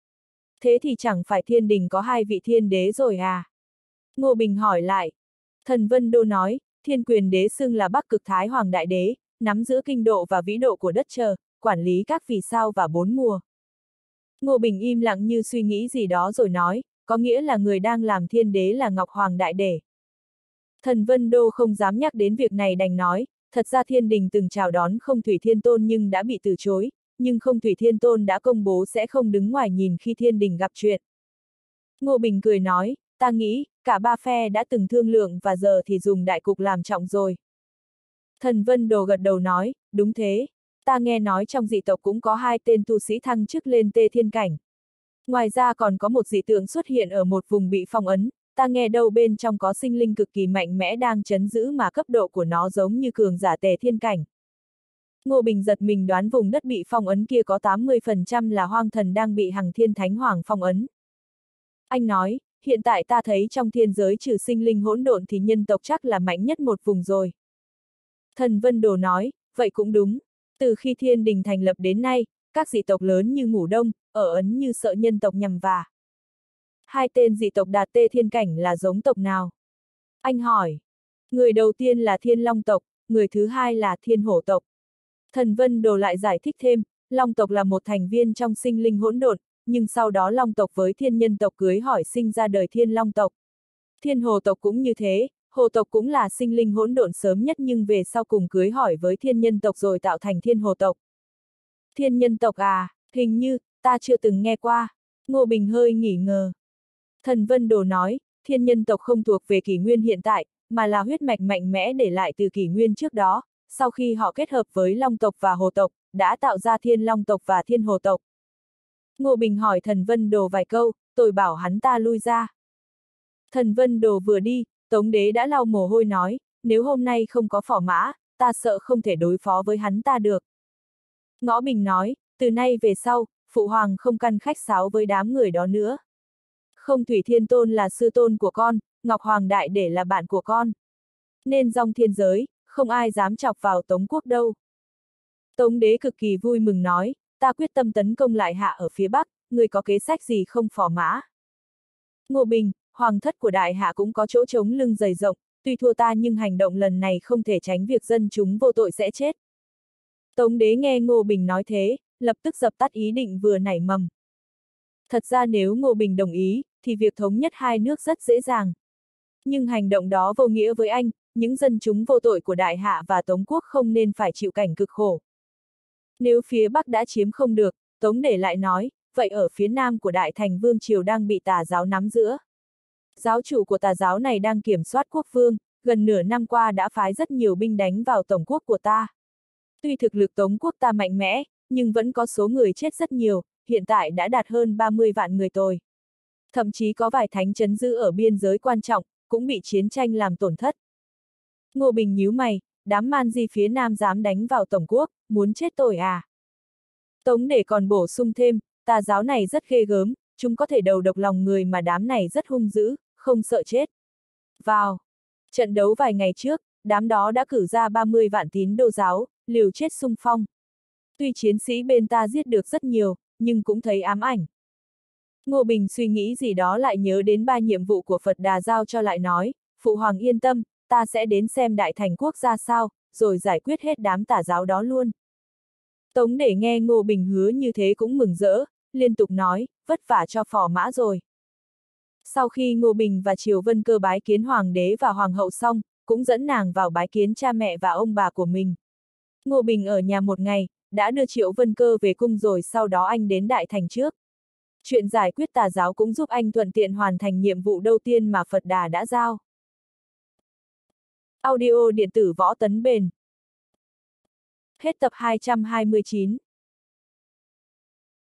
Thế thì chẳng phải thiên đình có hai vị thiên đế rồi à? Ngô Bình hỏi lại. Thần Vân Đô nói, Thiên Quyền đế xưng là Bắc Cực Thái Hoàng Đại Đế, nắm giữ kinh độ và vĩ độ của đất trời, quản lý các vì sao và bốn mùa. Ngô Bình im lặng như suy nghĩ gì đó rồi nói, có nghĩa là người đang làm thiên đế là Ngọc Hoàng Đại Đế. Thần Vân Đô không dám nhắc đến việc này đành nói, thật ra thiên đình từng chào đón Không Thủy Thiên Tôn nhưng đã bị từ chối, nhưng Không Thủy Thiên Tôn đã công bố sẽ không đứng ngoài nhìn khi thiên đình gặp chuyện. Ngô Bình cười nói, ta nghĩ, cả ba phe đã từng thương lượng và giờ thì dùng đại cục làm trọng rồi. Thần Vân Đồ gật đầu nói, đúng thế, ta nghe nói trong dị tộc cũng có hai tên tu sĩ thăng chức lên Tê Thiên Cảnh. Ngoài ra còn có một dị tượng xuất hiện ở một vùng bị phong ấn, ta nghe đâu bên trong có sinh linh cực kỳ mạnh mẽ đang trấn giữ mà cấp độ của nó giống như cường giả Tề Thiên Cảnh. Ngô Bình giật mình đoán vùng đất bị phong ấn kia có tám mươi phần trăm là hoang thần đang bị Hằng Thiên Thánh Hoàng phong ấn. Anh nói, hiện tại ta thấy trong thiên giới trừ sinh linh hỗn độn thì nhân tộc chắc là mạnh nhất một vùng rồi. Thần Vân Đồ nói, vậy cũng đúng. Từ khi thiên đình thành lập đến nay, các dị tộc lớn như Ngũ Đông, ở Ấn như sợ nhân tộc nhằm vả. Hai tên dị tộc đạt Tê Thiên Cảnh là giống tộc nào? Anh hỏi. Người đầu tiên là Thiên Long tộc, người thứ hai là Thiên Hổ tộc. Thần Vân Đồ lại giải thích thêm, Long tộc là một thành viên trong sinh linh hỗn độn, nhưng sau đó Long tộc với Thiên Nhân tộc cưới hỏi sinh ra đời Thiên Long tộc. Thiên Hồ tộc cũng như thế, Hồ tộc cũng là sinh linh hỗn độn sớm nhất nhưng về sau cùng cưới hỏi với Thiên Nhân tộc rồi tạo thành Thiên Hồ tộc. Thiên Nhân tộc à, hình như, ta chưa từng nghe qua. Ngô Bình hơi nghi ngờ. Thần Vân Đồ nói, Thiên Nhân tộc không thuộc về kỷ nguyên hiện tại, mà là huyết mạch mạnh mẽ để lại từ kỷ nguyên trước đó, sau khi họ kết hợp với Long tộc và Hồ tộc, đã tạo ra Thiên Long tộc và Thiên Hồ tộc. Ngô Bình hỏi Thần Vân Đồ vài câu, tôi bảo hắn ta lui ra. Thần Vân Đồ vừa đi, Tống Đế đã lau mồ hôi nói, nếu hôm nay không có phò mã, ta sợ không thể đối phó với hắn ta được. Ngõ Bình nói, từ nay về sau, Phụ Hoàng không căn khách sáo với đám người đó nữa. Không Thủy Thiên Tôn là sư tôn của con, Ngọc Hoàng Đại Đế là bạn của con. Nên dòng thiên giới, không ai dám chọc vào Tống quốc đâu. Tống Đế cực kỳ vui mừng nói, ta quyết tâm tấn công lại hạ ở phía Bắc, người có kế sách gì không phò mã. Ngô Bình, hoàng thất của đại hạ cũng có chỗ trống lưng dày rộng, tuy thua ta nhưng hành động lần này không thể tránh việc dân chúng vô tội sẽ chết. Tống Đế nghe Ngô Bình nói thế, lập tức dập tắt ý định vừa nảy mầm. Thật ra nếu Ngô Bình đồng ý, thì việc thống nhất hai nước rất dễ dàng. Nhưng hành động đó vô nghĩa với anh, những dân chúng vô tội của đại hạ và Tống quốc không nên phải chịu cảnh cực khổ. Nếu phía Bắc đã chiếm không được, Tống Đế lại nói, vậy ở phía Nam của Đại Thành Vương Triều đang bị tà giáo nắm giữ. Giáo chủ của tà giáo này đang kiểm soát quốc vương, gần nửa năm qua đã phái rất nhiều binh đánh vào tổng quốc của ta. Tuy thực lực Tống quốc ta mạnh mẽ, nhưng vẫn có số người chết rất nhiều, hiện tại đã đạt hơn ba mươi vạn người tồi. Thậm chí có vài thánh trấn giữ ở biên giới quan trọng, cũng bị chiến tranh làm tổn thất. Ngô Bình nhíu mày, đám man di phía Nam dám đánh vào tổng quốc, muốn chết tôi à? Tống Đế còn bổ sung thêm, tà giáo này rất ghê gớm, chúng có thể đầu độc lòng người mà đám này rất hung dữ, không sợ chết. Vào trận đấu vài ngày trước, đám đó đã cử ra ba mươi vạn tín đồ giáo, liều chết xung phong. Tuy chiến sĩ bên ta giết được rất nhiều, nhưng cũng thấy ám ảnh. Ngô Bình suy nghĩ gì đó lại nhớ đến ba nhiệm vụ của Phật Đà giao cho lại nói, Phụ Hoàng yên tâm, ta sẽ đến xem Đại Thành quốc ra sao, rồi giải quyết hết đám tà giáo đó luôn. Tống Đế nghe Ngô Bình hứa như thế cũng mừng rỡ, liên tục nói, vất vả cho phò mã rồi. Sau khi Ngô Bình và Triều Vân Cơ bái kiến Hoàng đế và Hoàng hậu xong, cũng dẫn nàng vào bái kiến cha mẹ và ông bà của mình. Ngô Bình ở nhà một ngày, đã đưa Triệu Vân Cơ về cung rồi sau đó anh đến Đại Thành trước. Chuyện giải quyết tà giáo cũng giúp anh thuận tiện hoàn thành nhiệm vụ đầu tiên mà Phật Đà đã giao. Audio điện tử Võ Tấn Bền. Hết tập hai trăm hai mươi chín.